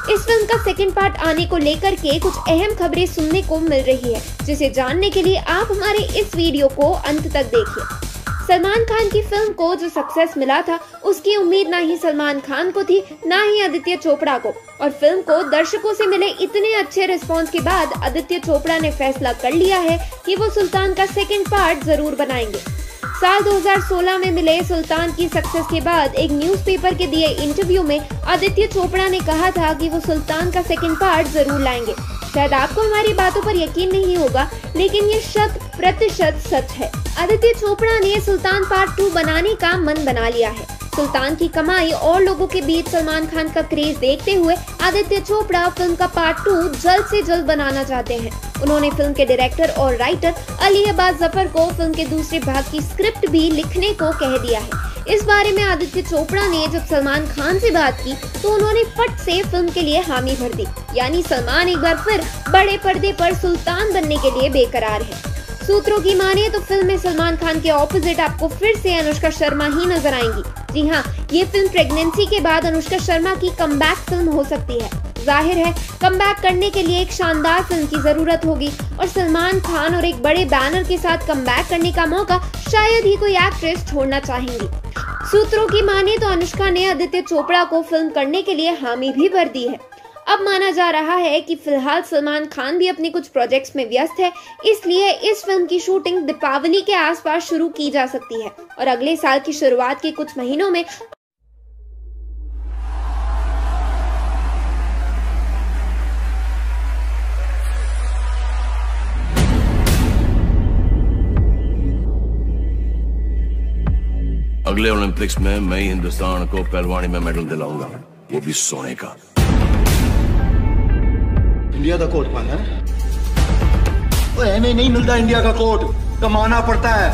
इस फिल्म का सेकंड पार्ट आने को लेकर के कुछ अहम खबरें सुनने को मिल रही है, जिसे जानने के लिए आप हमारे इस वीडियो को अंत तक देखिए। सलमान खान की फिल्म को जो सक्सेस मिला था, उसकी उम्मीद ना ही सलमान खान को थी, ना ही आदित्य चोपड़ा को। और फिल्म को दर्शकों से मिले इतने अच्छे रिस्पांस के बाद आदित्य चोपड़ा ने फैसला कर लिया है कि वो सुल्तान का सेकंड पार्ट जरूर बनाएंगे। साल 2016 में मिले सुल्तान की सक्सेस के बाद एक न्यूज़पेपर के दिए इंटरव्यू में आदित्य चोपड़ा ने कहा था कि वो सुल्तान का सेकंड पार्ट जरूर लाएंगे। शायद आपको हमारी बातों पर यकीन नहीं होगा, लेकिन ये 100% सच है। आदित्य चोपड़ा ने सुल्तान पार्ट 2 बनाने का मन बना लिया है। सुल्तान की कमाई और लोगों के बीच सलमान खान का क्रेज देखते हुए आदित्य चोपड़ा फिल्म का पार्ट 2 जल्द से जल्द बनाना चाहते हैं। उन्होंने फिल्म के डायरेक्टर और राइटर अली अब्बास जफर को फिल्म के दूसरे भाग की स्क्रिप्ट भी लिखने को कह दिया है। इस बारे में आदित्य चोपड़ा ने जब सलमान खान से बात की तो उन्होंने फट से फिल्म के लिए हामी भर दी, यानी सलमान एक बार फिर बड़े पर्दे पर सुल्तान बनने के लिए बेकरार है। सूत्रों की माने तो फिल्म में सलमान खान के ऑपोजिट आपको फिर से अनुष्का शर्मा ही नजर आएंगी। जी हाँ, ये फिल्म प्रेगनेंसी के बाद अनुष्का शर्मा की कमबैक फिल्म हो सकती है। जाहिर है कमबैक करने के लिए एक शानदार फिल्म की जरूरत होगी और सलमान खान और एक बड़े बैनर के साथ कमबैक करने का मौका शायद ही कोई एक्ट्रेस छोड़ना चाहेंगी। सूत्रों की माने तो अनुष्का ने आदित्य चोपड़ा को फिल्म करने के लिए हामी भी भर दी है। अब माना जा रहा है कि फिलहाल सलमान खान भी अपने कुछ प्रोजेक्ट्स में व्यस्त है, इसलिए इस फिल्म की शूटिंग दीपावली के आसपास शुरू की जा सकती है और अगले साल की शुरुआत के कुछ महीनों में अगले ओलंपिक्स में मैं ही हिंदुस्तान को पहलवानी में मेडल दिलाऊंगा, वो भी सोने का। इंडिया का कोट पाना है, नहीं मिलता इंडिया का कोट, कमाना पड़ता है।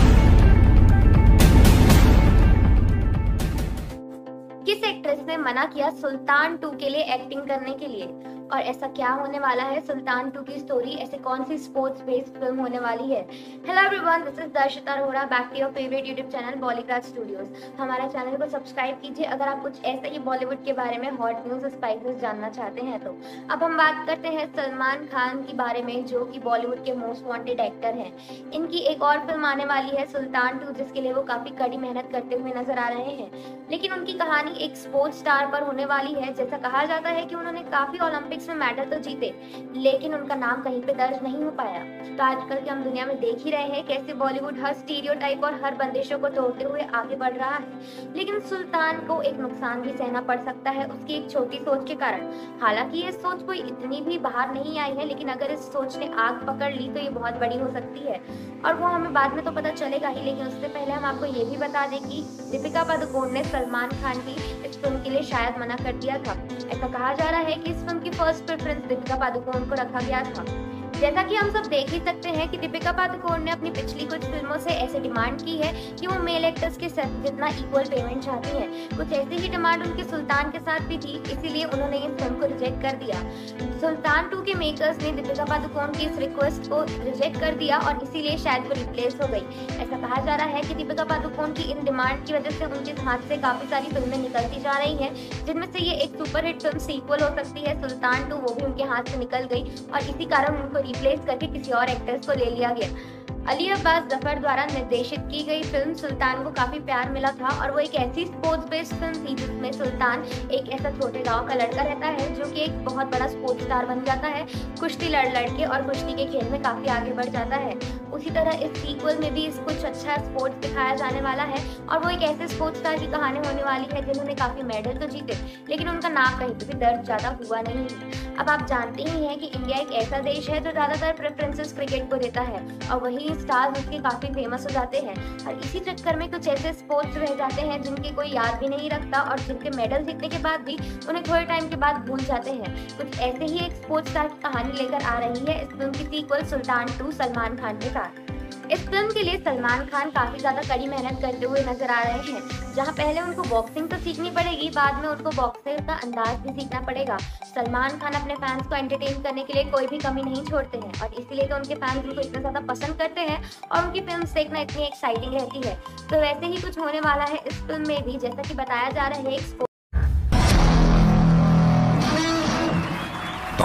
किस एक्ट्रेस ने मना किया सुल्तान 2 के लिए एक्टिंग करने के लिए, और ऐसा क्या होने वाला है सुल्तान 2 की स्टोरी, ऐसे कौन सी स्पोर्ट्स बेस्ड फिल्म होने वाली है। Hello everyone, this is Darshita Arora, back to your favourite YouTube channel Bollywood studios. हमारा चैनल को सब्सक्राइब कीजिए अगर आप कुछ ऐसे ही बॉलीवुड के बारे में हॉट न्यूज स्पाइसेस जानना चाहते हैं तो। अब हम बात करते हैं सलमान खान के बारे में, जो कि बॉलीवुड के मोस्ट वांटेड एक्टर हैं। इनकी एक और फिल्म आने वाली है सुल्तान 2, जिसके लिए वो काफी कड़ी मेहनत करते हुए नजर आ रहे हैं। लेकिन उनकी कहानी एक स्पोर्ट्स स्टार पर होने वाली है। जैसा कहा जाता है कि उन्होंने काफी ओलंपिक्स में मेडल तो जीते, लेकिन उनका नाम कहीं पे दर्ज नहीं हो पाया। तो आजकल की हम दुनिया में देख ही रहे हैं कैसे बॉलीवुड हर स्टीरियोटाइप और हर बंदिशों को तोड़ते हुए आगे बढ़ रहा है। लेकिन सुल्तान को एक नुकसान भी सहना पड़ सकता है उसकी एक छोटी सोच के कारण। हालांकि ये सोच कोई इतनी भी बाहर नहीं आई है, लेकिन अगर इस सोच ने आग पकड़ ली तो ये बहुत बड़ी हो सकती है, और वो हमें बाद में तो पता चलेगा ही। लेकिन उससे पहले हम आपको ये भी बता दें कि दीपिका पादुकोण ने सलमान खान की इस फिल्म के लिए शायद मना कर दिया था। ऐसा कहा जा रहा है कि इस फिल्म की फर्स्ट प्रेफरेंस दीपिका पादुकोण को रखा गया था। जैसा कि हम सब देख ही सकते हैं कि दीपिका पादुकोण ने अपनी पिछली कुछ फिल्मों से ऐसे डिमांड की है कि वो मेल एक्टर्स के साथ जितना इक्वल पेमेंट चाहती हैं। कुछ ऐसी ही डिमांड उनके सुल्तान के साथ भी थी, इसीलिए उन्होंने इस फिल्म को रिजेक्ट कर दिया। सुल्तान 2 के मेकर्स ने दीपिका पादुकोण की इस रिक्वेस्ट को रिजेक्ट कर दिया और इसीलिए शायद वो रिप्लेस हो गई। ऐसा कहा जा रहा है कि दीपिका पादुकोण की इन डिमांड की वजह से उनके हाथ से काफी सारी फिल्में निकलती जा रही हैं, जिनमें से ये एक सुपरहिट फिल्म सीक्वल हो सकती है सुल्तान 2, वो भी उनके हाथ से निकल गई और इसी कारण उनको रिप्लेस करके किसी और एक्टर्स को ले लिया गया। अली अब्बास जफर द्वारा निर्देशित की गई फिल्म सुल्तान को काफी प्यार मिला था और वो एक ऐसी स्पोर्ट्स बेस्ड फिल्म थी जिसमें सुल्तान एक ऐसा छोटे गांव का लड़का रहता है जो कि एक बहुत बड़ा स्पोर्ट्स स्टार बन जाता है, कुश्ती लड़ के और कुश्ती के खेल में काफी आगे बढ़ जाता है। उसी तरह इस सीक्वल में भी इस कुछ अच्छा स्पोर्ट्स दिखाया जाने वाला है और वो एक ऐसे स्पोर्ट्स स्टार की कहानी होने वाली है जिन्होंने काफी मेडल तो जीते, लेकिन उनका नाम कहीं पर भी दर्ज ज्यादा हुआ नहीं। अब आप जानते ही हैं कि इंडिया एक ऐसा देश है जो ज्यादातर प्रेफरेंसेस क्रिकेट को देता है और वही स्टार्स उसके काफी फेमस हो जाते हैं, और इसी चक्कर में कुछ ऐसे स्पोर्ट्स रह जाते हैं जिनके कोई याद भी नहीं रखता और जिनके मेडल जीतने के बाद भी उन्हें थोड़े टाइम के बाद भूल जाते हैं। कुछ ऐसे ही एक स्पोर्ट्स स्टार की कहानी लेकर आ रही है इस फिल्म की सीक्वल सुल्तान 2 सलमान खान के साथ। इस फिल्म के लिए सलमान खान काफी ज्यादा कड़ी मेहनत करते हुए नजर आ रहे हैं, जहां पहले उनको बॉक्सिंग तो सीखनी पड़ेगी, बाद में उनको बॉक्सिंग का अंदाज भी सीखना पड़ेगा। सलमान खान अपने फैंस को एंटरटेन करने के लिए कोई भी कमी नहीं छोड़ते हैं और इसीलिए तो उनके फैंस उनको इतना ज्यादा पसंद करते हैं और उनकी फिल्म देखना इतनी एक्साइटिंग रहती है। तो वैसे ही कुछ होने वाला है इस फिल्म में भी, जैसा कि बताया जा रहा है एक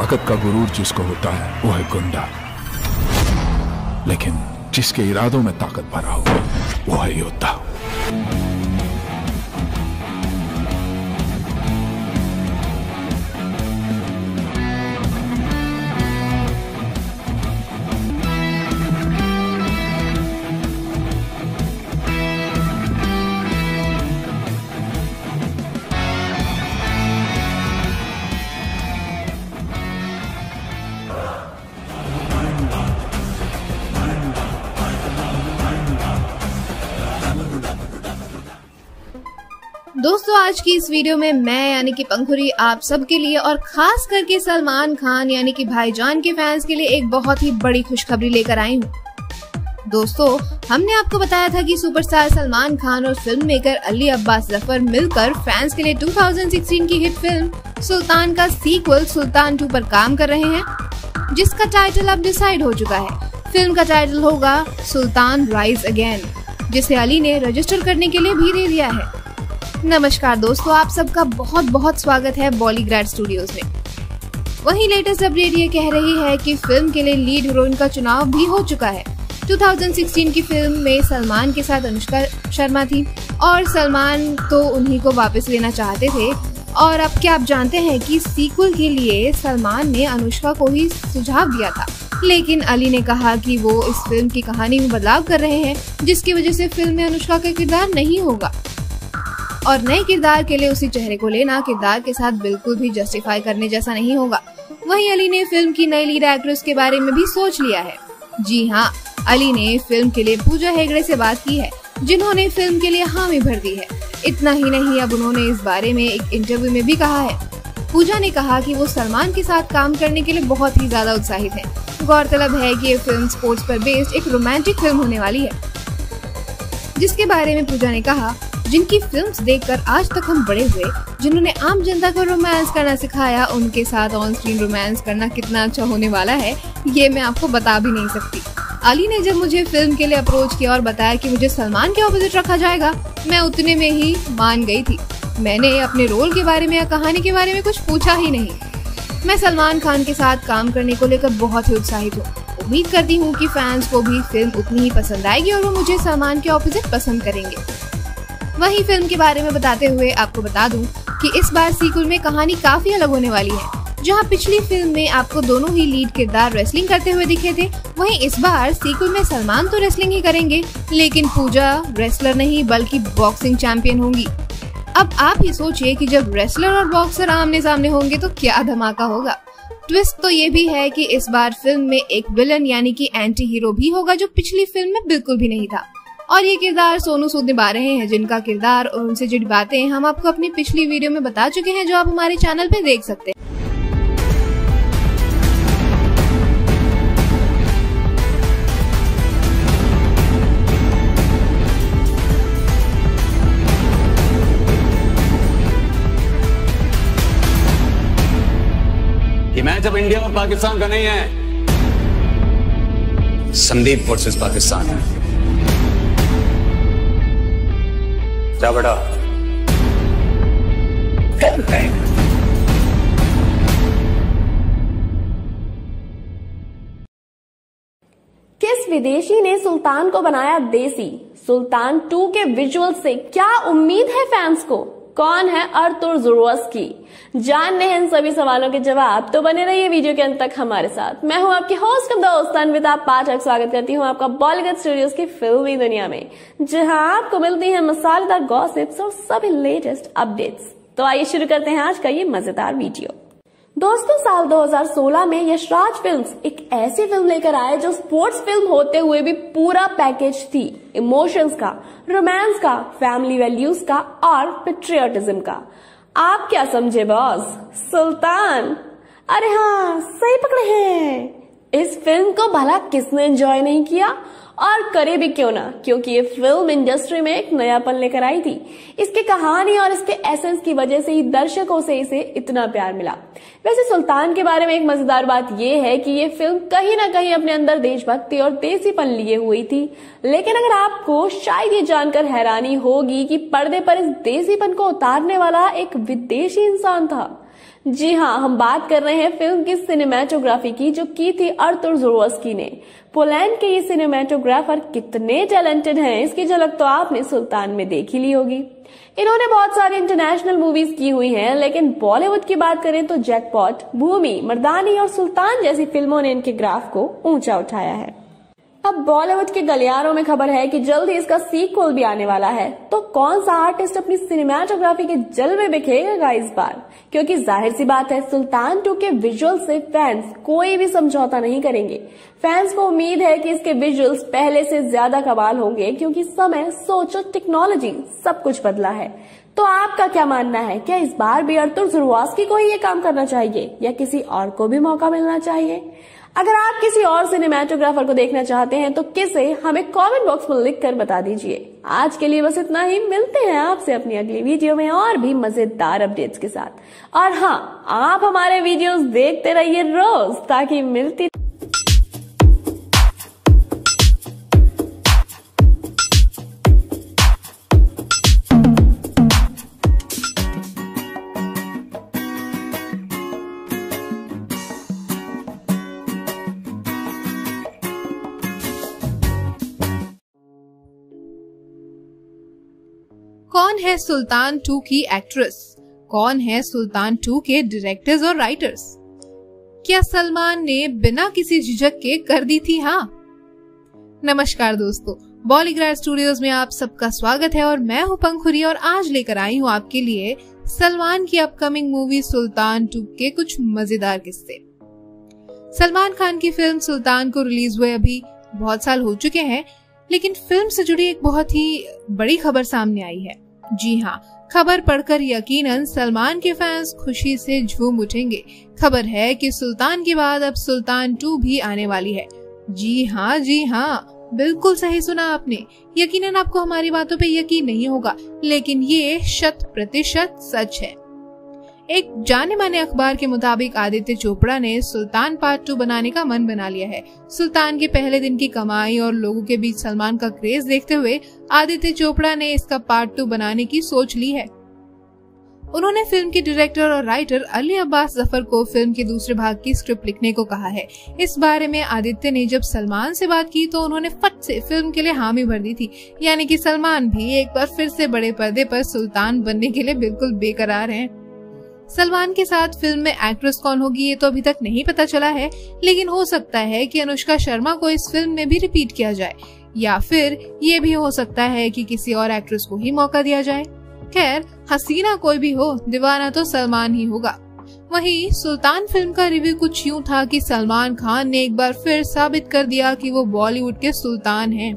ताकत का गुरूर जिसको होता है वो है गुंडा, लेकिन जिसके इरादों में ताकत भरा हो वो है योद्धा। दोस्तों, आज की इस वीडियो में मैं यानी कि पंखुरी आप सबके लिए और खास करके सलमान खान यानी कि भाईजान के फैंस के लिए एक बहुत ही बड़ी खुशखबरी लेकर आई हूँ। दोस्तों, हमने आपको बताया था कि सुपरस्टार सलमान खान और फिल्म मेकर अली अब्बास जफर मिलकर फैंस के लिए 2016 की हिट फिल्म सुल्तान का सीक्वल सुल्तान 2 पर काम कर रहे हैं, जिसका टाइटल अब डिसाइड हो चुका है। फिल्म का टाइटल होगा सुल्तान राइज अगेन, जिसे अली ने रजिस्टर करने के लिए भी दे दिया है। नमस्कार दोस्तों, आप सबका बहुत बहुत स्वागत है बॉलीग्राड स्टूडियोज में। वहीं लेटेस्ट अपडेट ये कह रही है कि फिल्म के लिए लीड हीरोइन का चुनाव भी हो चुका है। 2016 की फिल्म में सलमान के साथ अनुष्का शर्मा थी और सलमान तो उन्हीं को वापस लेना चाहते थे। और अब क्या आप जानते हैं कि सीक्वल के लिए सलमान ने अनुष्का को ही सुझाव दिया था, लेकिन अली ने कहा कि वो इस फिल्म की कहानी में बदलाव कर रहे हैं, जिसकी वजह से फिल्म में अनुष्का का किरदार नहीं होगा और नए किरदार के लिए उसी चेहरे को लेना किरदार के साथ बिल्कुल भी जस्टिफाई करने जैसा नहीं होगा। वहीं अली ने फिल्म की नई लीड एक्ट्रेस के बारे में भी सोच लिया है। जी हाँ, अली ने फिल्म के लिए पूजा हेगड़े से बात की है, जिन्होंने फिल्म के लिए हामी भर दी है। इतना ही नहीं, अब उन्होंने इस बारे में एक इंटरव्यू में भी कहा है। पूजा ने कहा कि वो सलमान के साथ काम करने के लिए बहुत ही ज्यादा उत्साहित है। गौरतलब है कि ये फिल्म स्पोर्ट्स पर बेस्ड एक रोमांटिक फिल्म होने वाली है, जिसके बारे में पूजा ने कहा, जिनकी फिल्म्स देखकर आज तक हम बड़े हुए, जिन्होंने आम जनता को रोमांस करना सिखाया, उनके साथ ऑन स्क्रीन रोमांस करना कितना अच्छा होने वाला है ये मैं आपको बता भी नहीं सकती। अली ने जब मुझे फिल्म के लिए अप्रोच किया और बताया कि मुझे सलमान के ऑपोजिट रखा जाएगा, मैं उतने में ही मान गई थी। मैंने अपने रोल के बारे में या कहानी के बारे में कुछ पूछा ही नहीं। मैं सलमान खान के साथ काम करने को लेकर बहुत ही उत्साहित हूँ। उम्मीद करती हूँ कि फैंस को भी फिल्म उतनी ही पसंद आएगी और वो मुझे सलमान के ऑपोजिट पसंद करेंगे। वहीं फिल्म के बारे में बताते हुए आपको बता दूं कि इस बार सीक्वल में कहानी काफी अलग होने वाली है। जहां पिछली फिल्म में आपको दोनों ही लीड किरदार रेसलिंग करते हुए दिखे थे, वहीं इस बार सीक्वल में सलमान तो रेसलिंग ही करेंगे, लेकिन पूजा रेसलर नहीं बल्कि बॉक्सिंग चैंपियन होंगी। अब आप ही सोचिए कि जब रेसलर और बॉक्सर आमने सामने होंगे तो क्या धमाका होगा। ट्विस्ट तो ये भी है कि इस बार फिल्म में एक विलन यानी कि एंटी हीरो भी होगा, जो पिछली फिल्म में बिल्कुल भी नहीं था। और ये किरदार सोनू सूद निभा रहे हैं, जिनका किरदार और उनसे जुड़ी बातें हम आपको अपनी पिछली वीडियो में बता चुके हैं, जो आप हमारे चैनल पे देख सकते हैं। ये मैच अब इंडिया और पाकिस्तान का नहीं है, संदीप वर्सेस पाकिस्तान है। जा बेटा। किस विदेशी ने सुल्तान को बनाया देसी? सुल्तान 2 के विजुअल से क्या उम्मीद है फैंस को? कौन है अर्तुर ज़ुरोवस्की? जानने हैं इन सभी सवालों के जवाब, तो बने रहिए वीडियो के अंत तक हमारे साथ। मैं हूं आपकी होस्ट और दोस्त अन्विता पाठक। स्वागत करती हूं आपका बॉलीवुड स्टूडियोज की फिल्मी दुनिया में, जहां आपको मिलती हैं मसालेदार गॉसिप्स और सभी लेटेस्ट अपडेट्स। तो आइए शुरू करते हैं आज का ये मजेदार वीडियो। दोस्तों, साल 2016 में यशराज फिल्म्स एक ऐसी फिल्म लेकर आए जो स्पोर्ट्स फिल्म होते हुए भी पूरा पैकेज थी। इमोशंस का, रोमांस का, फैमिली वैल्यूज का और पेट्रियोटिज्म का। आप क्या समझे बॉस? सुल्तान? अरे हाँ, सही पकड़े हैं। इस फिल्म को भला किसने एंजॉय नहीं किया, और करे भी क्यों ना, क्योंकि ये फिल्म इंडस्ट्री में एक नयापन लेकर आई थी। इसकी कहानी और इसके एसेंस की वजह से ही दर्शकों से इसे इतना प्यार मिला। वैसे सुल्तान के बारे में एक मजेदार बात यह है कि ये फिल्म कहीं ना कहीं अपने अंदर देशभक्ति और देसीपन लिए हुई थी। लेकिन अगर आपको शायद ये जानकर हैरानी होगी कि पर्दे पर इस देसीपन को उतारने वाला एक विदेशी इंसान था। जी हाँ, हम बात कर रहे हैं फिल्म की सिनेमेटोग्राफी की जो की थी आर्थर ज़ोरोवस्की ने। पोलैंड के ये सिनेमेटोग्राफर कितने टैलेंटेड हैं इसकी झलक तो आपने सुल्तान में देख ही ली होगी। इन्होंने बहुत सारी इंटरनेशनल मूवीज की हुई हैं, लेकिन बॉलीवुड की बात करें तो जैकपॉट, भूमि, मर्दानी और सुल्तान जैसी फिल्मों ने इनके ग्राफ को ऊंचा उठाया है। अब बॉलीवुड के गलियारों में खबर है कि जल्द ही इसका सीक्वल भी आने वाला है। तो कौन सा आर्टिस्ट अपनी सिनेमेटोग्राफी के जलवे बिखेरेगा इस बार? क्योंकि जाहिर सी बात है, सुल्तान 2 के विजुअल से फैंस कोई भी समझौता नहीं करेंगे। फैंस को उम्मीद है कि इसके विजुअल्स पहले से ज्यादा कमाल होंगे, क्योंकि समय, सोच और टेक्नोलॉजी सब कुछ बदला है। तो आपका क्या मानना है? क्या इस बार भी आर्थर ज़ोरोवस्की को ही ये काम करना चाहिए या किसी और को भी मौका मिलना चाहिए? अगर आप किसी और सिनेमेटोग्राफर को देखना चाहते हैं तो किसे हमें कमेंट बॉक्स में लिखकर बता दीजिए। आज के लिए बस इतना ही। मिलते हैं आपसे अपनी अगली वीडियो में और भी मजेदार अपडेट्स के साथ। और हाँ, आप हमारे वीडियोस देखते रहिए रोज, ताकि मिलती कौन है सुल्तान 2 की एक्ट्रेस? कौन है सुल्तान 2 के डायरेक्टर्स और राइटर्स? क्या सलमान ने बिना किसी झिझक के कर दी थी हाँ? नमस्कार दोस्तों, बॉलीग्राड स्टूडियोज में आप सबका स्वागत है और मैं हूं पंखुरी और आज लेकर आई हूं आपके लिए सलमान की अपकमिंग मूवी सुल्तान 2 के कुछ मजेदार किस्से। सलमान खान की फिल्म सुल्तान को रिलीज हुए अभी बहुत साल हो चुके हैं, लेकिन फिल्म से जुड़ी एक बहुत ही बड़ी खबर सामने आई है। जी हाँ, खबर पढ़कर यकीनन सलमान के फैंस खुशी से झूम उठेंगे। खबर है कि सुल्तान के बाद अब सुल्तान 2 भी आने वाली है। जी हाँ, बिल्कुल सही सुना आपने। यकीनन आपको हमारी बातों पे यकीन नहीं होगा, लेकिन ये 100% सच है। एक जाने माने अखबार के मुताबिक आदित्य चोपड़ा ने सुल्तान पार्ट 2 बनाने का मन बना लिया है। सुल्तान के पहले दिन की कमाई और लोगों के बीच सलमान का क्रेज देखते हुए आदित्य चोपड़ा ने इसका पार्ट 2 बनाने की सोच ली है। उन्होंने फिल्म के डायरेक्टर और राइटर अली अब्बास जफर को फिल्म के दूसरे भाग की स्क्रिप्ट लिखने को कहा है। इस बारे में आदित्य ने जब सलमान से बात की तो उन्होंने फट से फिल्म के लिए हामी भर दी थी, यानी कि सलमान भी एक बार फिर से बड़े पर्दे पर सुल्तान बनने के लिए बिल्कुल बेकरार हैं। सलमान के साथ फिल्म में एक्ट्रेस कौन होगी ये तो अभी तक नहीं पता चला है, लेकिन हो सकता है कि अनुष्का शर्मा को इस फिल्म में भी रिपीट किया जाए, या फिर ये भी हो सकता है कि किसी और एक्ट्रेस को ही मौका दिया जाए। खैर, हसीना कोई भी हो, दीवाना तो सलमान ही होगा। वहीं सुल्तान फिल्म का रिव्यू कुछ यूं था कि सलमान खान ने एक बार फिर साबित कर दिया कि वो बॉलीवुड के सुल्तान हैं।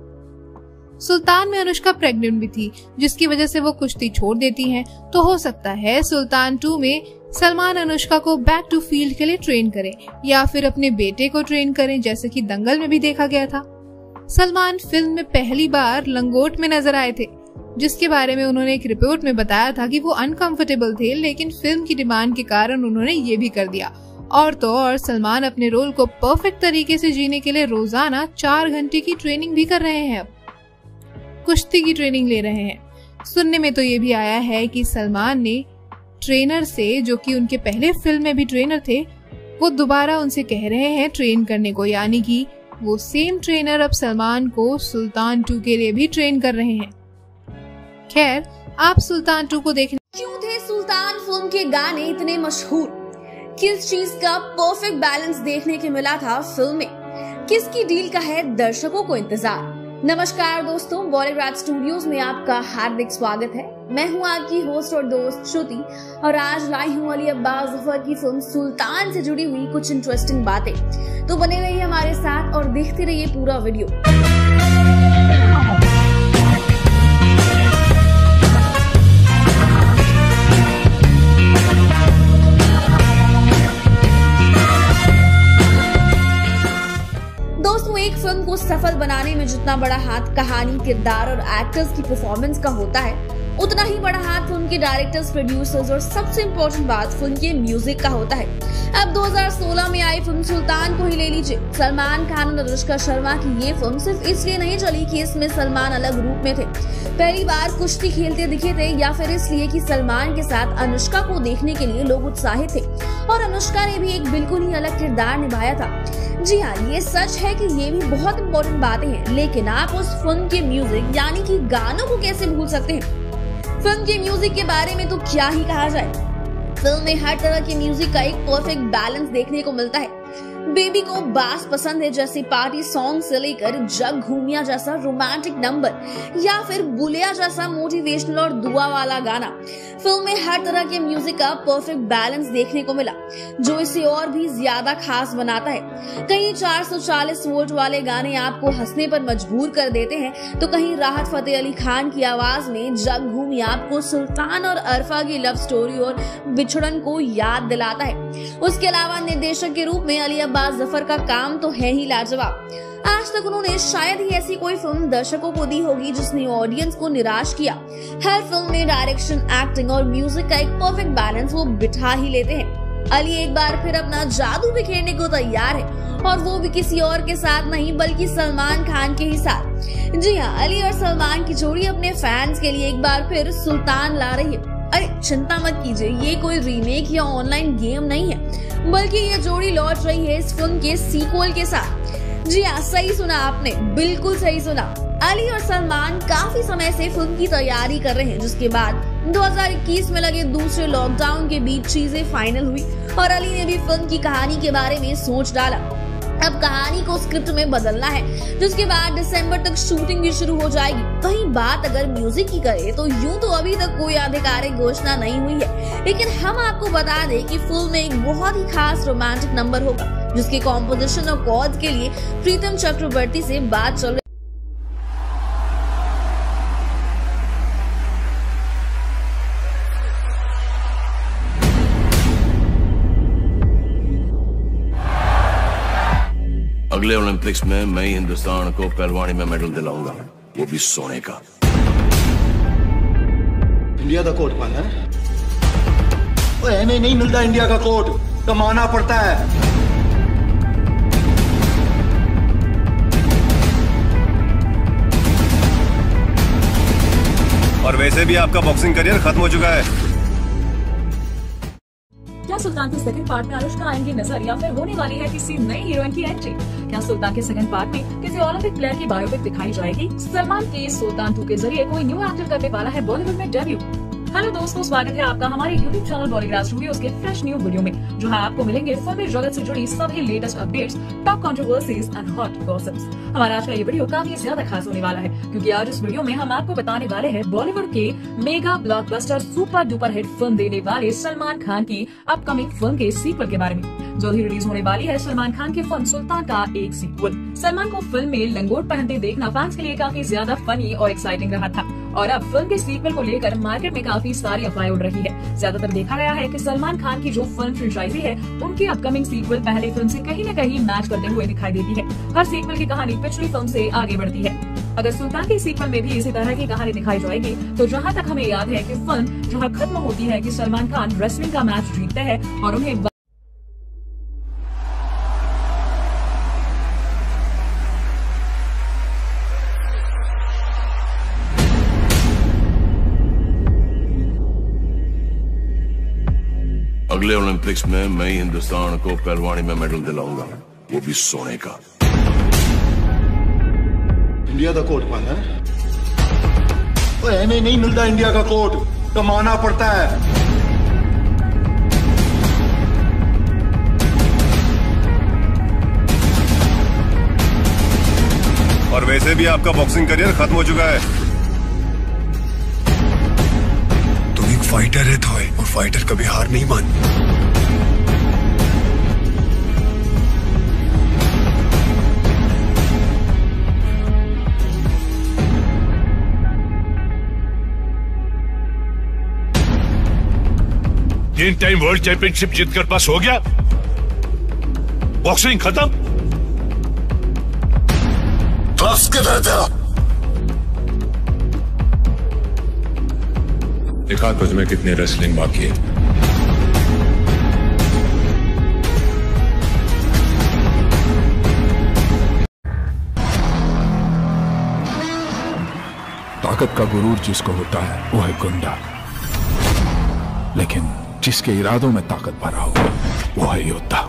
सुल्तान में अनुष्का प्रेग्नेंट भी थी, जिसकी वजह से वो कुश्ती छोड़ देती हैं। तो हो सकता है सुल्तान 2 में सलमान अनुष्का को बैक टू फील्ड के लिए ट्रेन करें या फिर अपने बेटे को ट्रेन करें, जैसे कि दंगल में भी देखा गया था। सलमान फिल्म में पहली बार लंगोट में नजर आए थे, जिसके बारे में उन्होंने एक रिपोर्ट में बताया था कि वो अनकंफर्टेबल थे, लेकिन फिल्म की डिमांड के कारण उन्होंने ये भी कर दिया। और तो और सलमान अपने रोल को परफेक्ट तरीके से जीने के लिए रोजाना 4 घंटे की ट्रेनिंग भी कर रहे हैं। अब कुश्ती की ट्रेनिंग ले रहे हैं। सुनने में तो ये भी आया है कि सलमान ने ट्रेनर से, जो कि उनके पहले फिल्म में भी ट्रेनर थे, वो दोबारा उनसे कह रहे हैं ट्रेन करने को, यानी कि वो सेम ट्रेनर अब सलमान को सुल्तान 2 के लिए भी ट्रेन कर रहे हैं। खैर, आप सुल्तान 2 को देखने क्यों थे सुल्तान फिल्म के गाने इतने मशहूर? किस चीज का परफेक्ट बैलेंस देखने को मिला था फिल्म में? किसकी डील का है दर्शकों को इंतजार? नमस्कार दोस्तों, बॉलीग्राड स्टूडियोज में आपका हार्दिक स्वागत है। मैं हूं आपकी होस्ट और दोस्त श्रुति और आज लाई हूं अली अब्बास जफर की फिल्म सुल्तान से जुड़ी हुई कुछ इंटरेस्टिंग बातें। तो बने रहिए हमारे साथ और देखते रहिए पूरा वीडियो। एक फिल्म को सफल बनाने में जितना बड़ा हाथ कहानी, किरदार और एक्टर्स की परफॉर्मेंस का होता है, उतना ही बड़ा हाथ फिल्म के डायरेक्टर्स, प्रोड्यूसर्स और सबसे इम्पोर्टेंट बात फिल्म के म्यूजिक का होता है। अब 2016 में आई फिल्म सुल्तान को ही ले लीजिए। सलमान खान और अनुष्का शर्मा की ये फिल्म सिर्फ इसलिए नहीं चली कि इसमें सलमान अलग रूप में थे, पहली बार कुश्ती खेलते दिखे थे, या फिर इसलिए कि सलमान के साथ अनुष्का को देखने के लिए लोग उत्साहित थे और अनुष्का ने भी एक बिल्कुल ही अलग किरदार निभाया था। जी हाँ, ये सच है कि ये भी बहुत इम्पोर्टेंट बातें हैं, लेकिन आप उस फिल्म के म्यूजिक यानी कि गानों को कैसे भूल सकते हैं। फिल्म के म्यूजिक के बारे में तो क्या ही कहा जाए। फिल्म में हर तरह के म्यूजिक का एक परफेक्ट बैलेंस देखने को मिलता है। बेबी को बास पसंद है जैसे पार्टी सॉन्ग से लेकर जग घूमिया जैसा रोमांटिक नंबर या फिर बुलिया जैसा मोटिवेशनल और दुआ वाला गाना, फिल्म में हर तरह के म्यूजिक का परफेक्ट बैलेंस देखने को मिला, जो इसे और भी ज्यादा खास बनाता है। कहीं 440 वोल्ट वाले गाने आपको हंसने पर मजबूर कर देते हैं, तो कहीं राहत फतेह अली खान की आवाज में जग घूमिया आपको सुल्तान और अरफा की लव स्टोरी और बिछड़न को याद दिलाता है। उसके अलावा निर्देशक के रूप में अली अब्बास जफर का काम तो है ही लाजवाब। आज तक उन्होंने शायद ही ऐसी कोई फिल्म दर्शकों को दी होगी जिसने ऑडियंस को निराश किया। हर फिल्म में डायरेक्शन, एक्टिंग और म्यूजिक का एक परफेक्ट बैलेंस वो बिठा ही लेते हैं। अली एक बार फिर अपना जादू बिखेरने को तैयार है, और वो भी किसी और के साथ नहीं बल्कि सलमान खान के ही साथ। जी हाँ, अली और सलमान की जोड़ी अपने फैंस के लिए एक बार फिर सुल्तान ला रही है। अरे चिंता मत कीजिए, ये कोई रीमेक या ऑनलाइन गेम नहीं है, बल्कि ये जोड़ी लौट रही है इस फिल्म के सीक्वल के साथ। जी हाँ, सही सुना आपने, बिल्कुल सही सुना। अली और सलमान काफी समय से फिल्म की तैयारी कर रहे हैं, जिसके बाद 2021 में लगे दूसरे लॉकडाउन के बीच चीजें फाइनल हुई और अली ने भी फिल्म की कहानी के बारे में सोच डाला। अब कहानी को स्क्रिप्ट में बदलना है, जिसके बाद दिसंबर तक शूटिंग भी शुरू हो जाएगी। वहीं बात अगर म्यूजिक की करें तो यूं तो अभी तक कोई आधिकारिक घोषणा नहीं हुई है, लेकिन हम आपको बता दें कि फिल्म में एक बहुत ही खास रोमांटिक नंबर होगा, जिसके कॉम्पोजिशन और कॉर्ड्स के लिए प्रीतम चक्रवर्ती से बात चल रही। अगले ओलंपिक्स में मैं ही हिंदुस्तान को पहलवानी में मेडल दिलाऊंगा, वो भी सोने का। इंडिया का कोट पाना है? ऐने नहीं मिलता इंडिया का कोट, कमाना पड़ता है। और वैसे भी आपका बॉक्सिंग करियर खत्म हो चुका है। क्या सुल्तान के सेकंड पार्ट में अनुष्का आएंगी नजर, या फिर होने वाली है किसी नई हीरोइन की एंट्री? क्या सुल्तान के सेकंड पार्ट में किसी ओलंपिक प्लेयर की बायोपिक दिखाई जाएगी? सलमान के सुल्तान 2 के जरिए कोई न्यू एक्टर करने वाला है बॉलीवुड में डेब्यू। हेलो दोस्तों, स्वागत है आपका हमारे यूट्यूब चैनल बॉलीग्राज स्टूडियोज के फ्रेश न्यू वीडियो में, जहां आपको मिलेंगे फिल्मी जगत से जुड़ी सभी latest updates, top controversies and hot gossips. हमारा आज का ये वीडियो काफी ज्यादा खास होने वाला है, क्योंकि आज इस वीडियो में हम आपको बताने वाले हैं बॉलीवुड के mega blockbuster super duper hit film देने वाले सलमान खान की अपकमिंग फिल्म के सीक्वल के बारे में। जल्द ही रिलीज होने वाली है सलमान खान की फिल्म सुल्तान का एक सीक्वल। सलमान को फिल्म में लंगोट पहनते देखना फैंस के लिए काफी ज्यादा फनी और एक्साइटिंग रहा था, और अब फिल्म के सीक्वल को लेकर मार्केट में काफी सारी अफवाहें उड़ रही है। ज्यादातर देखा गया है कि सलमान खान की जो फिल्म फ्रेंचाइजी है, उनकी अपकमिंग सीक्वल पहले फिल्म से कहीं न कहीं मैच करते हुए दिखाई देती है। हर सीक्वल की कहानी पिछली फिल्म से आगे बढ़ती है। अगर सुल्तान की सीक्वल में भी इसी तरह की कहानी दिखाई जाएगी, तो जहाँ तक हमें याद है कि फिल्म जहाँ खत्म होती है कि सलमान खान रेसलिंग का मैच जीतते हैं और उन्हें अगले ओलंपिक्स में मैं ही हिंदुस्तान को पहलवानी में मेडल दिलाऊंगा, वो भी सोने का। इंडिया का कोट पाना है? ऐने नहीं मिलता इंडिया का कोट, कमाना पड़ता है। और वैसे भी आपका बॉक्सिंग करियर खत्म हो चुका है। फाइटर है थॉय, और फाइटर कभी हार नहीं मानता। तीन टाइम वर्ल्ड चैंपियनशिप जीतकर पास हो गया, बॉक्सिंग खत्म। क्लास किधर था? देखा तुझमें कितनी रेसलिंग बाकी है। ताकत का गुरूर जिसको होता है वो है गुंडा, लेकिन जिसके इरादों में ताकत भरा हो वो है योद्धा।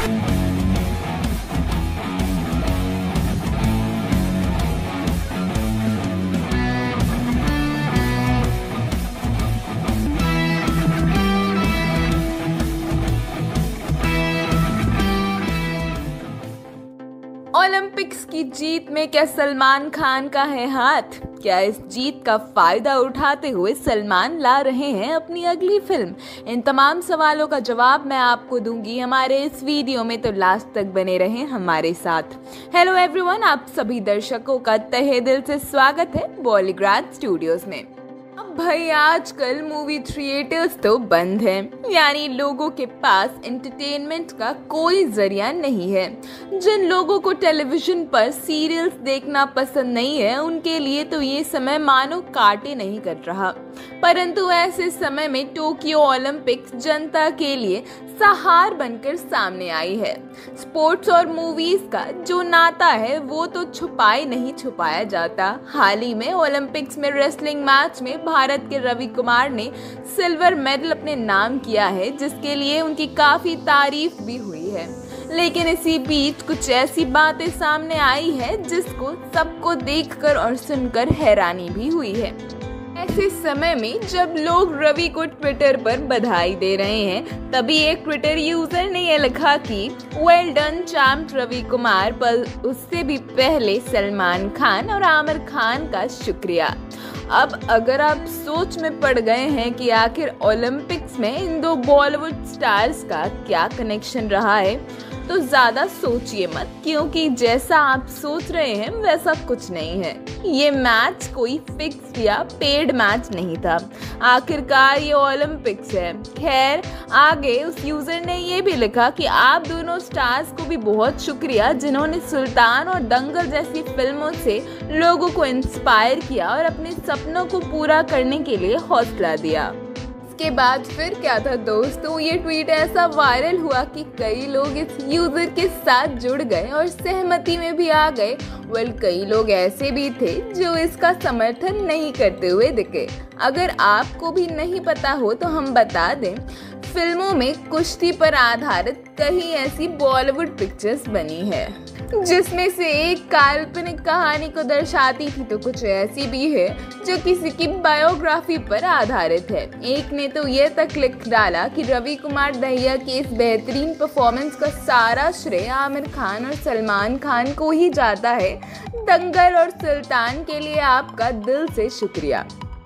ओलंपिक्स की जीत में क्या सलमान खान का है हाथ? क्या इस जीत का फायदा उठाते हुए सलमान ला रहे हैं अपनी अगली फिल्म? इन तमाम सवालों का जवाब मैं आपको दूंगी हमारे इस वीडियो में, तो लास्ट तक बने रहें हमारे साथ। हेलो एवरीवन, आप सभी दर्शकों का तहे दिल से स्वागत है बॉलीग्राज स्टूडियोज में। अब भाई आजकल मूवी थिएटर्स तो बंद हैं, यानी लोगों के पास एंटरटेनमेंट का कोई जरिया नहीं है। जिन लोगों को टेलीविजन पर सीरियल्स देखना पसंद नहीं है उनके लिए तो ये समय मानो काटे नहीं कट रहा, परंतु ऐसे समय में टोक्यो ओलंपिक्स जनता के लिए सहार बनकर सामने आई है। स्पोर्ट्स और मूवीज का जो नाता है वो तो छुपाए नहीं छुपाया जाता। हाल ही में ओलंपिक्स में रेसलिंग मैच में भारत के रवि कुमार ने सिल्वर मेडल अपने नाम किया है, जिसके लिए उनकी काफी तारीफ भी हुई है। लेकिन इसी बीच कुछ ऐसी बातें सामने आई है जिसको सबको देखकर और सुनकर हैरानी भी हुई है। ऐसे समय में जब लोग रवि को ट्विटर पर बधाई दे रहे हैं, तभी एक ट्विटर यूजर ने यह लिखा कि well done champ Ravi Kumar, पर उससे भी पहले सलमान खान और आमिर खान का शुक्रिया। अब अगर आप सोच में पड़ गए हैं कि आखिर ओलंपिक्स में इन दो बॉलीवुड स्टार्स का क्या कनेक्शन रहा है, तो ज्यादा सोचिए मत, क्योंकि जैसा आप सोच रहे हैं वैसा कुछ नहीं है। ये मैच कोई फिक्स्ड या पेड मैच नहीं था, आखिरकार ये ओलंपिक्स है। खैर, आगे उस यूजर ने ये भी लिखा कि आप दोनों स्टार्स को भी बहुत शुक्रिया जिन्होंने सुल्तान और दंगल जैसी फिल्मों से लोगों को इंस्पायर किया और अपने सपनों को पूरा करने के लिए हौसला दिया। के बाद फिर क्या था दोस्तों, ये ट्वीट ऐसा वायरल हुआ कि कई लोग इस यूजर के साथ जुड़ गए और सहमति में भी आ गए। कई लोग ऐसे भी थे जो इसका समर्थन नहीं करते हुए दिखे। अगर आपको भी नहीं पता हो तो हम बता दें, फिल्मों में कुश्ती पर आधारित कई ऐसी बॉलीवुड पिक्चर्स बनी है, जिसमें से एक काल्पनिक कहानी को दर्शाती थी, तो कुछ ऐसी भी है जो किसी की बायोग्राफी पर आधारित है। एक ने तो ये तक लिख डाला कि रवि कुमार दहिया की इस बेहतरीन परफॉर्मेंस का सारा श्रेय आमिर खान और सलमान खान को ही जाता है। दंगल और सुल्तान के लिए आपका दिल से शुक्रिया।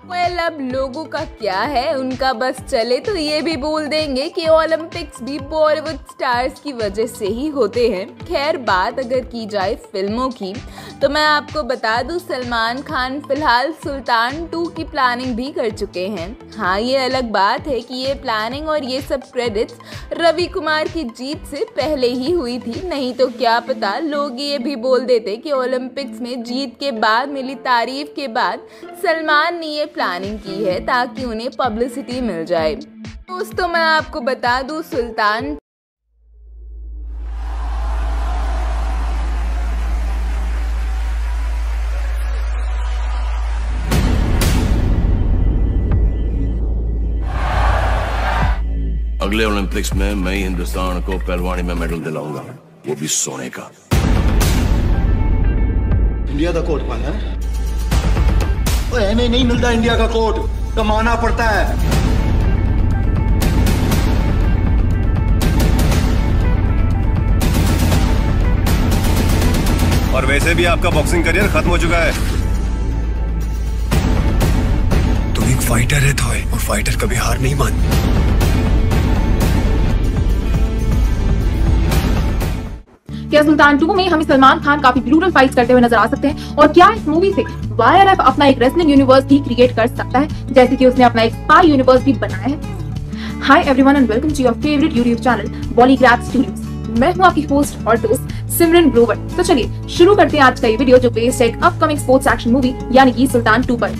अब लोगों का क्या है, उनका बस चले तो ये भी बोल देंगे कि ओलंपिक्स भी बॉलीवुड स्टार्स की वजह से ही होते हैं। खैर, बात अगर की जाए फिल्मों की, तो मैं आपको बता दूं सलमान खान फिलहाल सुल्तान 2 की प्लानिंग भी कर चुके हैं। हाँ, ये अलग बात है कि ये प्लानिंग और ये सब क्रेडिट्स रवि कुमार की जीत से पहले ही हुई थी, नहीं तो क्या पता लोग ये भी बोल देते कि ओलंपिक्स में जीत के बाद मिली तारीफ के बाद सलमान ने ये प्लानिंग की है ताकि उन्हें पब्लिसिटी मिल जाए। दोस्तों, मैं आपको बता दूं सुल्तान अगले ओलंपिक्स में मैं हिंदुस्तान को पहलवानी में मेडल दिलाऊंगा, वो भी सोने का। इंडिया का कोट पाना है, नहीं मिलता इंडिया का कोट, कमाना पड़ता है। और वैसे भी आपका बॉक्सिंग करियर खत्म हो चुका है। तुम एक फाइटर है थॉय, और फाइटर कभी हार नहीं मानता। क्या सुल्तान 2 में हमें सलमान खान काफी ब्रूटल फाइट्स करते हुए नजर आ सकते हैं? और क्या इस मूवी से YRF अपना एक रेसलिंग यूनिवर्स भी क्रिएट कर सकता है, जैसे कि उसने अपना एक स्पाई यूनिवर्स भी बनाया है? Hi everyone and welcome to your favourite YouTube channel बॉलीग्राज studios. मैं हूं आपकी होस्ट और दोस्त सिमरन ग्रोवर। तो चलिए शुरू करते हैं आज का ये वीडियो, जो बेस्ड है एक अपकमिंग स्पोर्ट्स एक्शन मूवी यानी कि सुल्तान 2 पर।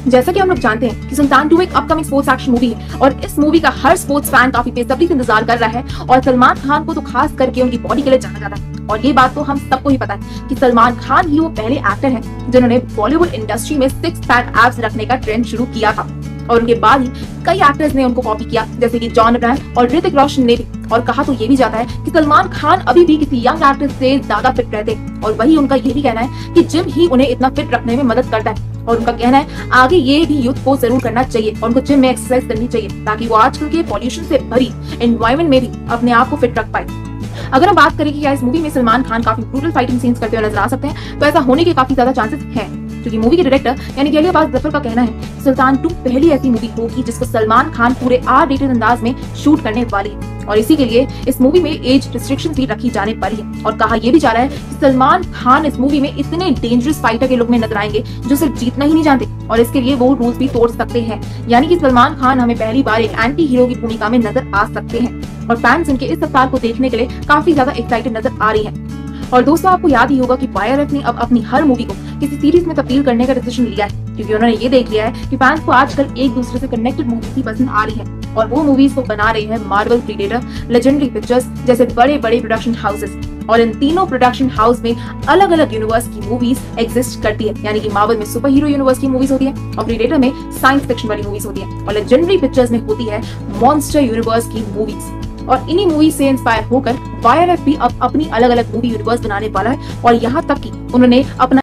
जैसा कि हम लोग जानते हैं कि सुल्तान 2 एक अपकमिंग स्पोर्ट्स एक्शन मूवी है और इस मूवी का हर स्पोर्ट्स फैन काफी बेसब्री से इंतजार कर रहा है और सलमान खान को तो खास करके उनकी बॉडी के लिए जाना जाता है। और ये बात तो हम सबको ही पता है कि सलमान खान ही वो पहले एक्टर हैं जिन्होंने बॉलीवुड इंडस्ट्री में 6 पैक एब्स रखने का ट्रेंड शुरू किया था और उनके बाद ही कई एक्टर्स ने उनको कॉपी किया, जैसे कि जॉन अब्राहम और ऋतिक रोशन ने भी। और कहा तो ये भी जाता है कि सलमान खान अभी भी किसी यंग एक्टर से ज्यादा फिट रहते और वही उनका ये भी कहना है कि जिम ही उन्हें इतना फिट रखने में मदद करता है। और उनका कहना है आगे ये भी यूथ को जरूर करना चाहिए और उनको जिम में एक्सरसाइज करनी चाहिए ताकि वो आजकल के पॉल्यूशन से भरी एनवायरनमेंट में भी अपने आप को फिट रख पाए। अगर हम बात करें कि क्या इस मूवी में सलमान खान काफी ब्रूटल फाइटिंग सीन्स करते हुए नजर आ सकते हैं, तो ऐसा होने के काफी ज्यादा चांसेस हैं, क्योंकि मूवी के डायरेक्टर यानी कि अली अब्बास जफर का कहना है सुल्तान 2 पहली ऐसी मूवी होगी जिसको सलमान खान पूरे R रेटेड अंदाज में शूट करने वाली है और इसी के लिए इस मूवी में एज रिस्ट्रिक्शंस भी रखी जाने वाली है। और कहा यह भी जा रहा है कि सलमान खान इस मूवी में इतने डेंजरस फाइटर के लुक में नजर आएंगे जो सिर्फ जीतना ही नहीं जानते और इसके लिए वो रूल्स भी तोड़ सकते हैं, यानी कि सलमान खान हमें पहली बार एक एंटी हीरो की भूमिका में नजर आ सकते हैं और फैंस इनके इस अवतार को देखने के लिए काफी ज्यादा एक्साइटेड नजर आ रही है। और दोस्तों आपको याद ही होगा कि YRF ने अब अपनी हर मूवी को किसी सीरीज में तब्दील करने का डिसीजन लिया है, क्योंकि उन्होंने ये देख लिया है कि फैंस को आजकल एक दूसरे से कनेक्टेड मूवीज ही पसंद आ रही है और वो मूवीज को बना रहे हैं मार्वल, प्रीडेटर, लेजेंडरी पिक्चर्स जैसे बड़े बड़े प्रोडक्शन हाउसेस। और इन तीनों प्रोडक्शन हाउस में अलग अलग यूनिवर्स की मूवीज एग्जिस्ट करती है, यानी कि मार्वल में सुपर हीरो यूनिवर्स की मूवीज होती है और प्रीडेटर में साइंस फिक्शन वाली मूवीज होती है और लेजेंडरी पिक्चर्स में होती है मॉन्स्टर यूनिवर्स की मूवीज। और इन्हीं मूवी से इंस्पायर होकर YRF भी अब अपनी अलग अलग मूवी यूनिवर्स बनाने वाला है और यहाँ तक कि उन्होंने अपना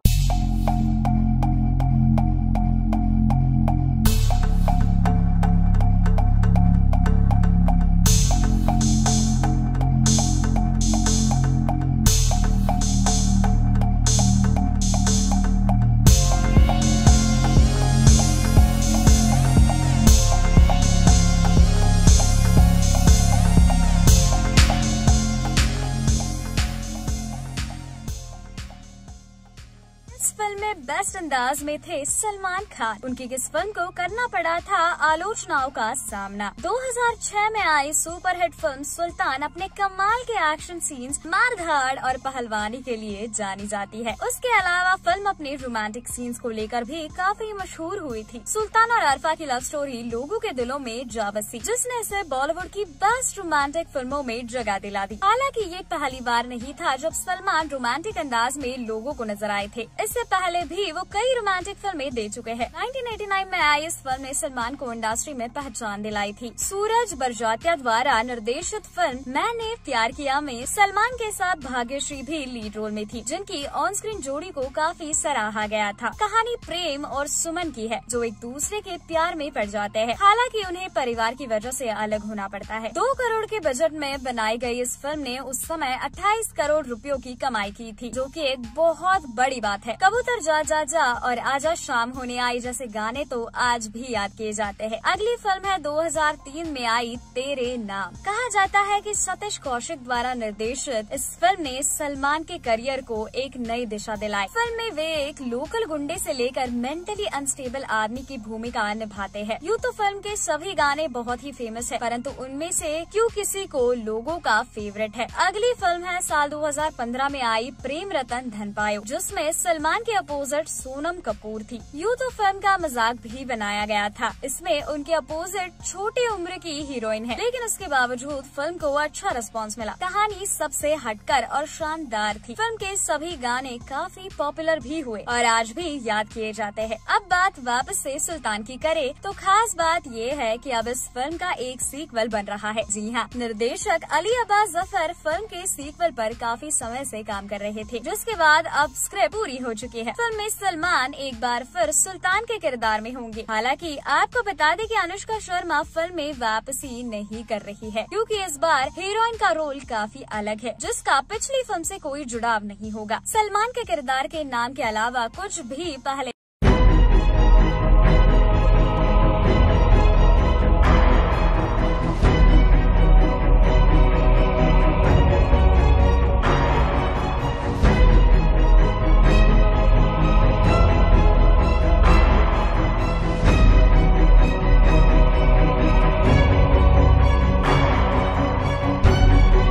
फिल्म में बेस्ट अंदाज में थे सलमान खान। उनकी किस फिल्म को करना पड़ा था आलोचनाओं का सामना। 2006 में आई सुपरहिट फिल्म सुल्तान अपने कमाल के एक्शन सीन्स, मारधाड़ और पहलवानी के लिए जानी जाती है। उसके अलावा फिल्म अपने रोमांटिक सीन्स को लेकर भी काफी मशहूर हुई थी। सुल्तान और अरफा की लव स्टोरी लोगों के दिलों में जा बसी, जिसने इसे बॉलीवुड की बेस्ट रोमांटिक फिल्मों में जगह दिला दी। हालांकि ये पहली बार नहीं था जब सलमान रोमांटिक अंदाज में लोगों को नजर आए थे। इससे पहले भी वो कई रोमांटिक फिल्में दे चुके हैं। 1989 में आई इस फिल्म ने सलमान को इंडस्ट्री में पहचान दिलाई थी। सूरज बरजात्या द्वारा निर्देशित फिल्म मैंने प्यार किया में सलमान के साथ भाग्यश्री भी लीड रोल में थी, जिनकी ऑन स्क्रीन जोड़ी को काफी सराहा गया था। कहानी प्रेम और सुमन की है, जो एक दूसरे के प्यार में पड़ जाते हैं। हालांकि उन्हें परिवार की वजह से अलग होना पड़ता है। 2 करोड़ के बजट में बनाई गई इस फिल्म ने उस समय 28 करोड़ रुपयों की कमाई की थी, जो कि एक बहुत बड़ी बात है। कबूतर जा जा जा और आजा शाम होने आई जैसे गाने तो आज भी याद किए जाते हैं। अगली फिल्म है 2003 में आई तेरे नाम। कहा जाता है कि सतीश कौशिक द्वारा निर्देशित इस फिल्म ने सलमान के करियर को एक नई दिशा दिलाई। फिल्म में वे एक लोकल गुंडे से लेकर मेंटली अनस्टेबल आदमी की भूमिका निभाते हैं। यूँ तो फिल्म के सभी गाने बहुत ही फेमस है, परंतु उनमें से क्यों किसी को लोगों का फेवरेट है। अगली फिल्म है साल 2015 में आई प्रेम रतन धन पायो, जिसमें सलमान के अपोजिट सोनम कपूर थी। यूँ तो फिल्म का मजाक भी बनाया गया था। इसमें उनके अपोजिट छोटी उम्र की हीरोइन है, लेकिन उसके बावजूद फिल्म को अच्छा रिस्पांस मिला। कहानी सबसे हटकर और शानदार थी। फिल्म के सभी गाने काफी पॉपुलर भी हुए और आज भी याद किए जाते हैं। अब बात वापस से सुल्तान की करे तो खास बात ये है कि अब इस फिल्म का एक सीक्वल बन रहा है। जी हाँ, निर्देशक अली अब्बास जफर फिल्म के सीक्वल पर काफी समय से काम कर रहे थे, जिसके बाद अब स्क्रिप्ट पूरी हो चुकी है। फिल्म में सलमान एक बार फिर सुल्तान के किरदार में होंगे। हालांकि आपको बता दें कि अनुष्का शर्मा फिल्म में वापसी नहीं कर रही है, क्योंकि इस बार हीरोइन का रोल काफी अलग है, जिसका पिछली फिल्म से कोई जुड़ाव नहीं होगा। सलमान के किरदार के नाम के अलावा कुछ भी पहले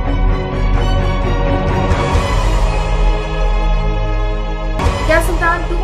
क्या सुल्तान 2 में हमें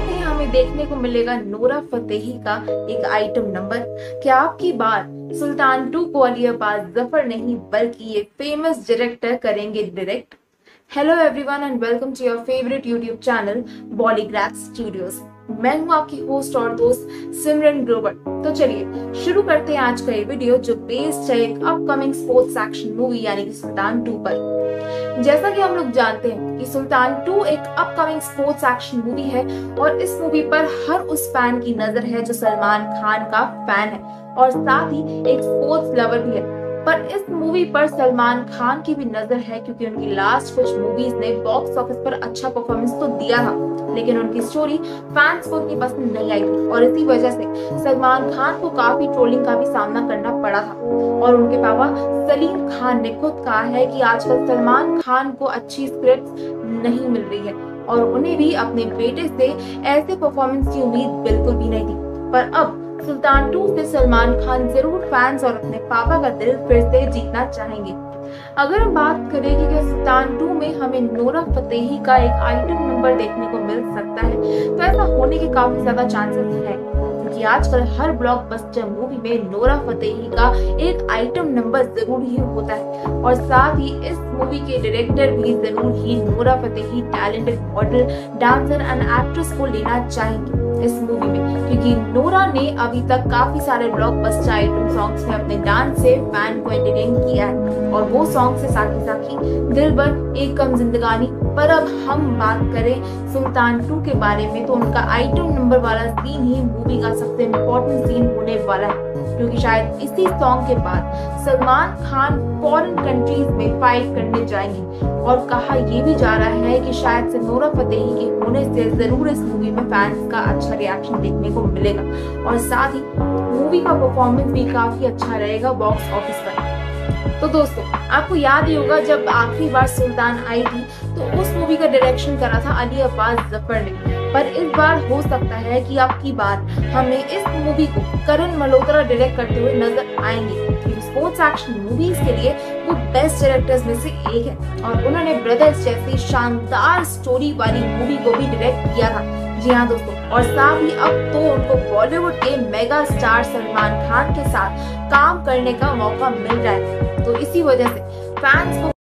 हमें देखने को मिलेगा नोरा फतेही का एक आइटम नंबर। क्या आपकी बार सुल्तान 2 को अली अब्बास जफर नहीं बल्कि ये फेमस डायरेक्टर करेंगे डायरेक्ट? Hello everyone and welcome to your favourite YouTube channel Bollygraph studios. मैं हूं आपकी होस्ट और दोस्त सिमरन ग्रोवर। तो चलिए शुरू करते हैं आज का ये वीडियो जो बेस्ड है एक अपकमिंग स्पोर्ट्स एक्शन मूवी यानी कि सुल्तान 2 पर। जैसा कि हम लोग जानते हैं कि सुल्तान 2 एक अपकमिंग स्पोर्ट्स एक्शन मूवी है और इस मूवी पर हर उस फैन की नजर है जो सलमान खान का फैन है और साथ ही एक स्पोर्ट्स लवर भी है। पर इस मूवी पर सलमान खान की भी नजर है क्योंकि उनकी लास्ट कुछ मूवीज ने बॉक्स ऑफिस पर अच्छा परफॉर्मेंस तो दिया था, लेकिन उनकी स्टोरी फैंस को इतनी पसंद नहीं आई थी और इसी वजह से सलमान खान को काफी ट्रोलिंग का भी सामना करना पड़ा था। और उनके पापा सलीम खान ने खुद कहा है कि आजकल सलमान खान को अच्छी स्क्रिप्ट नहीं मिल रही है और उन्हें भी अपने बेटे से ऐसे परफॉर्मेंस की उम्मीद बिल्कुल भी नहीं थी। पर अब सुल्तान 2 से सलमान खान जरूर फैंस और अपने पापा का दिल फिर से जीतना चाहेंगे। अगर हम बात करें कि क्या सुल्तान 2 में हमें नोरा फतेही का एक आइटम नंबर देखने को मिल सकता है, तो ऐसा होने के काफी ज्यादा चांसेस हैं क्योंकि आजकल हर ब्लॉकबस्टर मूवी में नोरा फतेही का एक आइटम नंबर जरूर ही होता है और साथ ही इस मूवी के डायरेक्टर भी जरूर ही Nora Fatehi talented model, dancer and actress को लेना चाहेंगे इस मूवी में, क्योंकि नोरा ने अभी तक काफी सारे ब्लॉकबस्टर आइटम सॉन्ग्स में अपने डांस से फैन को एंटरटेन किया है और वो सॉन्ग से साकी साकी, दिलबर, एक कम जिंदगानी। पर अब हम बात करें सुल्तान 2 के बारे में तो उनका आइटम नंबर वाला सीन ही मूवी का सबसे इम्पोर्टेंट सीन होने वाला है क्योंकि शायद इसी सॉन्ग के बाद सलमान खान फॉरेन कंट्रीज में फाइट करने जाएंगे और कहा यह भी जा रहा है कि शायद से नोरा फतेही के होने से जरूर इस मूवी में फैंस का अच्छा रिएक्शन देखने को मिलेगा और साथ ही मूवी का परफॉर्मेंस भी काफी अच्छा रहेगा बॉक्स ऑफिस पर। तो दोस्तों आपको याद ही होगा जब आखिरी बार सुल्तान आई थी तो उस मूवी का डायरेक्शन करा था अली अब्बास जफर ने, पर इस बार हो सकता है कि आपकी बार हमें इस मूवी को करण मल्होत्रा डायरेक्ट करते हुए नजर आएंगे क्योंकि स्पोर्ट्स एक्शन मूवीज के लिए वो बेस्ट डायरेक्टर्स में से एक है और उन्होंने ब्रदर्स जैसी शानदार स्टोरी वाली मूवी को भी डायरेक्ट किया था। जी हाँ दोस्तों, और साथ ही अब तो उनको बॉलीवुड के मेगा स्टार सलमान खान के साथ काम करने का मौका मिल रहा है, तो इसी वजह से फैंस को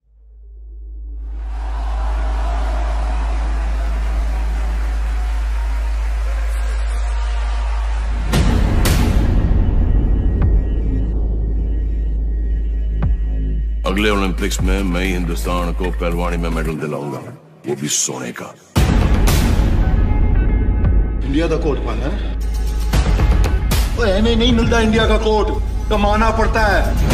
अगले ओलंपिक्स में मैं ही हिंदुस्तान को पहलवानी में मेडल दिलाऊंगा, वो भी सोने का। इंडिया का कोट पाना है वो एवं नहीं मिलता, इंडिया का कोट कमाना पड़ता है।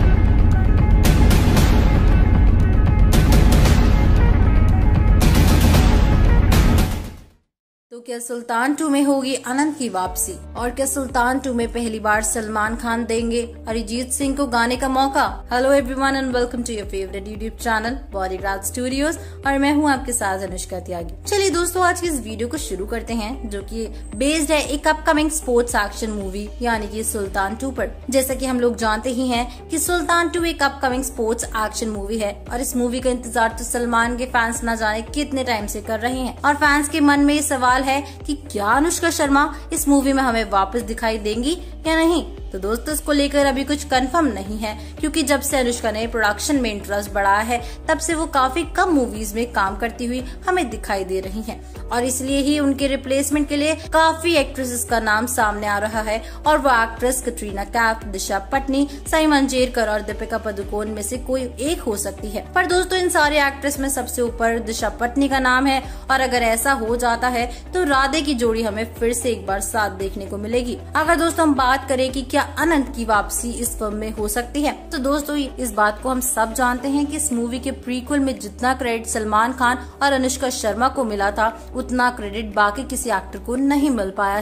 तो क्या सुल्तान 2 में होगी अनंत की वापसी और क्या सुल्तान 2 में पहली बार सलमान खान देंगे अरिजीत सिंह को गाने का मौका? Hello everyone and welcome to your favourite YouTube channel Bollygraph studios और मैं हूं आपके साथ अनुष्का त्यागी। चलिए दोस्तों आज की इस वीडियो को शुरू करते हैं जो कि बेस्ड है एक अपकमिंग स्पोर्ट्स एक्शन मूवी यानी कि सुल्तान 2 पर। जैसा कि हम लोग जानते ही हैं कि सुल्तान 2 एक अपकमिंग स्पोर्ट्स एक्शन मूवी है और इस मूवी का इंतजार तो सलमान के फैंस न जाने कितने टाइम से कर रहे हैं और फैंस के मन में ये सवाल है कि क्या अनुष्का शर्मा इस मूवी में हमें वापस दिखाई देंगी या नहीं। तो दोस्तों इसको लेकर अभी कुछ कंफर्म नहीं है क्योंकि जब से अनुष्का ने प्रोडक्शन में इंटरेस्ट बढ़ाया है तब से वो काफी कम मूवीज में काम करती हुई हमें दिखाई दे रही हैं और इसलिए ही उनके रिप्लेसमेंट के लिए काफी एक्ट्रेसेस का नाम सामने आ रहा है और वो एक्ट्रेस कटरीना कैफ, दिशा पटनी, साई मंजेरकर और दीपिका पादुकोण में से कोई एक हो सकती है। पर दोस्तों इन सारे एक्ट्रेस में सबसे ऊपर दिशा पटनी का नाम है और अगर ऐसा हो जाता है तो राधे की जोड़ी हमें फिर से एक बार साथ देखने को मिलेगी। अगर दोस्तों हम बात करें कि क्या अनंत की वापसी इस फिल्म में हो सकती है, तो दोस्तों इस बात को हम सब जानते हैं कि इस मूवी के प्रीक्वल में जितना क्रेडिट सलमान खान और अनुष्का शर्मा को मिला था उतना क्रेडिट बाकी किसी एक्टर को नहीं मिल पाया था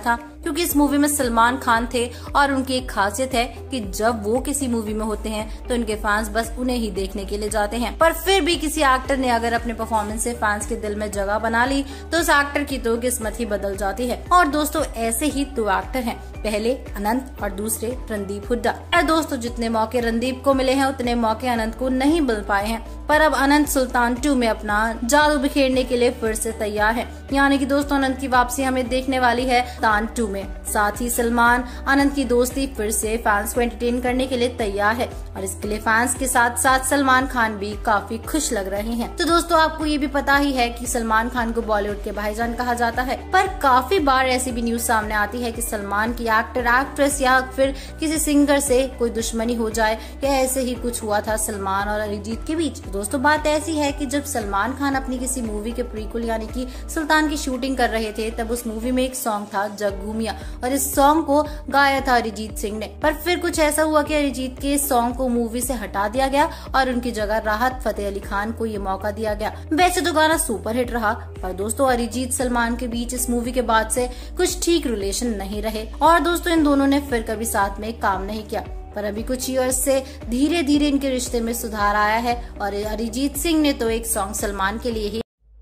क्योंकि इस मूवी में सलमान खान थे और उनकी एक खासियत है कि जब वो किसी मूवी में होते हैं तो उनके फैंस बस उन्हें ही देखने के लिए जाते हैं। पर फिर भी किसी एक्टर ने अगर अपने परफॉर्मेंस से फैंस के दिल में जगह बना ली तो उस एक्टर की तो किस्मत ही बदल जाती है। और दोस्तों ऐसे ही 2 एक्टर हैं, पहले अनंत और दूसरे रणदीप हुड्डा। और दोस्तों जितने मौके रणदीप को मिले हैं उतने मौके अनंत को नहीं मिल पाए हैं, पर अब अनंत सुल्तान 2 में अपना जादू बिखेरने के लिए फिर से तैयार है। यानी कि दोस्तों अनंत की वापसी हमें देखने वाली है सुल्तान 2 में। साथ ही सलमान अनंत की दोस्ती फिर से फैंस को एंटरटेन करने के लिए तैयार है और इसके लिए फैंस के साथ साथ सलमान खान भी काफी खुश लग रहे हैं। तो दोस्तों आपको ये भी पता ही है कि सलमान खान को बॉलीवुड के भाईजान कहा जाता है, पर काफी बार ऐसी भी न्यूज सामने आती है कि सलमान की एक्टर एक्ट्रेस या फिर किसी सिंगर से कोई दुश्मनी हो जाए, या ऐसे ही कुछ हुआ था सलमान और अरिजीत के बीच। दोस्तों बात ऐसी है कि जब सलमान खान अपनी किसी मूवी के प्रीक्वल यानी कि सुल्तान की शूटिंग कर रहे थे तब उस मूवी में एक सॉन्ग था जग घूमिया और इस सॉन्ग को गाया था अरिजीत सिंह ने। पर फिर कुछ ऐसा हुआ कि अरिजीत के सॉन्ग को मूवी से हटा दिया गया और उनकी जगह राहत फतेह अली खान को ये मौका दिया गया। वैसे तो गाना सुपर हिट रहा, पर दोस्तों अरिजीत सलमान के बीच इस मूवी के बाद से कुछ ठीक रिलेशन नहीं रहे और दोस्तों इन दोनों ने फिर कभी साथ में काम नहीं किया। पर अभी कुछ ईयर्स से धीरे धीरे इनके रिश्ते में सुधार आया है और अरिजीत सिंह ने तो एक सॉन्ग सलमान के लिए ही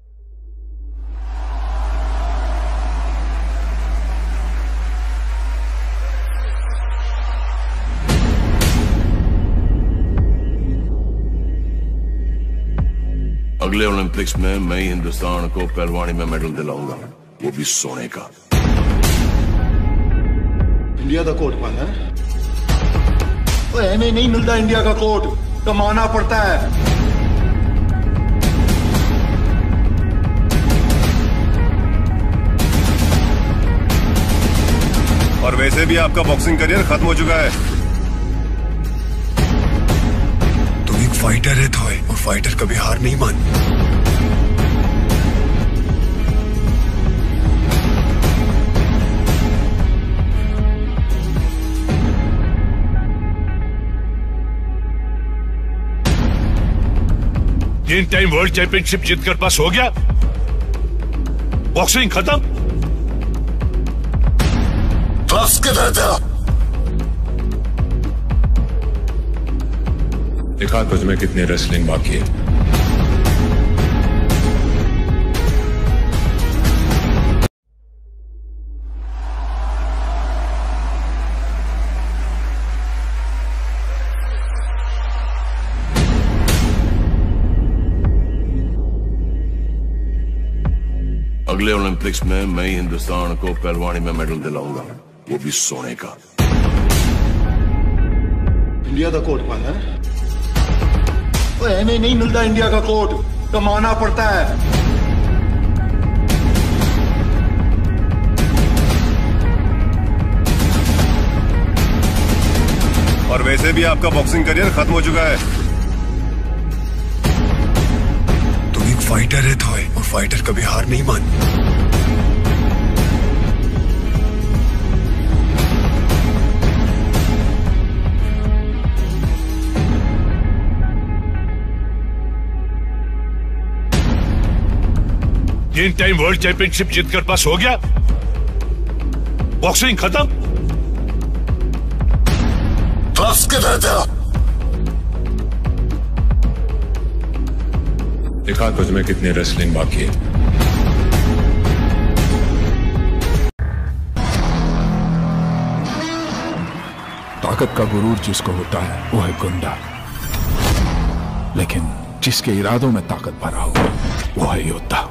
अगले ओलंपिक्स में मैं ही हिंदुस्तान को पहलवानी में मेडल दिलाऊंगा, वो भी सोने का। इंडिया का कोट पाना है, नहीं मिलता इंडिया का कोट, कमाना पड़ता है। और वैसे भी आपका बॉक्सिंग करियर खत्म हो चुका है। तुम एक फाइटर है थॉय, और फाइटर कभी हार नहीं मानता। तीन टाइम वर्ल्ड चैंपियनशिप जीतकर पास हो गया, बॉक्सिंग खत्म। क्लास किधर था? दिखा तुझ में कितनी रेसलिंग बाकी है। अगले ओलंपिक्स में मैं ही हिंदुस्तान को पहलवानी में मेडल दिलाऊंगा, वो भी सोने का। इंडिया का कोट पाना है, नहीं मिलता इंडिया का कोट, कमाना पड़ता है। और वैसे भी आपका बॉक्सिंग करियर खत्म हो चुका है। तुम एक फाइटर है थॉय, और फाइटर कभी हार नहीं मानता। तीन टाइम वर्ल्ड चैंपियनशिप जीतकर पास हो गया, बॉक्सिंग खत्म। क्लास किधर था? दिखा तुझ में कितनी रेसलिंग बाकी है। ताकत का गुरूर जिसको होता है वो है गुंडा, लेकिन जिसके इरादों में ताकत भरा हो वो है योद्धा।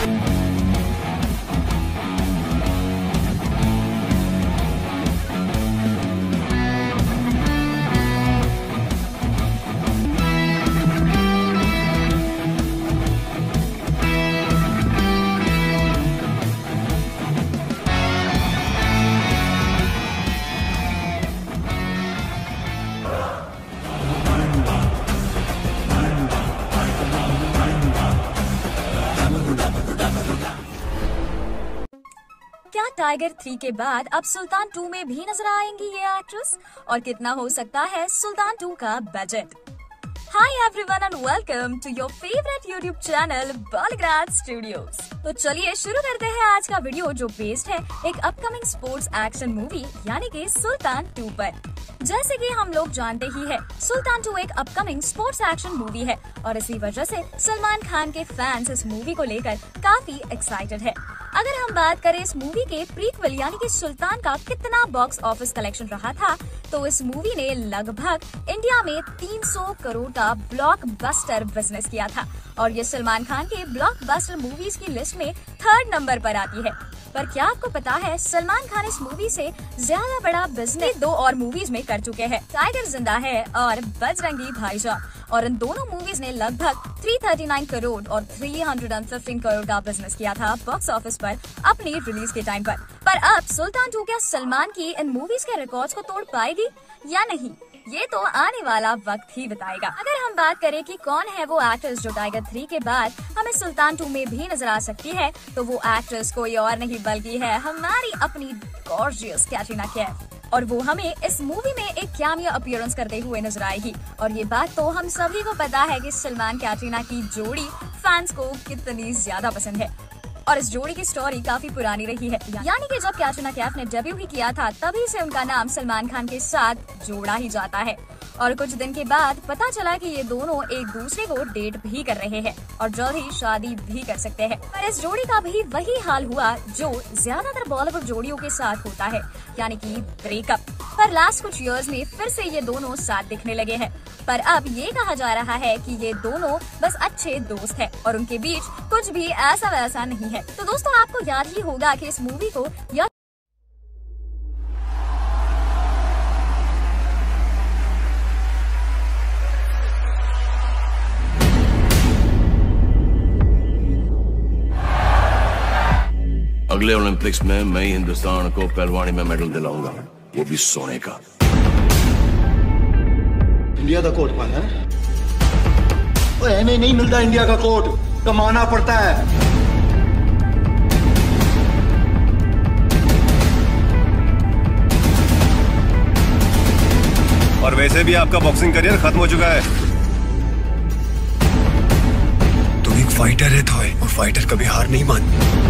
क्या टाइगर 3 के बाद अब सुल्तान 2 में भी नजर आएंगी ये एक्ट्रेस, और कितना हो सकता है सुल्तान 2 का budget? Hi everyone and welcome to your favorite YouTube channel Bollywood Studios। तो चलिए शुरू करते हैं आज का वीडियो जो बेस्ड है एक अपकमिंग स्पोर्ट्स एक्शन मूवी यानी कि सुल्तान 2 पर। जैसे कि हम लोग जानते ही है सुल्तान 2 एक अपकमिंग स्पोर्ट्स एक्शन मूवी है और इसी वजह से सलमान खान के फैंस इस मूवी को लेकर काफी एक्साइटेड है। अगर हम बात करें इस मूवी के प्रीक्वल यानी कि सुल्तान का कितना बॉक्स ऑफिस कलेक्शन रहा था तो इस मूवी ने लगभग इंडिया में 300 करोड़ का ब्लॉकबस्टर बिजनेस किया था और ये सलमान खान के ब्लॉकबस्टर मूवीज की लिस्ट में 3rd नंबर पर आती है। पर क्या आपको पता है सलमान खान इस मूवी से ज्यादा बड़ा बिजनेस 2 और मूवीज में कर चुके हैं, टाइगर जिंदा है और बजरंगी भाईजान, और इन दोनों मूवीज ने लगभग 339 करोड़ और 315 करोड़ का बिजनेस किया था बॉक्स ऑफिस पर अपनी रिलीज के टाइम पर अब सुल्तान 2 क्या सलमान की इन मूवीज के रिकॉर्ड्स को तोड़ पाएगी या नहीं, ये तो आने वाला वक्त ही बताएगा। अगर हम बात करें कि कौन है वो एक्ट्रेस जो टाइगर 3 के बाद हमें सुल्तान 2 में भी नजर आ सकती है तो वो एक्ट्रेस कोई और नहीं बल्कि है हमारी अपनी गॉर्जियस कैटरीना कैफ, और वो हमें इस मूवी में एक कैमियो अपीयरेंस करते हुए नजर आएगी। और ये बात तो हम सभी को पता है कि सलमान कैटरीना की जोड़ी फैंस को कितनी ज्यादा पसंद है और इस जोड़ी की स्टोरी काफी पुरानी रही है, यानी कि जब कैटरीना कैफ ने डेब्यू ही किया था तभी से उनका नाम सलमान खान के साथ जोड़ा ही जाता है और कुछ दिन के बाद पता चला कि ये दोनों एक दूसरे को डेट भी कर रहे हैं और जल्द ही शादी भी कर सकते हैं। पर इस जोड़ी का भी वही हाल हुआ जो ज्यादातर बॉलीवुड जोड़ियों के साथ होता है, यानी कि ब्रेकअप। पर लास्ट कुछ इयर्स में फिर से ये दोनों साथ दिखने लगे हैं, पर अब ये कहा जा रहा है कि ये दोनों बस अच्छे दोस्त हैं और उनके बीच कुछ भी ऐसा वैसा नहीं है। तो दोस्तों आपको याद ही होगा कि इस मूवी को अगले ओलंपिक्स में मैं ही हिंदुस्तान को पहलवानी में मेडल दिलाऊंगा, वो भी सोने का। इंडिया का कोट पाना है? ऐसे नहीं मिलता इंडिया का कोट, कमाना पड़ता है। और वैसे भी आपका बॉक्सिंग करियर खत्म हो चुका है। तुम एक फाइटर है थॉय, और फाइटर कभी हार नहीं मानता।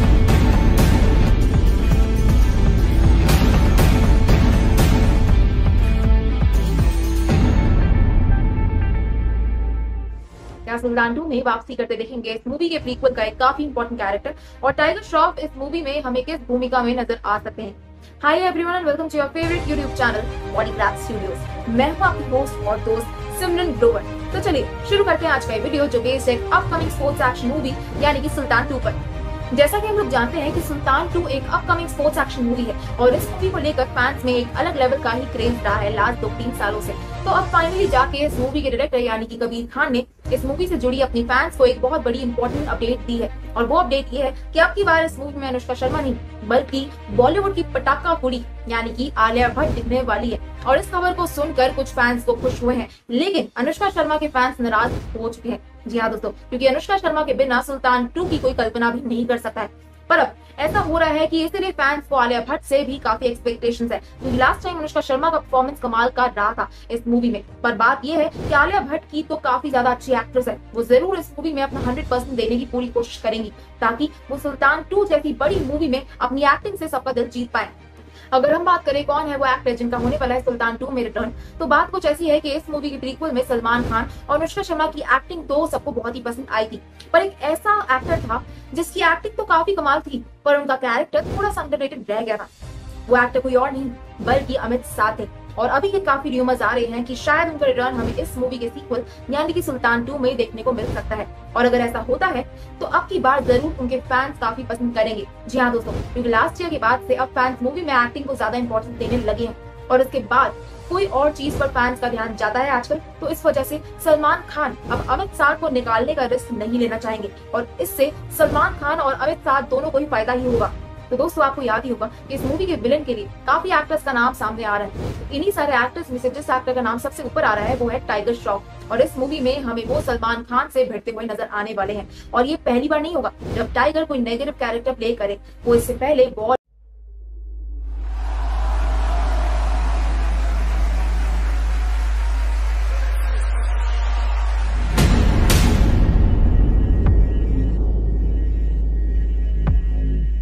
सुल्तान 2 में वापसी करते देखेंगे इस मूवी के प्रीक्वल का एक काफी इंपॉर्टेंट कैरेक्टर और टाइगर श्रॉफ इस मूवी में हमें किस भूमिका में नजर आ सकते हैं। Hi everyone and welcome to your favourite YouTube channel Bollywood studios. मैं हूं आपकी होस्ट और दोस्त सिमरन ग्रोवर। तो चलिए शुरू करते हैं आज का वीडियो जो बेस्ड है अपकमिंग स्पोर्ट्स एक्शन मूवी यानी कि सुल्तान 2 पर। जैसा कि हम लोग जानते हैं कि सुल्तान 2 एक अपकमिंग स्पोर्ट्स एक्शन मूवी है और इस मूवी को लेकर फैंस में एक अलग लेवल का ही क्रेज रहा है लास्ट 2-3 सालों से। तो अब फाइनली जाके इस मूवी के डायरेक्टर यानी कि कबीर खान ने इस मूवी से जुड़ी अपनी फैंस को एक बहुत बड़ी इंपॉर्टेंट अपडेट दी है और वो अपडेट ये है कि अब की बार इस मूवी में अनुष्का शर्मा नहीं बल्कि बॉलीवुड की पटाखा कुड़ी यानी कि आलिया भट्ट दिखने वाली है। और इस खबर को सुनकर कुछ फैंस तो खुश हुए हैं लेकिन अनुष्का शर्मा के फैंस नाराज हो चुके हैं। जी हाँ दोस्तों, क्योंकि अनुष्का शर्मा के बिना सुल्तान 2 की कोई कल्पना भी नहीं कर सकता है। पर अब ऐसा हो रहा है कि इसलिए फैंस को आलिया भट्ट से भी काफी एक्सपेक्टेशंस है क्योंकि लास्ट टाइम अनुष्का शर्मा का परफॉर्मेंस कमाल का रहा था इस मूवी में। पर बात यह है कि आलिया भट्ट की तो काफी ज्यादा अच्छी एक्ट्रेस है, वो जरूर इस मूवी में अपना 100% देने की पूरी कोशिश करेंगी ताकि वो सुल्तान 2 जैसी बड़ी मूवी में अपनी एक्टिंग से सबका दिल जीत पाए। अगर हम बात करें कौन है वो एक्टर जिनका होने वाला है सुल्तान 2 में रिटर्न, तो बात कुछ ऐसी है कि इस मूवी की प्रीक्वल में सलमान खान और अनुष्का शर्मा की एक्टिंग तो सबको बहुत ही पसंद आई थी, पर एक ऐसा एक्टर था जिसकी एक्टिंग तो काफी कमाल थी पर उनका कैरेक्टर थोड़ा सा अंडररेटेड रह गया था। वो एक्टर कोई और नहीं बल्कि अमित शाह थे और अभी के काफी र्यूमर्स आ रहे हैं कि शायद उनका रिटर्न हमें इस मूवी के सीक्वल यानी कि सुल्तान 2 में देखने को मिल सकता है। और अगर ऐसा होता है तो अब की बार जरूर उनके फैंस काफी पसंद करेंगे। जी हाँ दोस्तों, क्योंकि लास्ट ईयर के बाद से अब फैंस मूवी में एक्टिंग को ज्यादा इंपॉर्टेंस देने लगे हैं और उसके बाद कोई और चीज पर फैंस का ध्यान जाता है आजकल। तो इस वजह से सलमान खान अब अमित शाह को निकालने का रिस्क नहीं लेना चाहेंगे और इससे सलमान खान और अमित शाह दोनों को ही फायदा ही होगा। तो दोस्तों आपको याद ही होगा कि इस मूवी के विलन के लिए काफी एक्टर्स का नाम सामने आ रहा है। इन्हीं सारे एक्टर्स में से जिस एक्टर का नाम सबसे ऊपर आ रहा है वो है टाइगर श्रॉफ और इस मूवी में हमें वो सलमान खान से भिड़ते हुए नजर आने वाले हैं। और ये पहली बार नहीं होगा जब टाइगर कोई नेगेटिव कैरेक्टर प्ले करे, वो इससे पहले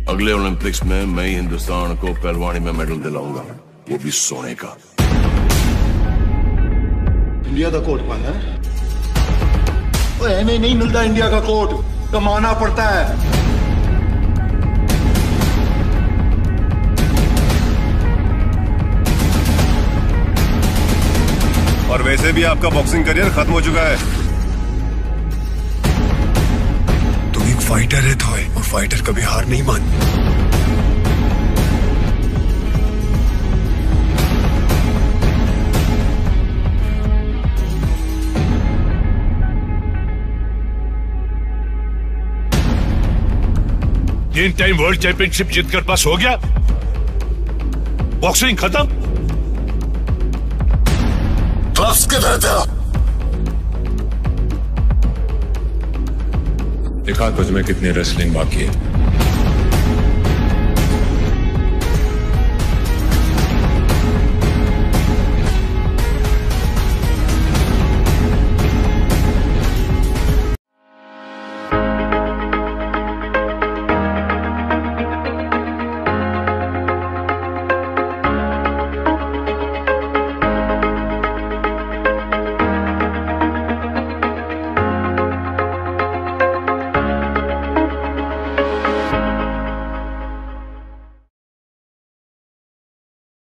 अगले ओलंपिक्स में मैं ही हिंदुस्तान को पहलवानी में मेडल दिलाऊंगा, वो भी सोने का। इंडिया का कोट पाना है? एवं नहीं मिलता इंडिया का कोट, कमाना पड़ता है। और वैसे भी आपका बॉक्सिंग करियर खत्म हो चुका है। तुम एक फाइटर है थॉय, और फाइटर कभी हार नहीं मानता। तीन टाइम वर्ल्ड चैंपियनशिप जीतकर पास हो गया, बॉक्सिंग खत्म। ग्लव्स किधर था? दिखा तुझ में कितनी रेसलिंग बाकी है।